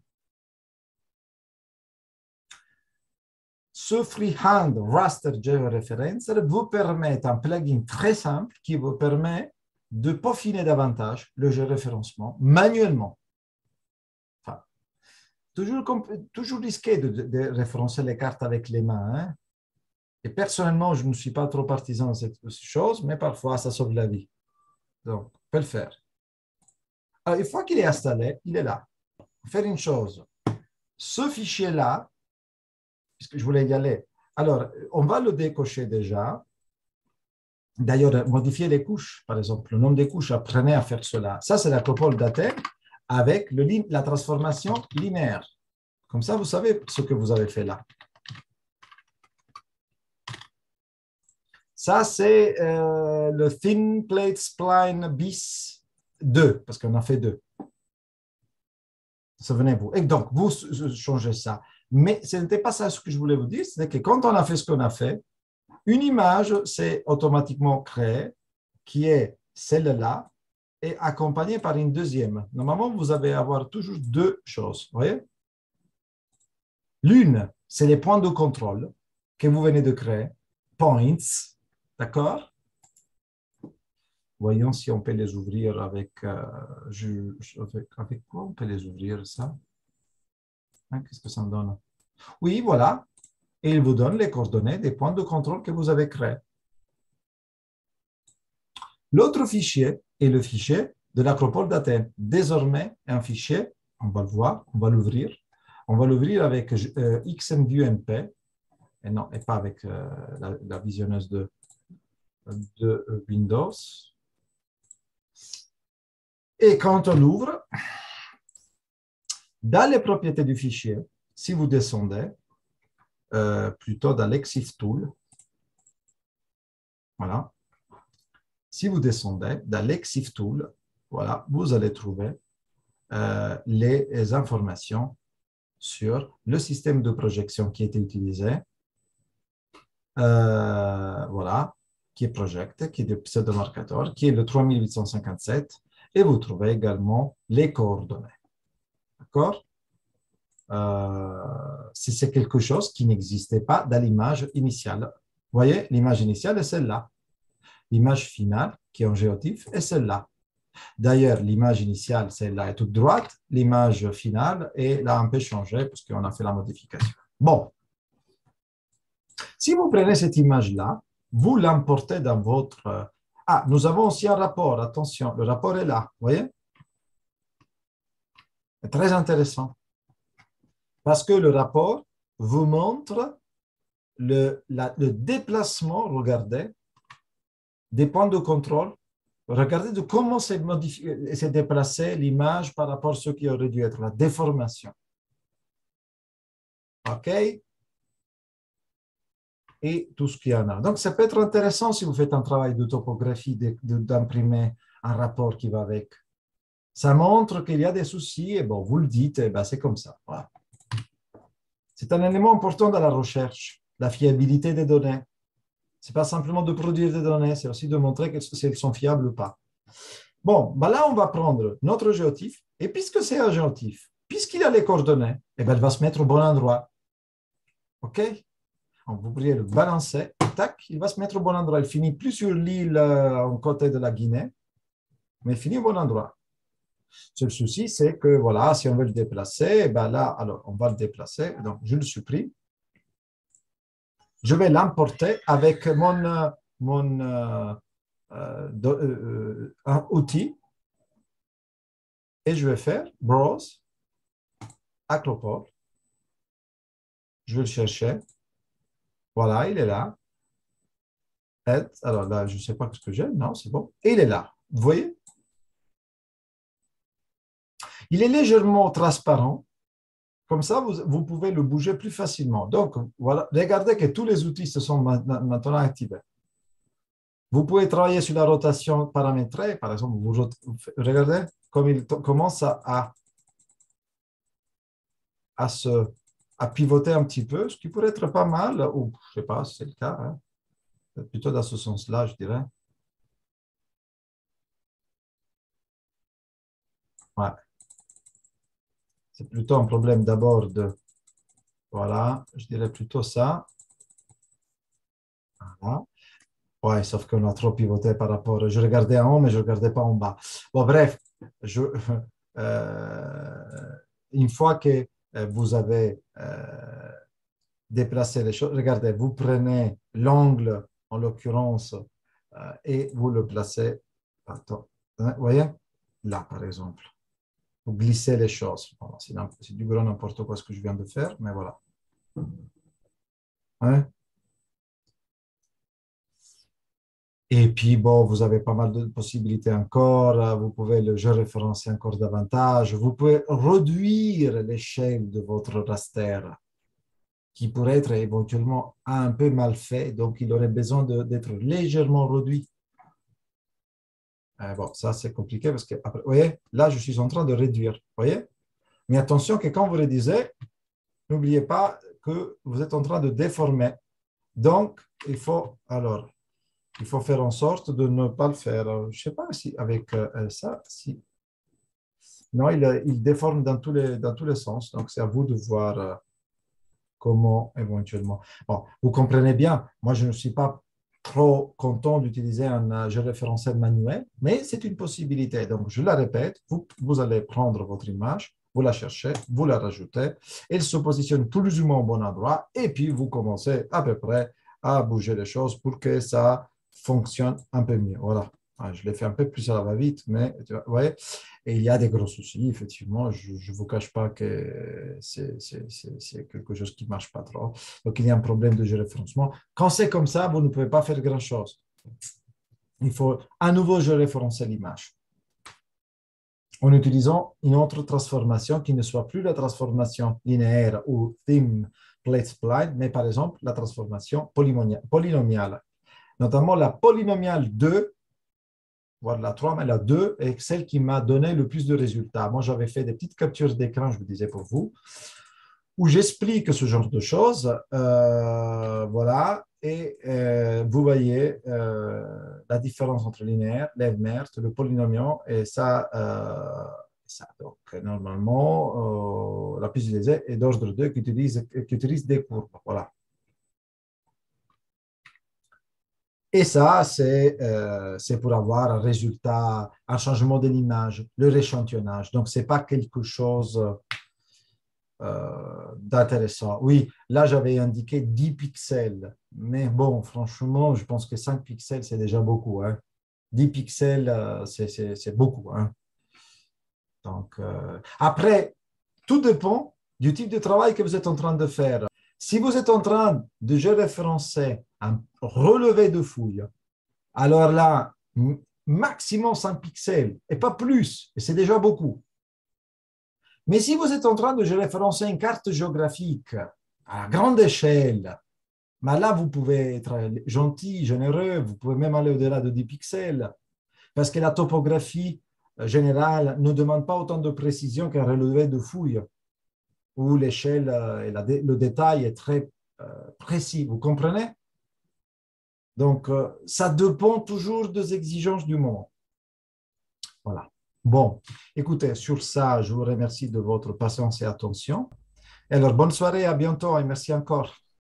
Ce Freehand Raster Georeferencer vous permet un plugin très simple qui vous permet de peaufiner davantage le géoréférencement manuellement. Enfin, toujours risqué de référencer les cartes avec les mains. Hein? Et personnellement, je ne suis pas trop partisan de cette chose, mais parfois, ça sauve la vie. Donc, on peut le faire. Alors, une fois qu'il est installé, il est là. Faire une chose. Ce fichier-là, puisque je voulais y aller, alors, on va le décocher déjà. D'ailleurs, modifier les couches, par exemple, le nombre de couches, apprenez à faire cela. Ça, c'est l'acropole d'Athènes avec la transformation linéaire. Comme ça, vous savez ce que vous avez fait là. Ça, c'est le Thin Plate Spline bis 2, parce qu'on a fait deux. Souvenez-vous. Et donc, vous changez ça. Mais ce n'était pas ça ce que je voulais vous dire, c'est que quand on a fait ce qu'on a fait, une image s'est automatiquement créée, qui est celle-là, et accompagnée par une deuxième. Normalement, vous allez avoir toujours deux choses. Vous voyez? L'une, c'est les points de contrôle que vous venez de créer, points, d'accord? Voyons si on peut les ouvrir avec quoi on peut les ouvrir, ça? Hein, qu'est-ce que ça me donne? Oui, voilà. Et il vous donne les coordonnées des points de contrôle que vous avez créés. L'autre fichier est le fichier de l'acropole d'Athènes. Désormais, un fichier, on va le voir, on va l'ouvrir. On va l'ouvrir avec XMView-NP, et non, et pas avec la visionneuse de Windows. Et quand on l'ouvre, dans les propriétés du fichier, si vous descendez, plutôt dans l'Exif Tool, voilà. Si vous descendez dans l'Exif Tool, voilà, vous allez trouver les informations sur le système de projection qui a été utilisé, voilà, qui est Project, qui est le pseudo-marcateur, qui est le 3857, et vous trouvez également les coordonnées. D'accord? si c'est quelque chose qui n'existait pas dans l'image initiale. Vous voyez, l'image initiale est celle-là. L'image finale, qui est en géotif, est celle-là. D'ailleurs, l'image initiale, celle-là, est toute droite. L'image finale est là un peu changée parce qu'on a fait la modification. Bon, si vous prenez cette image-là, vous l'emportez dans votre... Ah, nous avons aussi un rapport. Attention, le rapport est là. Vous voyez? C'est très intéressant. Parce que le rapport vous montre le déplacement, regardez, des points de contrôle. Regardez de comment s'est déplacée l'image par rapport à ce qui aurait dû être la déformation. OK? Et tout ce qu'il y en a. Donc, ça peut être intéressant si vous faites un travail de topographie, d'imprimer un rapport qui va avec. Ça montre qu'il y a des soucis, et bon, vous le dites, et ben c'est comme ça. Voilà. C'est un élément important dans la recherche, la fiabilité des données. Ce n'est pas simplement de produire des données, c'est aussi de montrer si elles sont fiables ou pas. Bon, ben là, on va prendre notre géotif, et puisque c'est un géotif, puisqu'il a les coordonnées, eh ben, elle va se mettre au bon endroit. OK? Donc, vous pourriez le balancer, tac, il va se mettre au bon endroit. Il finit plus sur l'île en côté de la Guinée, mais il finit au bon endroit. Le souci, c'est que, voilà, si on veut le déplacer, ben là, alors, on va le déplacer. Donc, je le supprime. Je vais l'emporter avec un outil et je vais faire Browse, Acropole. Je vais le chercher. Voilà, il est là. Aide. Alors là, je ne sais pas ce que j'ai. Non, c'est bon. Et il est là. Vous voyez? Il est légèrement transparent. Comme ça, vous pouvez le bouger plus facilement. Donc, voilà, regardez que tous les outils se sont maintenant activés. Vous pouvez travailler sur la rotation paramétrée. Par exemple, regardez comme il commence à pivoter un petit peu, ce qui pourrait être pas mal, ou je ne sais pas si c'est le cas, hein. Plutôt dans ce sens-là, je dirais. Ouais. C'est plutôt un problème d'abord de... Voilà, je dirais plutôt ça. Voilà. Ouais, sauf qu'on a trop pivoté par rapport... Je regardais en haut, mais je ne regardais pas en bas. Bon, bref, une fois que vous avez déplacé les choses, regardez, vous prenez l'angle, en l'occurrence, et vous le placez... Attends, vous voyez? Là, par exemple. Vous glissez les choses. Bon, c'est du grand n'importe quoi ce que je viens de faire, mais voilà. Hein? Et puis, bon, vous avez pas mal de possibilités encore. Vous pouvez le géoréférencer encore davantage. Vous pouvez réduire l'échelle de votre raster qui pourrait être éventuellement un peu mal fait. Donc, il aurait besoin d'être légèrement réduit. Bon, ça, c'est compliqué parce que, après, vous voyez, là, je suis en train de réduire. Vous voyez? Mais attention que quand vous réduisez, n'oubliez pas que vous êtes en train de déformer. Donc, il faut faire en sorte de ne pas le faire. Je ne sais pas si avec ça, si... Non, il déforme dans tous les sens. Donc, c'est à vous de voir comment éventuellement. Bon, vous comprenez bien, moi, je ne suis pas trop content d'utiliser un géoréférentiel manuel, mais c'est une possibilité. Donc, je la répète, vous allez prendre votre image, vous la cherchez, vous la rajoutez, elle se positionne plus ou moins au bon endroit, et puis vous commencez à peu près à bouger les choses pour que ça fonctionne un peu mieux. Voilà. Je l'ai fait un peu plus à la va-vite, mais tu vois, ouais. Et il y a des gros soucis, effectivement. Je ne vous cache pas que c'est quelque chose qui ne marche pas trop. Donc, il y a un problème de géoréférencement. Quand c'est comme ça, vous ne pouvez pas faire grand-chose. Il faut à nouveau géoréférencer l'image en utilisant une autre transformation qui ne soit plus la transformation linéaire ou thin plate spline, mais par exemple la transformation polynomiale. Notamment la polynomiale 2, voire la 3, mais la 2 est celle qui m'a donné le plus de résultats. Moi, j'avais fait des petites captures d'écran, je vous disais pour vous, où j'explique ce genre de choses. Voilà. Et vous voyez la différence entre linéaire, Lève-Merte, le polynomial, et ça, ça. Donc, normalement, la plus utilisée est d'ordre 2 qui utilise des courbes. Voilà. Et ça, c'est pour avoir un résultat, un changement de l'image, le rééchantillonnage. Donc, ce n'est pas quelque chose d'intéressant. Oui, là, j'avais indiqué 10 pixels. Mais bon, franchement, je pense que 5 pixels, c'est déjà beaucoup. Hein. 10 pixels, c'est beaucoup. Hein. Donc, après, tout dépend du type de travail que vous êtes en train de faire. Si vous êtes en train de gérer un relevé de fouille, alors là, maximum 5 pixels et pas plus, et c'est déjà beaucoup. Mais si vous êtes en train de référencer une carte géographique à grande échelle, mais là, vous pouvez être gentil, généreux, vous pouvez même aller au-delà de 10 pixels, parce que la topographie générale ne demande pas autant de précision qu'un relevé de fouille, où l'échelle et le détail est très précis. Vous comprenez? Donc, ça dépend toujours des exigences du moment. Voilà. Bon, écoutez, sur ça, je vous remercie de votre patience et attention. Alors, bonne soirée, à bientôt et merci encore.